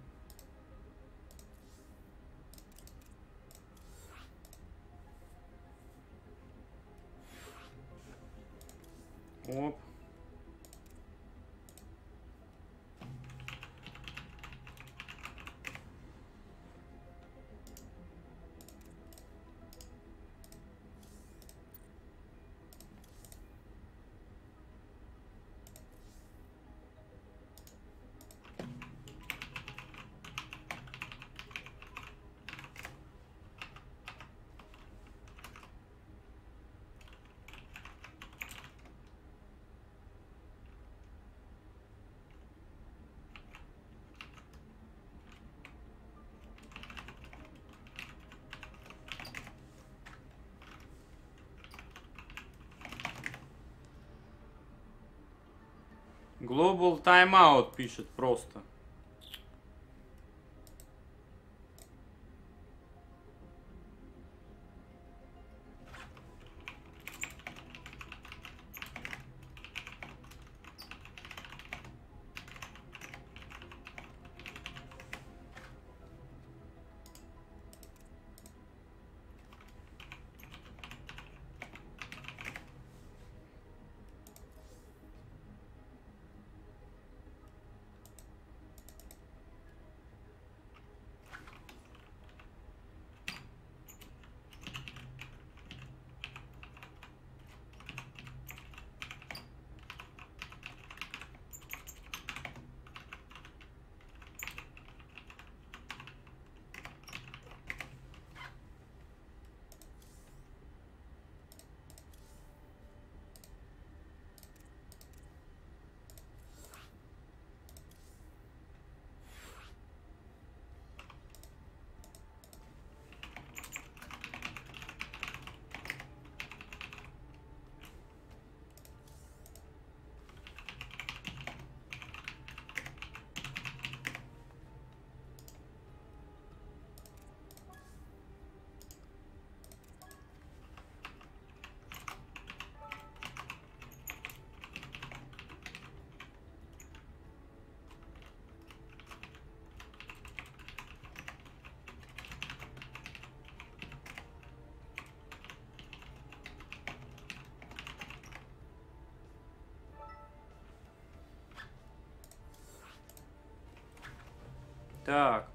Оп. Global Timeout пишет просто. Так.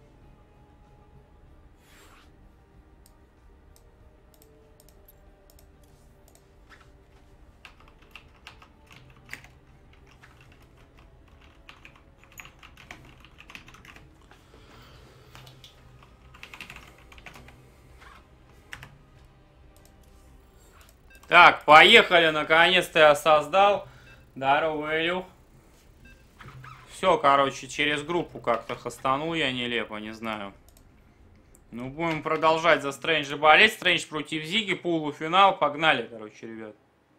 Так, поехали, наконец-то я создал. Здорово, Илюх. Все, короче, через группу как-то хастанул я нелепо, не знаю. Ну, будем продолжать за Стрэнджа болеть. Стрэндж против Зиги, полуфинал. Погнали, короче, ребят.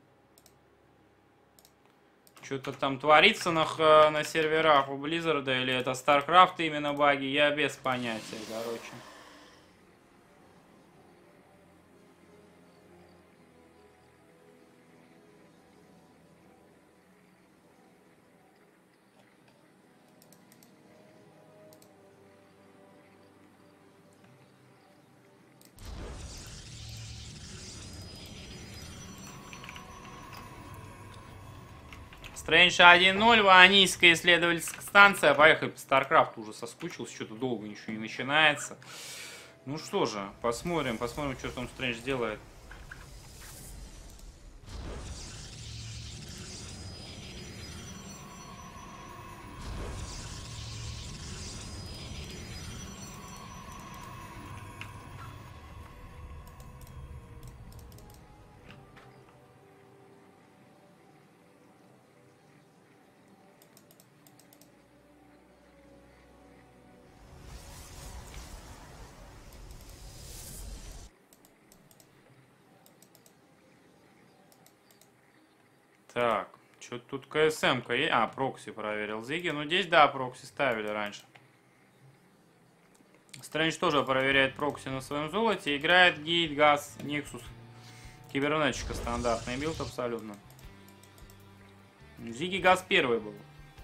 Что-то там творится на, на серверах у Близзарда, или это StarCraft именно баги, я без понятия, короче. Стрэндж один ноль, Ванийская исследовательская станция. Поехали по Старкрафту, уже соскучился, что-то долго ничего не начинается. Ну что же, посмотрим, посмотрим, что там Стрэндж делает. Так, что-то тут КСМ-ка есть. А, прокси проверил Зиги. Ну, здесь, да, прокси ставили раньше. Стрэндж тоже проверяет прокси на своем золоте. Играет Гейт, Газ, Нексус. Кибернетика стандартный билд абсолютно. Зиги Газ первый был.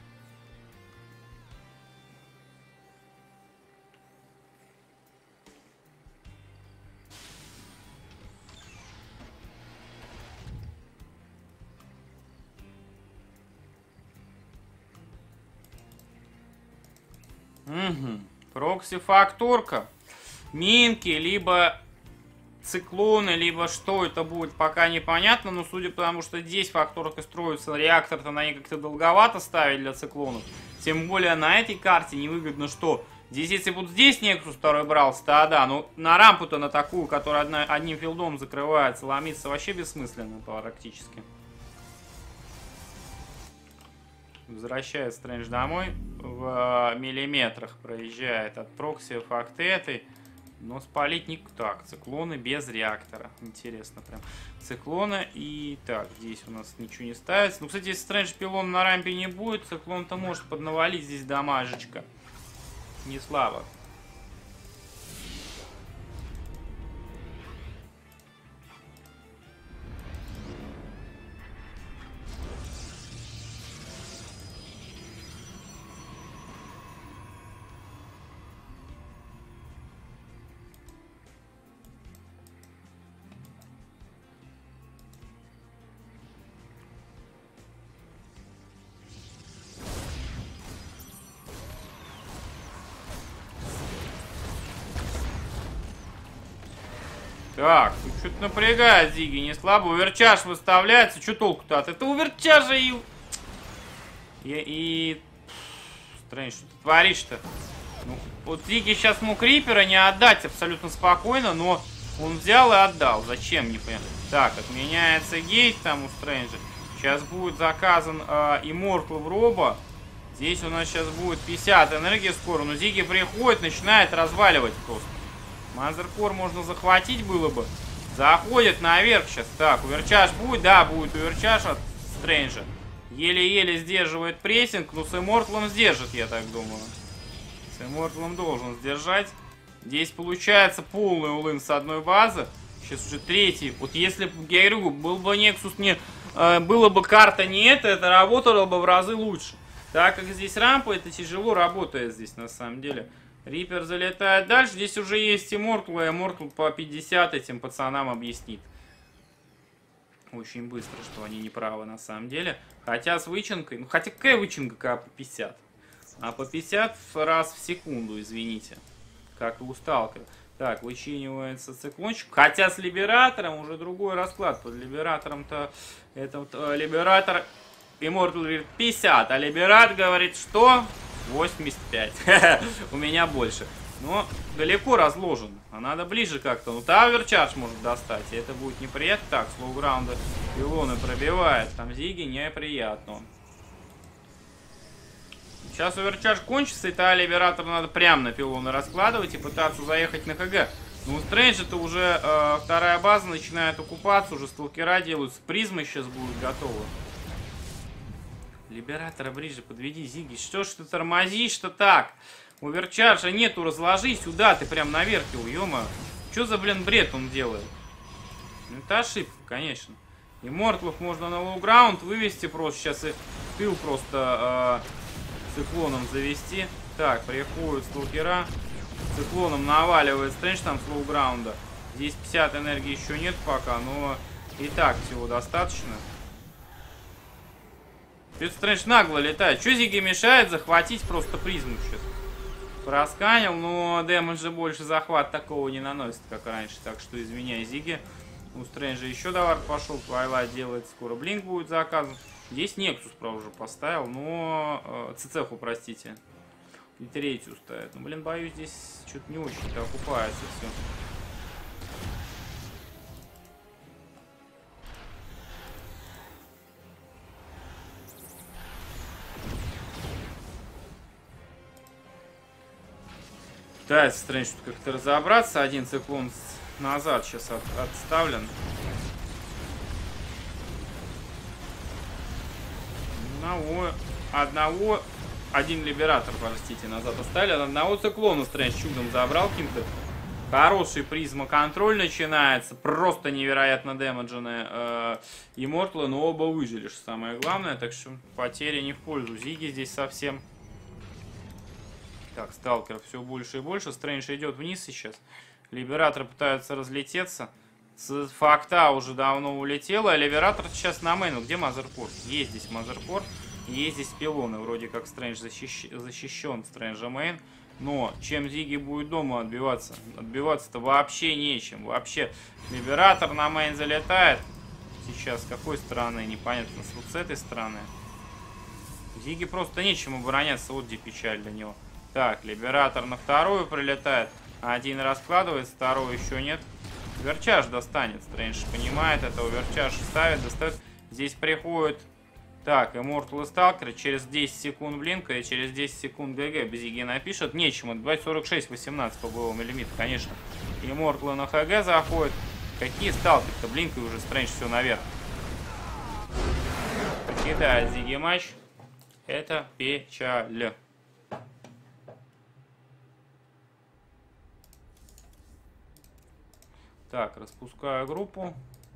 Угу. Прокси-фактурка. Минки, либо циклоны, либо что это будет, пока непонятно. Но судя по тому, что здесь фактурка строится, реактор-то на ней как-то долговато ставить для циклонов. Тем более на этой карте невыгодно, что здесь, если вот здесь Nexus второй брался, то да, но на рампу-то на такую, которая одна, одним филдом закрывается, ломиться вообще бессмысленно практически. Возвращает Стрэндж домой. В миллиметрах проезжает от прокси факт этой. Но спалить не... Так, циклоны без реактора. Интересно прям. Циклоны и... Так, здесь у нас ничего не ставится. Ну, кстати, если Стрэндж пилон на рампе не будет, циклон-то может поднавалить здесь дамажечка. Не слабо. Так, тут что-то напрягает Зиги, не слабо. Уверчаж выставляется. Что толку-то от этого уверчажа и... И... и... Стрэндж, что ты творишь-то? Ну, вот Зиги сейчас мог Рипера не отдать абсолютно спокойно, но он взял и отдал. Зачем, не понимаю. Так, отменяется гейт там у Стрэнджа. Сейчас будет заказан э, Immortal в Робо. Здесь у нас сейчас будет пятьдесят энергии скоро, но Зиги приходит, начинает разваливать просто. Мазеркор можно захватить было бы. Заходит наверх сейчас. Так, уверчаж будет? Да, будет уверчаж от Стрэнджа. Еле-еле сдерживает прессинг. Но с Immortal'ом сдержит, я так думаю. С Immortal'ом должен сдержать. Здесь получается полный улын с одной базы. Сейчас уже третий. Вот если бы, я говорю, был бы Nexus не... Э, была бы карта не эта, это работало бы в разы лучше. Так как здесь рампа, это тяжело работает здесь на самом деле. Рипер залетает дальше. Здесь уже есть Immortal, и Immortal по пятьдесят этим пацанам объяснит. Очень быстро, что они не правы на самом деле. Хотя с вычинкой... Ну, хотя какая вычинка, как по пятьдесят? А по пятьдесят раз в секунду, извините. Как у Сталкера. Так, вычинивается циклончик. Хотя с Либератором уже другой расклад. Под Либератором-то... Этот э, Либератор... Immortal говорит пятьдесят, а Либерат говорит, что... восемьдесят пять. У меня больше. Но далеко разложен. А надо ближе как-то. Ну, Тауэр-чардж может достать. И это будет неприятно. Так, слоуграунда пилоны пробивает. Там Зиги неприятно. Сейчас оверчардж кончится, и та Либератор надо прямо на пилоны раскладывать и пытаться заехать на ХГ. Ну, у Стрэнджа-то уже э, вторая база начинает окупаться. Уже сталкера делаются. Призмы сейчас будут готовы. Либератора ближе подведи, Зиги. Что ж ты тормозишь-то так? Оверчарджа нету, разложи сюда, ты прям наверх его, ё-моё. Что за, блин, бред он делает? Ну, это ошибка, конечно. Иммортлов можно на лоу-граунд вывести просто. Сейчас и тыл просто э, циклоном завести. Так, приходят сталкера. Циклоном наваливает Стрэндж там с лоу-граунда. Здесь пятьдесят энергии еще нет пока, но и так всего достаточно. Тут Стрэндж нагло летает. Что Зиги мешает захватить просто призму сейчас? Просканил, но дэмэджа больше захват такого не наносит, как раньше. Так что извиняй, Зиги. У Стрэнджа еще давар пошел, Твайлайт делает, скоро Блинк будет заказан. Здесь Нексус, правда, уже поставил, но... Э, Цицеху, простите. И третью ставит. Ну, блин, боюсь, здесь что-то не очень-то окупается все. Пытается Стрэндж тут как-то разобраться. Один циклон назад сейчас от, отставлен. Одного, одного, один либератор, простите, назад оставлен. Одного циклона Стрэндж чудом забрал каким-то. Хороший призма-контроль начинается. Просто невероятно дэмэдженные э, Иммортлы, но оба выжили, что самое главное. Так что потери не в пользу Зиги здесь совсем. Так, сталкер все больше и больше. Стрэндж идет вниз сейчас. Либераторы пытаются разлететься. С факта уже давно улетела. А Либератор сейчас на мейну. Где Мазерпорт? Есть здесь Мазерпорт. Есть здесь пилоны. Вроде как Стрэндж защищ... защищен. Стрэнджа мейн. Но чем Зиги будет дома отбиваться? Отбиваться-то вообще нечем. Вообще Либератор на мейн залетает. Сейчас с какой стороны? Непонятно. Вот с этой стороны. Зиги просто нечем обороняться. Вот где печаль для него. Так, Либератор на вторую прилетает. Один раскладывается, второй еще нет. Верчаж достанет. Стрэндж понимает этого. Верчаж ставит, достает. Здесь приходит... Так, Иммортал и Сталкер. Через десять секунд Блинка и через десять секунд ГГ без Зиги напишет. Нечем отбивать. сорок шесть восемнадцать по боевому лимиту, конечно. Иммортал на ХГ заходит. Какие Сталкеры-то? Блинка и уже Стрэндж все наверх. Покидает Зиги матч. Это печаль. Так, распускаю группу.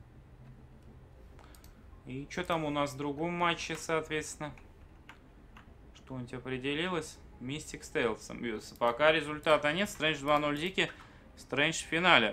И что там у нас в другом матче, соответственно? Что-нибудь определилось? Мистик с Тейлсом бьется. Пока результата нет. Стрэндж два ноль Зики. Стрэндж в финале.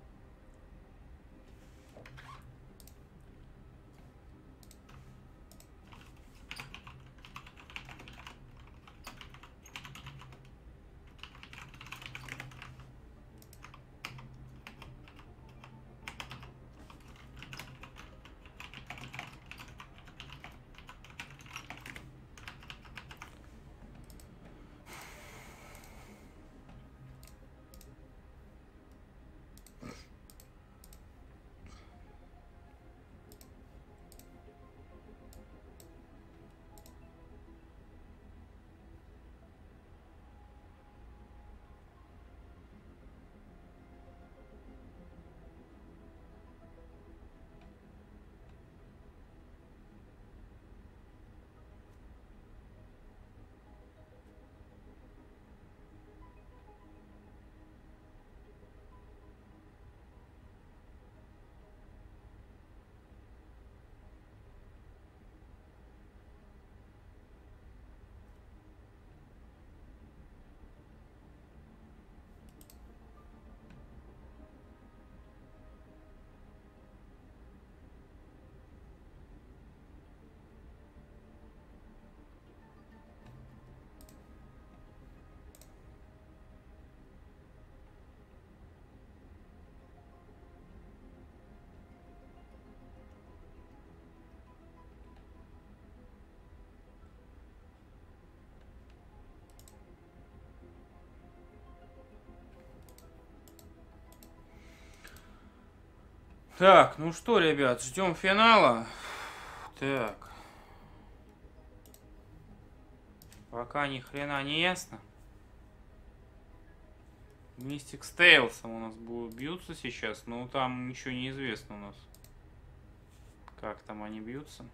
Так, ну что, ребят, ждем финала. Так. Пока ни хрена не ясно. Мистик с Тейлсом у нас будут бьются сейчас, но там ничего не известно у нас. Как там они бьются.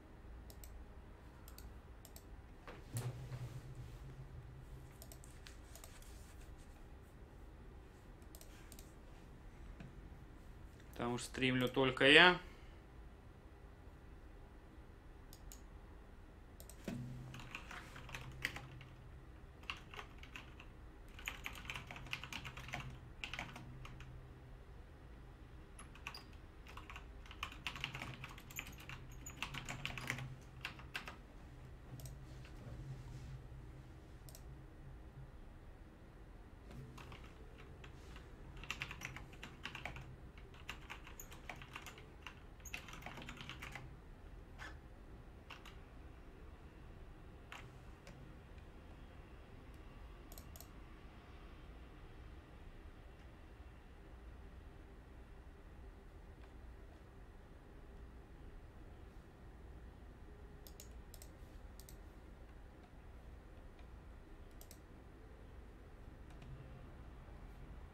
Потому что стримлю только я.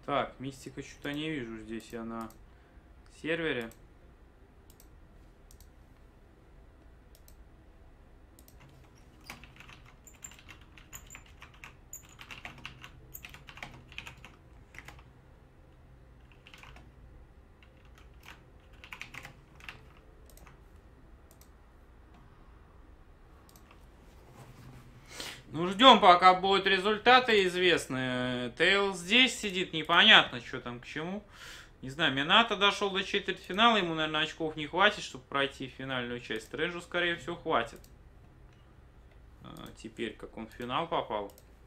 Так, Мистика что-то не вижу здесь я на сервере. Ну, ждем, пока будут результаты известны. Тейл здесь сидит, непонятно, что там к чему. Не знаю, Минато дошел до четвертьфинала, ему, наверное, очков не хватит, чтобы пройти финальную часть. Стрэнджу, скорее всего, хватит. А, теперь, как он в финал попал.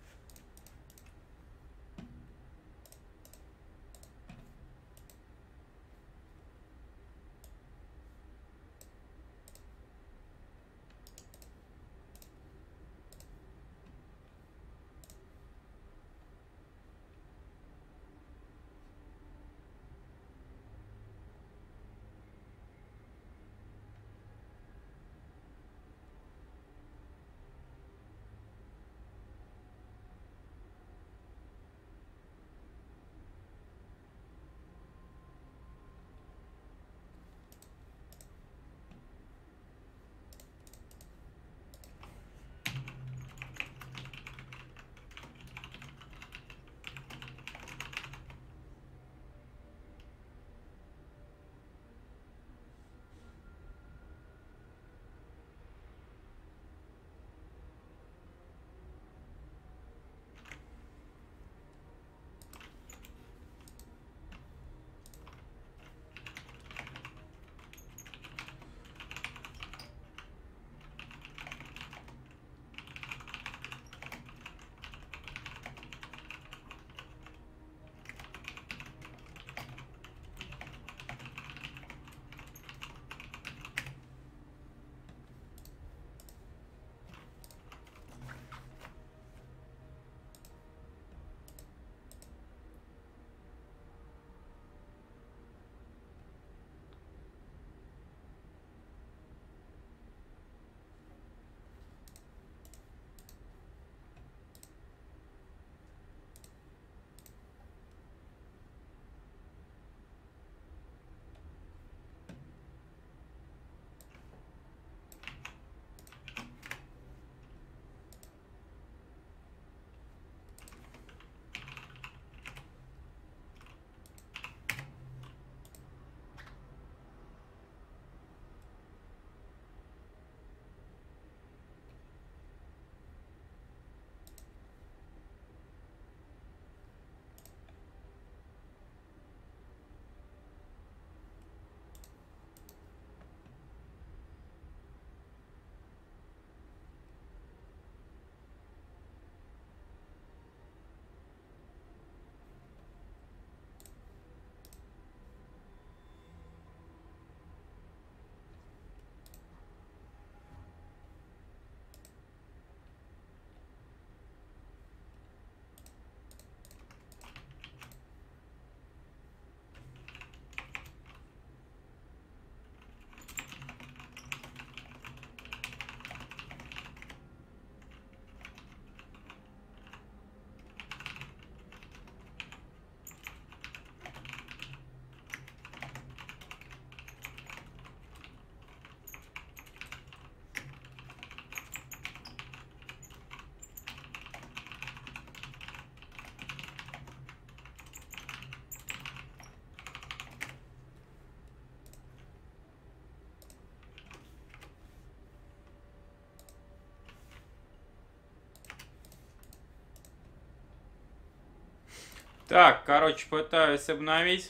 Так, короче, пытаюсь обновить.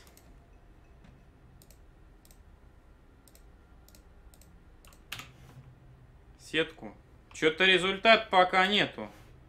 Сетку. Что-то результат пока нету.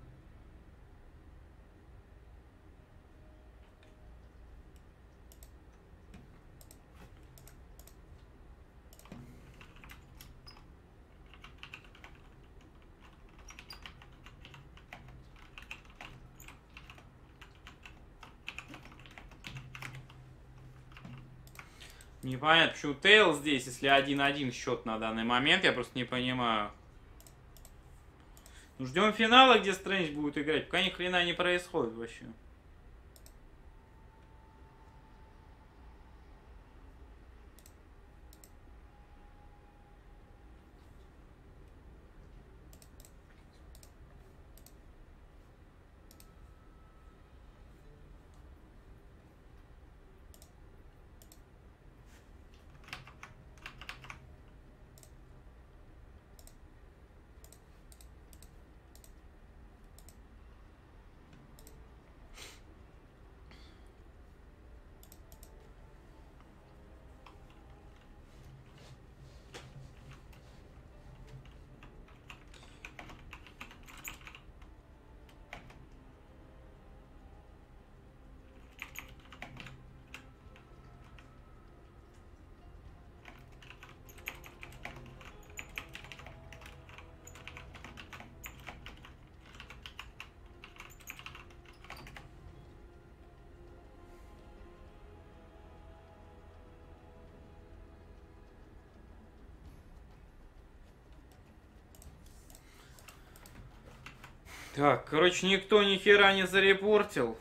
Непонятно, почему Тейл здесь, если один-один счет на данный момент, я просто не понимаю. Ну, ждем финала, где Стрэндж будет играть, пока ни хрена не происходит вообще. Так, короче, никто ни хера не зарепортил.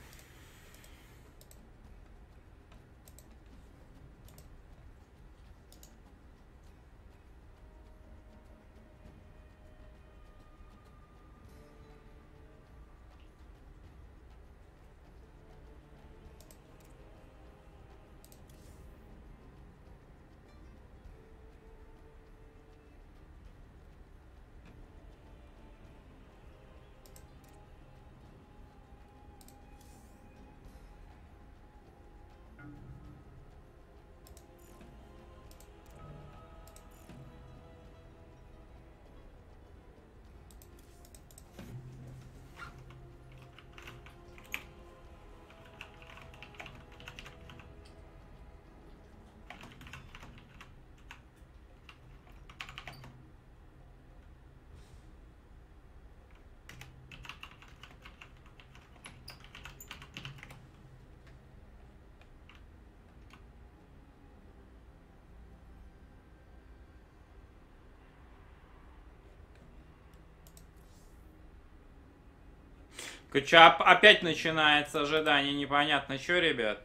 Короче, опять начинается ожидание, непонятно что, ребят.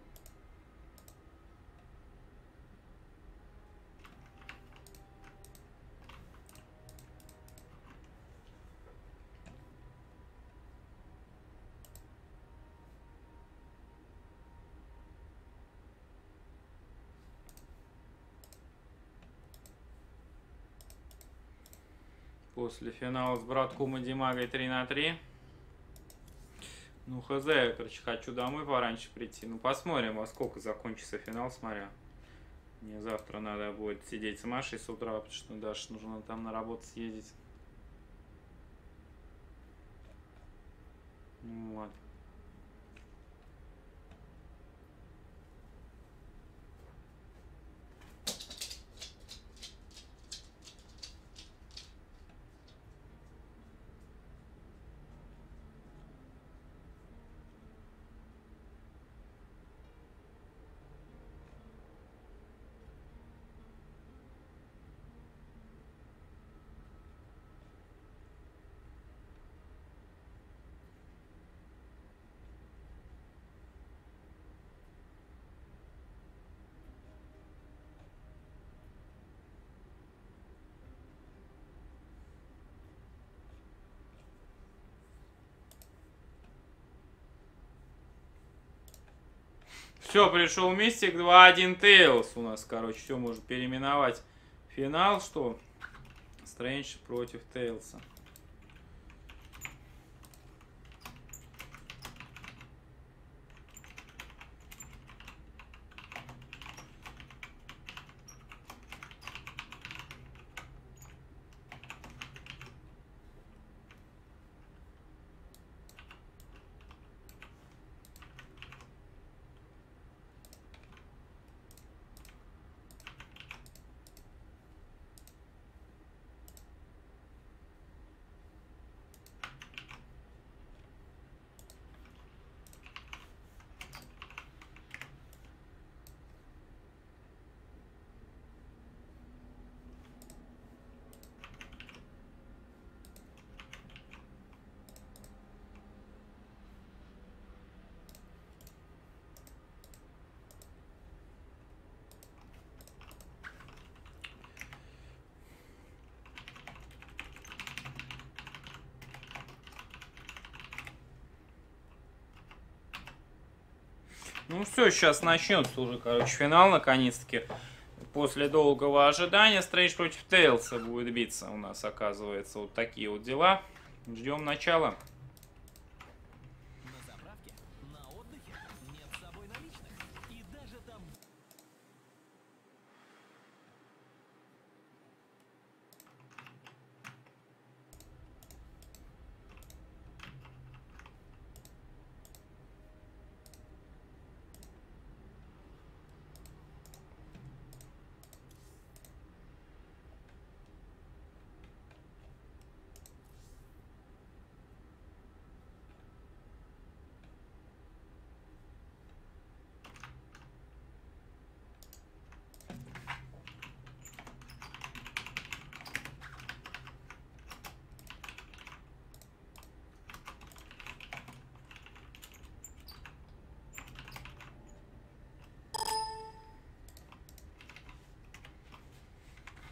После финала с братком и Димагой три на три. Ну, хз, я, короче, хочу домой пораньше прийти. Ну, посмотрим, во сколько закончится финал, смотря. Мне завтра надо будет сидеть с Машей с утра, потому что Даше нужно там на работу съездить. Вот. Все, пришел Мистик, два один Тейлс у нас, короче, все, можно переименовать. Финал, что? Стрэндж против Тейлса. Ну все, сейчас начнется уже, короче, финал, наконец-таки. После долгого ожидания Стрэндж против Тейлса будет биться у нас, оказывается. Вот такие вот дела. Ждем начала.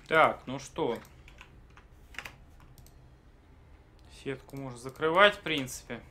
Так, ну что? Сетку можно закрывать, в принципе.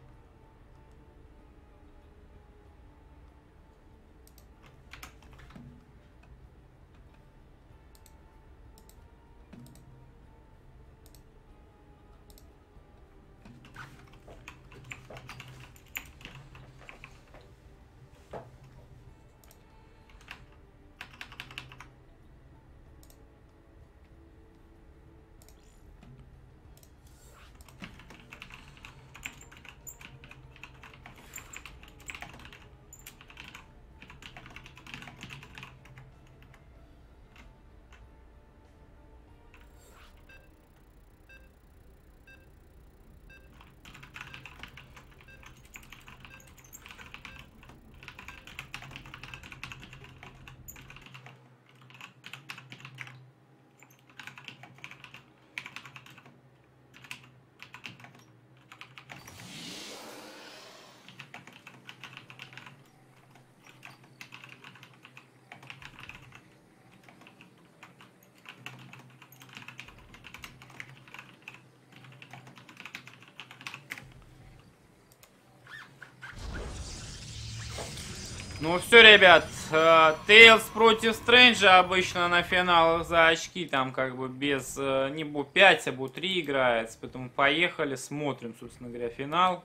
Ну все, ребят, Тейлс против Стрэнджа обычно на финалах за очки, там как бы без, не бу пять, а бу три играется, поэтому поехали, смотрим, собственно говоря, финал.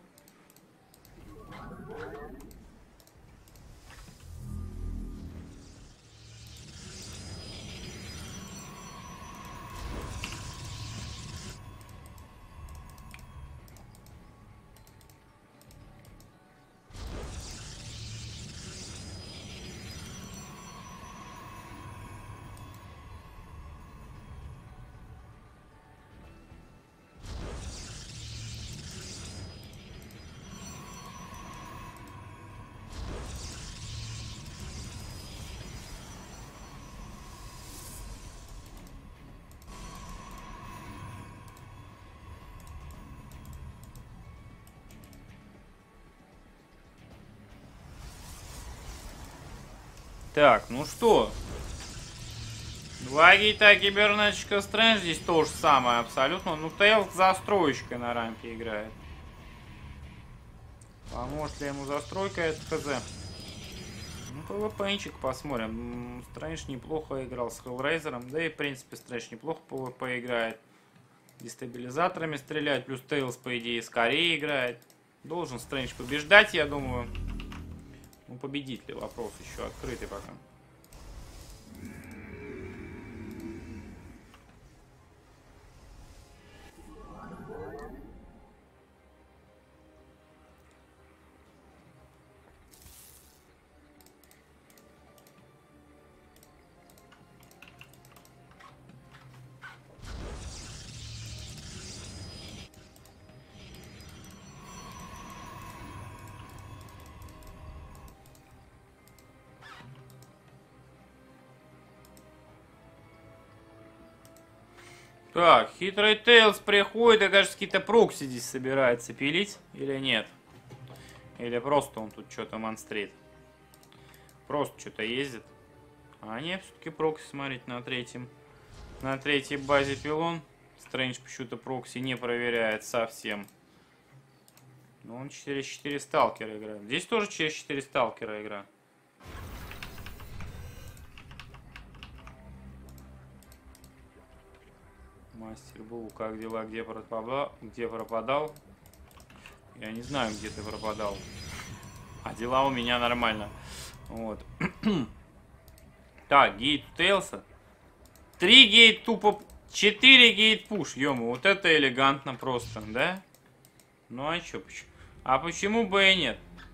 Так, ну что? Два гейта Кибернетчика Стрэндж, здесь то же самое абсолютно. Ну, Тейлс застроечкой на рампе играет. Поможет ли ему застройка, это хз. Ну, пвпнчик посмотрим. Стрэндж неплохо играл с Хеллрейзером. Да и, в принципе, Стрэндж неплохо пвп играет. Дестабилизаторами стреляет. Плюс Тейлс, по идее, скорее играет. Должен Стрэндж побеждать, я думаю. Ну, победит ли, вопрос еще открытый пока. Так, хитрый Тейлс приходит, и, кажется, какие-то прокси здесь собирается пилить, или нет? Или просто он тут что-то монстрит? Просто что-то ездит. А нет, все-таки прокси, смотрите, на третьем. На третьей базе пилон. Стрэндж почему-то прокси не проверяет совсем. Но он через четыре сталкера играет. Здесь тоже через четыре сталкера игра. Мастер Бу, как дела, где пропадал? Где пропадал? Я не знаю, где ты пропадал. А дела у меня нормально. Вот. Так, гейт Тейлса. Три гейт тупо... Четыре гейт пуш. Ё-моё, вот это элегантно просто, да? Ну а чё, почему? А почему бы и нет?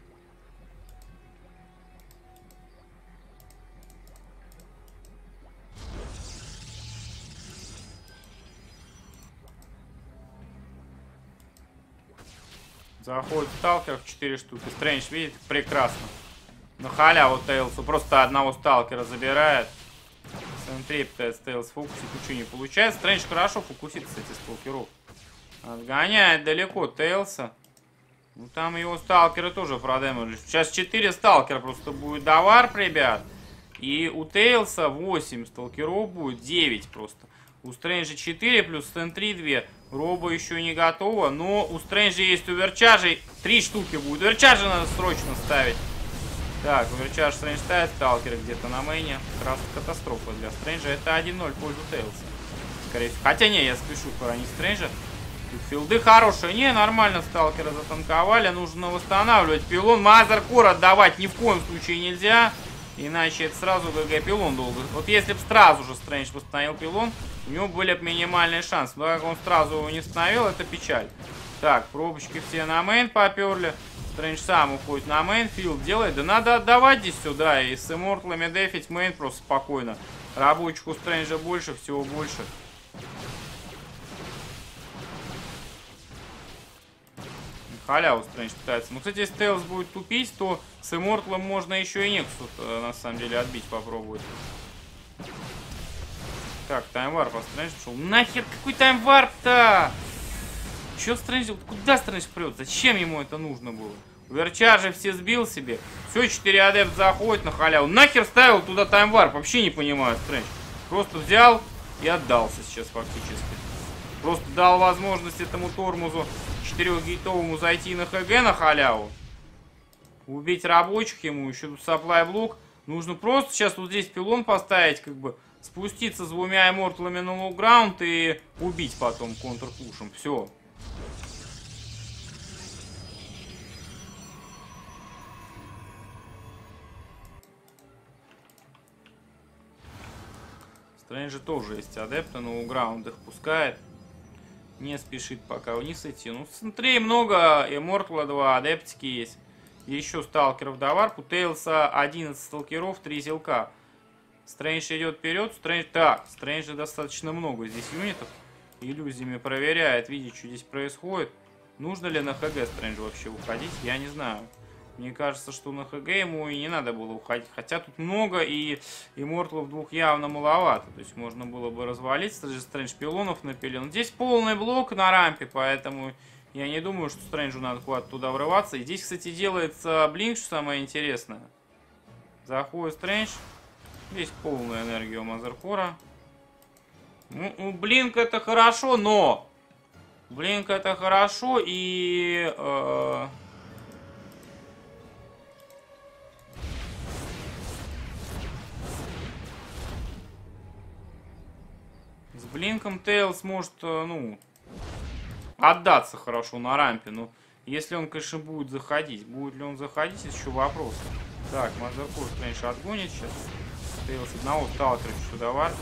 Заходит сталкер в четыре штуки. Стрэндж, видите, прекрасно. На халяву Тейлсу просто одного сталкера забирает. Смотри, пытается Тейлс фокусить, ничего не получается. Стрэндж хорошо фокусит, кстати, сталкеров. Отгоняет далеко Тейлса. Ну там его сталкеры тоже продемажили. Сейчас четыре сталкера просто будет до варп, ребят. И у Тейлса восемь сталкеров будет, девять просто. У Стрэнджа четыре плюс Стэн три два. Роба еще не готова, но у Стрэнджа есть оверчаржи. три штуки будет. Оверчаржи надо срочно ставить. Так, оверчарж Стрэндж ставит, сталкеры где-то на мейне. Как раз катастрофа для Стрэнджа. Это один ноль в пользу Тейлса. Скорее всего. Хотя не, я спешу хоронить Стрэнджа. Тут филды хорошие. Не, нормально сталкеры затанковали. Нужно восстанавливать пилон. Мазеркор отдавать ни в коем случае нельзя. Иначе это сразу ГГ пилон долго. Вот если бы сразу же Стрэндж восстановил пилон, у него были бы минимальные шансы. Но как он сразу его не восстановил, это печаль. Так, пробочки все на мейн поперли. Стрэндж сам уходит на мейн, филд делает. Да надо отдавать здесь сюда. И с иммортлами дефить мейн просто спокойно. Рабочих у Стрэнджа больше, всего больше. Халяву Стрэндж пытается. Ну, кстати, если Тейлс будет тупить, то с иммортлом можно еще и Нексус, на самом деле, отбить попробовать. Так, таймварп по Стрэндж пошел. Нахер какой таймварп-то? Че Стрэндж? Куда Стрэндж прет? Зачем ему это нужно было? Верчаржи все сбил себе. Все, четыре адепт заходит на халяву. Нахер ставил туда таймварп? Вообще не понимаю, Стрэндж. Просто взял и отдался сейчас фактически. Просто дал возможность этому тормозу четырехгейтовому зайти на ХГ на халяву. Убить рабочих ему, еще тут сапплай блок. Нужно просто сейчас вот здесь пилон поставить, как бы спуститься с двумя иммортлами на лоу-граунд и убить потом контрпушем. Все. Стрэнджа тоже есть адепты, но лоу-граунд их пускает. Не спешит пока вниз идти. Ну, в центре много, иммортла два, адептики есть. Еще сталкеров до варп. У Тейлса одиннадцать сталкеров, три зелка. Стрэндж идет вперед. Стрэндж... Так, Стрэнджа достаточно много здесь юнитов. Иллюзиями проверяет, видит, что здесь происходит. Нужно ли на ХГ Стрэнджу вообще уходить, я не знаю. Мне кажется, что на ХГ ему и не надо было уходить. Хотя тут много, и иммортлов двух явно маловато. То есть можно было бы развалить. Стрэндж пилонов напилил. Но здесь полный блок на рампе, поэтому я не думаю, что Стрэнджу надо куда-то туда врываться. И здесь, кстати, делается блинк, что самое интересное. Заходит Стрэндж. Здесь полная энергия у Мазеркора. Ну, блинк это хорошо, но... Блинк это хорошо, и... Э... С блинком Тейлс может, ну, отдаться хорошо на рампе. Но если он, конечно, будет заходить. Будет ли он заходить, это еще вопрос. Так, Мазеркор, конечно, отгонит сейчас. Тейлс одного сталкера сюда варит.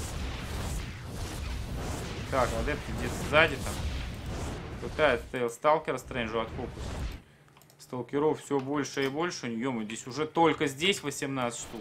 Так, адепты где-то сзади там. Пытается Тейлс сталкера Стрэнджу отфокусить. Сталкеров все больше и больше. Ё-моё, здесь уже только здесь восемнадцать штук.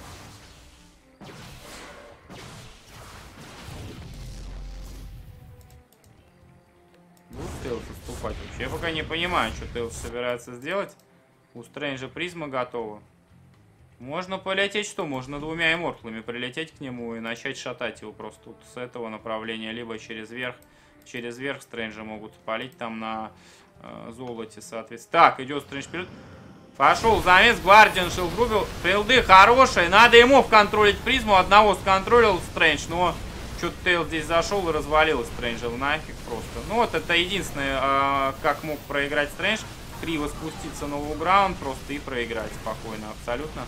Будет Тейлс отступать вообще? Я пока не понимаю, что Тейлс собирается сделать. У Стрэнджа призма готова. Можно полететь что? Можно двумя иммортлами прилететь к нему и начать шатать его просто тут с этого направления. Либо через верх. Через верх Стрэнджа могут палить там на э, золоте, соответственно. Так, идет Стрэндж вперед. Пошел замес. Гвардиан шилдрубил. Филды хорошие. Надо ему вконтролить призму. Одного сконтролил Стрэндж, но что-то Тейл здесь зашел и развалил Стрэнджа нафиг просто. Ну вот это единственное, э, как мог проиграть Стрэндж. Криво спуститься на лоу-граунд просто и проиграть спокойно, абсолютно.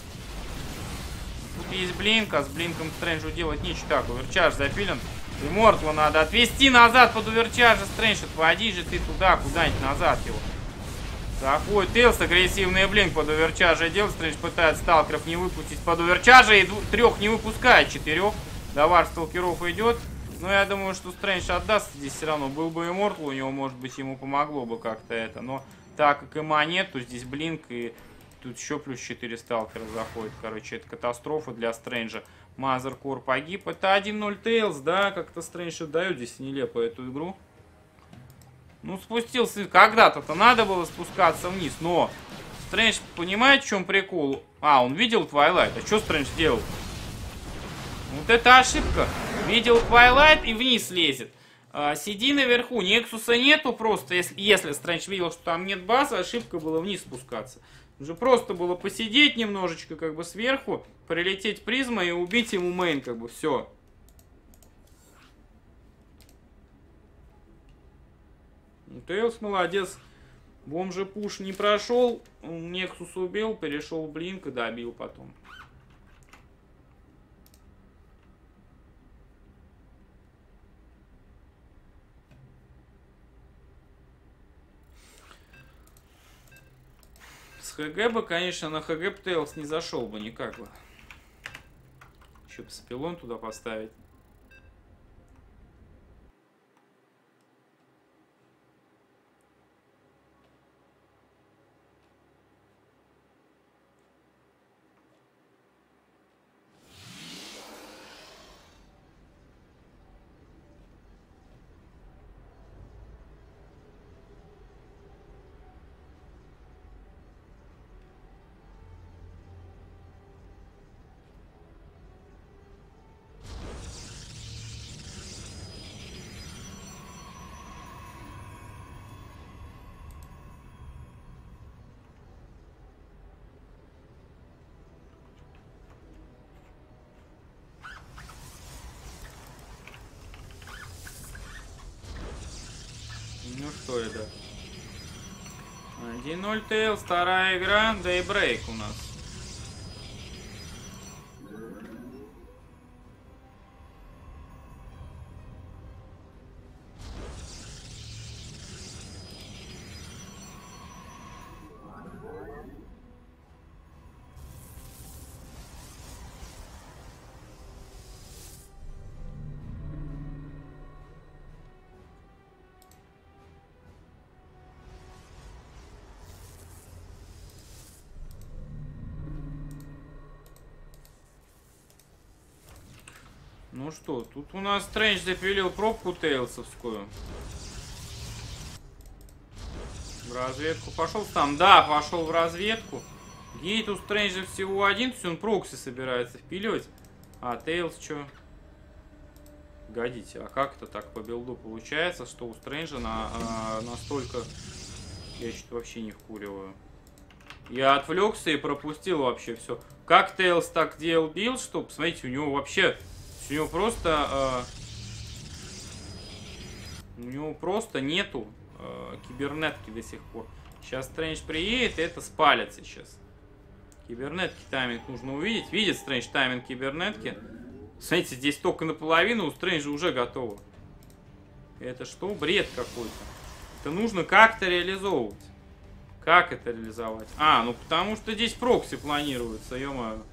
Тут есть блинк, а с блинком Стрэнджу делать нечего. Так, оверчарж запилен. Иммортла надо отвести назад под оверчаржа. Стрэндж, отводи же ты туда, куда-нибудь назад его. Заходит Тейлс, агрессивный блинк под оверчаржа делает. Стрэндж пытается сталкеров не выпустить под оверчаржа и трех не выпускает, четырех. Давар сталкеров идет. Но я думаю, что Стрэндж отдаст здесь все равно. Был бы иммортл, у него, может быть, ему помогло бы как-то это. Но так как има нет, то здесь блинк и тут еще плюс четыре сталкера заходит. Короче, это катастрофа для Стрэнджа. Мазеркор погиб. Это один ноль Тейлс, да? Как-то Стрэндж отдает здесь нелепо эту игру. Ну, спустился. Когда-то-то надо было спускаться вниз. Но Стрэндж понимает, в чем прикол? А, он видел Твайлайт. А что Стрэндж делал? Вот это ошибка. Видел Твайлайт и вниз лезет. А, сиди наверху. Нексуса нету просто. Если, если Стрэндж видел, что там нет базы, ошибка была вниз спускаться. Уже просто было посидеть немножечко, как бы сверху, прилететь призма и убить ему мейн, как бы, все. Тейлс молодец. Бомжа пуш не прошел, Нексус убил, перешел в блинк и добил потом. С ХГ бы, конечно, на ХГ Тейлс не зашел бы никак бы. Еще бы спилон туда поставить. Ну что это? один ноль Тейл, вторая игра, Daybreak у нас. Ну что, тут у нас Стрэндж запилил пробку тейлсовскую. В разведку пошел там. Да, пошел в разведку. Гейт у Стрэнджа всего один, то есть он прокси собирается впиливать. А Тейлс что? Годите, а как это так по билду получается, что у Стрэнджа на, а, настолько... Я что-то вообще не вкуриваю. Я отвлекся и пропустил вообще все. Как Тейлс так делал билд, что, посмотрите, у него вообще... У него просто... Э, у него просто нету э, кибернетки до сих пор. Сейчас Стрэндж приедет, и это спалится сейчас. Кибернетки тайминг нужно увидеть. Видит Стрэндж тайминг кибернетки. Смотрите, здесь только наполовину, у Стрэнджа уже готово. Это что? Бред какой-то. Это нужно как-то реализовывать. Как это реализовать? А, ну потому что здесь прокси планируется, ё-моё.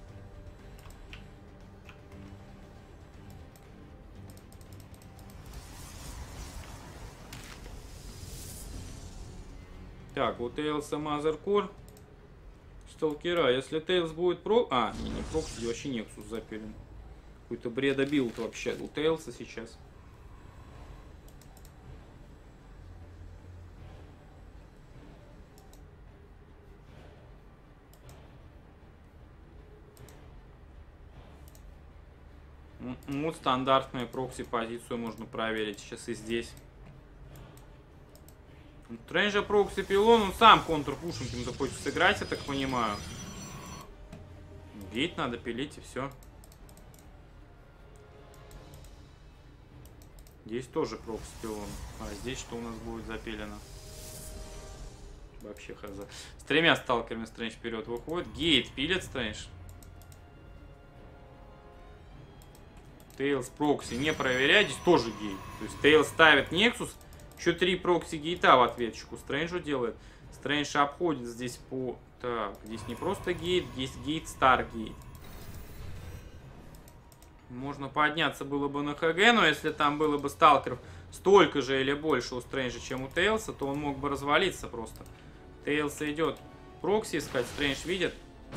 Так, у Тейлса Мазеркор. Сталкера. Если Тейлс будет про... А, не, не прокси, вообще Нексус запилен. Какой-то бредобилд вообще у Тейлса сейчас. Вот стандартную прокси позицию можно проверить сейчас и здесь. Стрэнджа прокси пилон, он сам контрпушем кем-то хочет сыграть, я так понимаю. Гейт надо пилить и все. Здесь тоже прокси пилон. А здесь что у нас будет запилено? Вообще хз. С тремя сталкерами Стрэндж вперед выходит. Гейт пилит Стрэндж. Тейлс прокси не проверять, здесь тоже гейт. То есть Тейлс ставит Нексус. Еще три прокси гейта в ответчику Стрэнджу делает. Стрэндж обходит здесь по... Так, здесь не просто гейт, здесь гейт Старгейт. Можно подняться было бы на ХГ, но если там было бы сталкеров столько же или больше у Стрэнджа, чем у Тейлса, то он мог бы развалиться просто. Тейлс идет прокси искать, Стрэндж видит.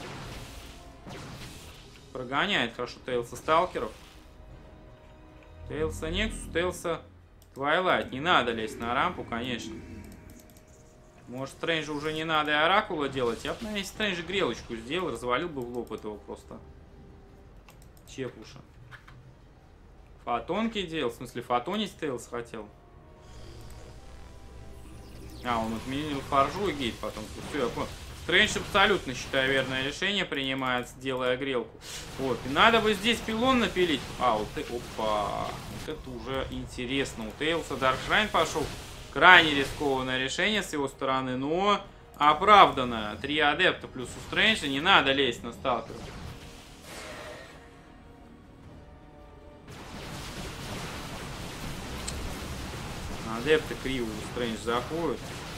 Прогоняет хорошо Тейлса сталкеров. Тейлса Нексус, Тейлса... Твайлайт, не надо лезть на рампу, конечно. Может, Стрэнджа уже не надо и Оракула делать. Я бы на месте Стрэнджа грелочку сделал, развалил бы в лоб этого просто чепуша. Фотонки делал, в смысле фотонить Тейлс хотел. А, он отменил фаржу и гейт потом. Все, я понял. Стрэндж абсолютно, считаю, верное решение принимает, делая грелку. Вот. И надо бы здесь пилон напилить. А, вот, опа. Вот это уже интересно. У Тейлса Дарк Шрайн пошел. Крайне рискованное решение с его стороны, но оправданное. Три адепта плюс у Стрэнджа. Не надо лезть на сталкера. Адепты криво у Стрэндж заходят.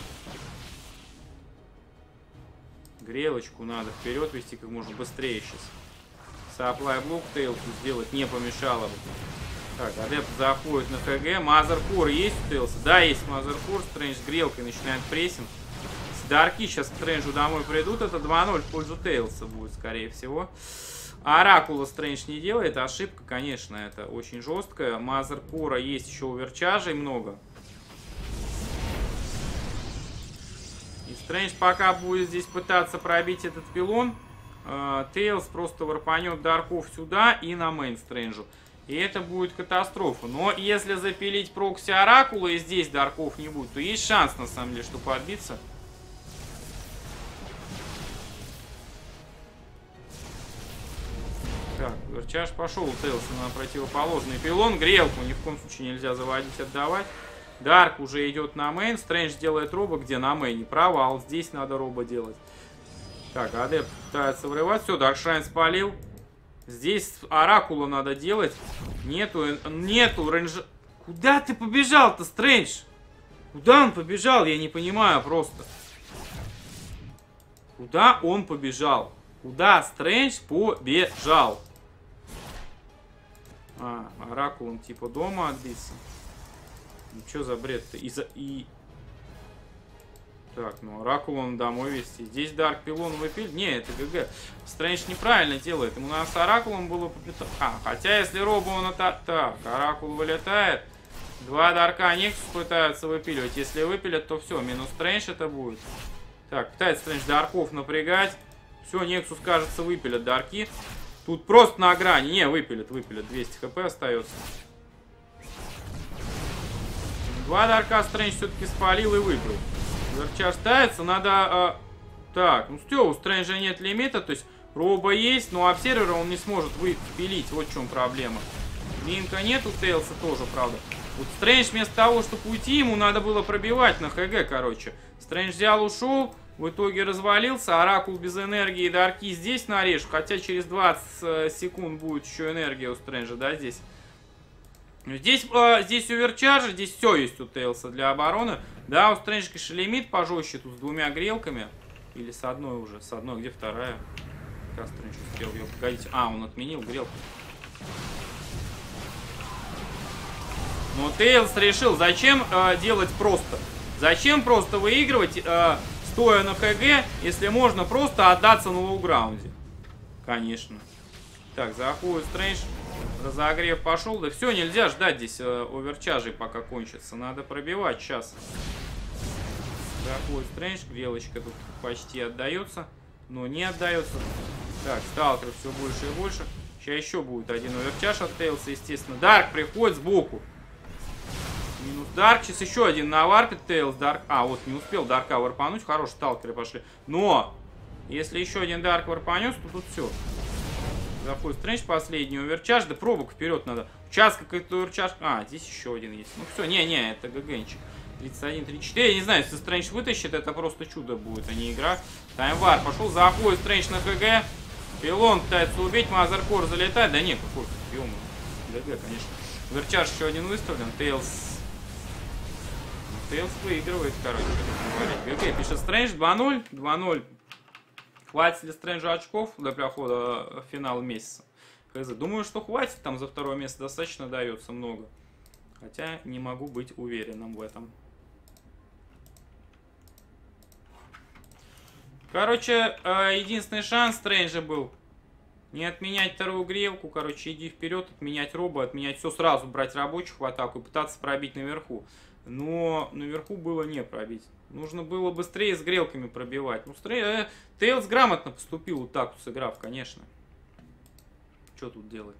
Грелочку надо вперед вести как можно быстрее сейчас. Саплай блок Тейлсу сделать не помешало бы. Так, адепт заходит на ХГ. Мазеркор есть у Тейлса? Да, есть Мазеркор. Стрэндж с грелкой начинает прессинг. С Дарки сейчас к Стрэнджу домой придут. Это два ноль в пользу Тейлса будет, скорее всего. Оракула Стрэндж не делает. Ошибка, конечно, это очень жесткая. Мазеркора есть еще оверчаржей много. И Стрэндж пока будет здесь пытаться пробить этот пилон, э, Тейлс просто варпанет Дарков сюда и на мейн Стрэнджу. И это будет катастрофа. Но если запилить прокси Оракула и здесь Дарков не будет, то есть шанс на самом деле, чтобы отбиться. Так, Верчаж пошел у Тейлса на противоположный пилон. Грелку ни в коем случае нельзя заводить, отдавать. Дарк уже идет на мейн. Стрэндж делает робо, где на мейне. Провал. Здесь надо робо делать. Так, адепт пытается врывать. Все, Дарк Шрайн спалил. Здесь Оракула надо делать. Нету, нету рейнджа. Куда ты побежал-то, Стрэндж? Куда он побежал? Я не понимаю просто. Куда он побежал? Куда Стрэндж побежал? А, Оракулом типа дома отбиться. Ну что за бред-то? И за... И... Так, ну Оракул он домой вести. Здесь Дарк пилон выпилит. Не, это ГГ. Стрэндж неправильно делает. Ему надо с Оракулом было попитать. А, хотя если Робо он это... Так, Оракул вылетает. Два Дарка Нексус пытаются выпиливать. Если выпилят, то все, минус Стрэндж это будет. Так, пытается Стрэндж Дарков напрягать. Все, Нексус, кажется, выпилят Дарки. Тут просто на грани. Не, выпилят, выпилят. двести хп остается. Два Дарка Стрэндж все-таки спалил и выиграл. Верчар ставится, надо... Э, так, ну все, у Стрэнджа нет лимита, то есть Робо есть, но обсервера он не сможет выпилить, вот в чем проблема. Линка нет, у Тейлса тоже, правда. Вот Стрэндж вместо того, чтобы уйти, ему надо было пробивать на ХГ, короче. Стрэндж взял, ушел, в итоге развалился, Оракул без энергии, Дарки здесь нарежь, хотя через двадцать секунд будет еще энергия у Стрэнджа, да, здесь. Здесь, э, здесь оверчаржа, здесь все есть у Тейлса для обороны. Да, у Стрэнджа, конечно, лимит пожестче, тут с двумя грелками. Или с одной уже, с одной, где вторая? Как Стрэндж успел ее, погодите. А, он отменил грелку. Но Тейлс решил, зачем э, делать просто? Зачем просто выигрывать, э, стоя на ХГ, если можно просто отдаться на лоу-граунде? Конечно. Так, заходит Стрэндж. Разогрев пошел. Да все, нельзя ждать здесь э, оверчаржей, пока кончится. Надо пробивать сейчас. Заходит Стрэндж. Грелочка тут почти отдается. Но не отдается. Так, сталкеров все больше и больше. Сейчас еще будет один оверчарж от Тейлса, естественно. Дарк приходит сбоку. Минус Дарк. Сейчас еще один наварпит Тейлс. Дарк. А, вот не успел Дарка варпануть. Хорошие сталкеры пошли. Но, если еще один Дарк варпанет, то тут все. Заходит Стрэндж, последний оверчарж. Да пробок вперед надо. Сейчас какой-то оверчарж. А, здесь еще один есть. Ну все, не-не, это ГГнчик. тридцать один тридцать четыре. Я не знаю, если Стрэндж вытащит, это просто чудо будет, а не игра. Таймвар пошел. Заходит Стрэндж на ХГ. Пилон пытается убить. Мазеркор залетает. Да нет, какой пилон. ГГ, конечно. Оверчарж еще один выставлен. Тейлс. Тейлс выигрывает, короче. ГГ пишет Стрэндж. два ноль. два ноль. Хватит ли Стрэнджа очков для прохода в финал месяца? Хз. Думаю, что хватит. Там за второе место достаточно дается много. Хотя не могу быть уверенным в этом. Короче, единственный шанс Стрэнджа был не отменять вторую грелку. Короче, иди вперед, отменять робо, отменять все сразу, брать рабочих в атаку и пытаться пробить наверху. Но наверху было не пробить. Нужно было быстрее с грелками пробивать. Ну, Стрэ... Тейлс грамотно поступил вот так, сыграв, конечно. Что тут делать?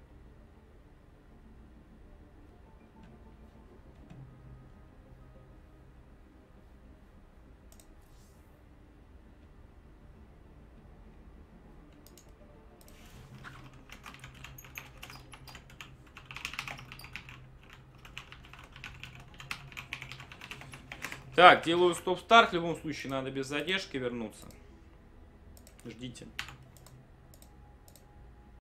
Так, делаю стоп-старт. В любом случае надо без задержки вернуться. Ждите.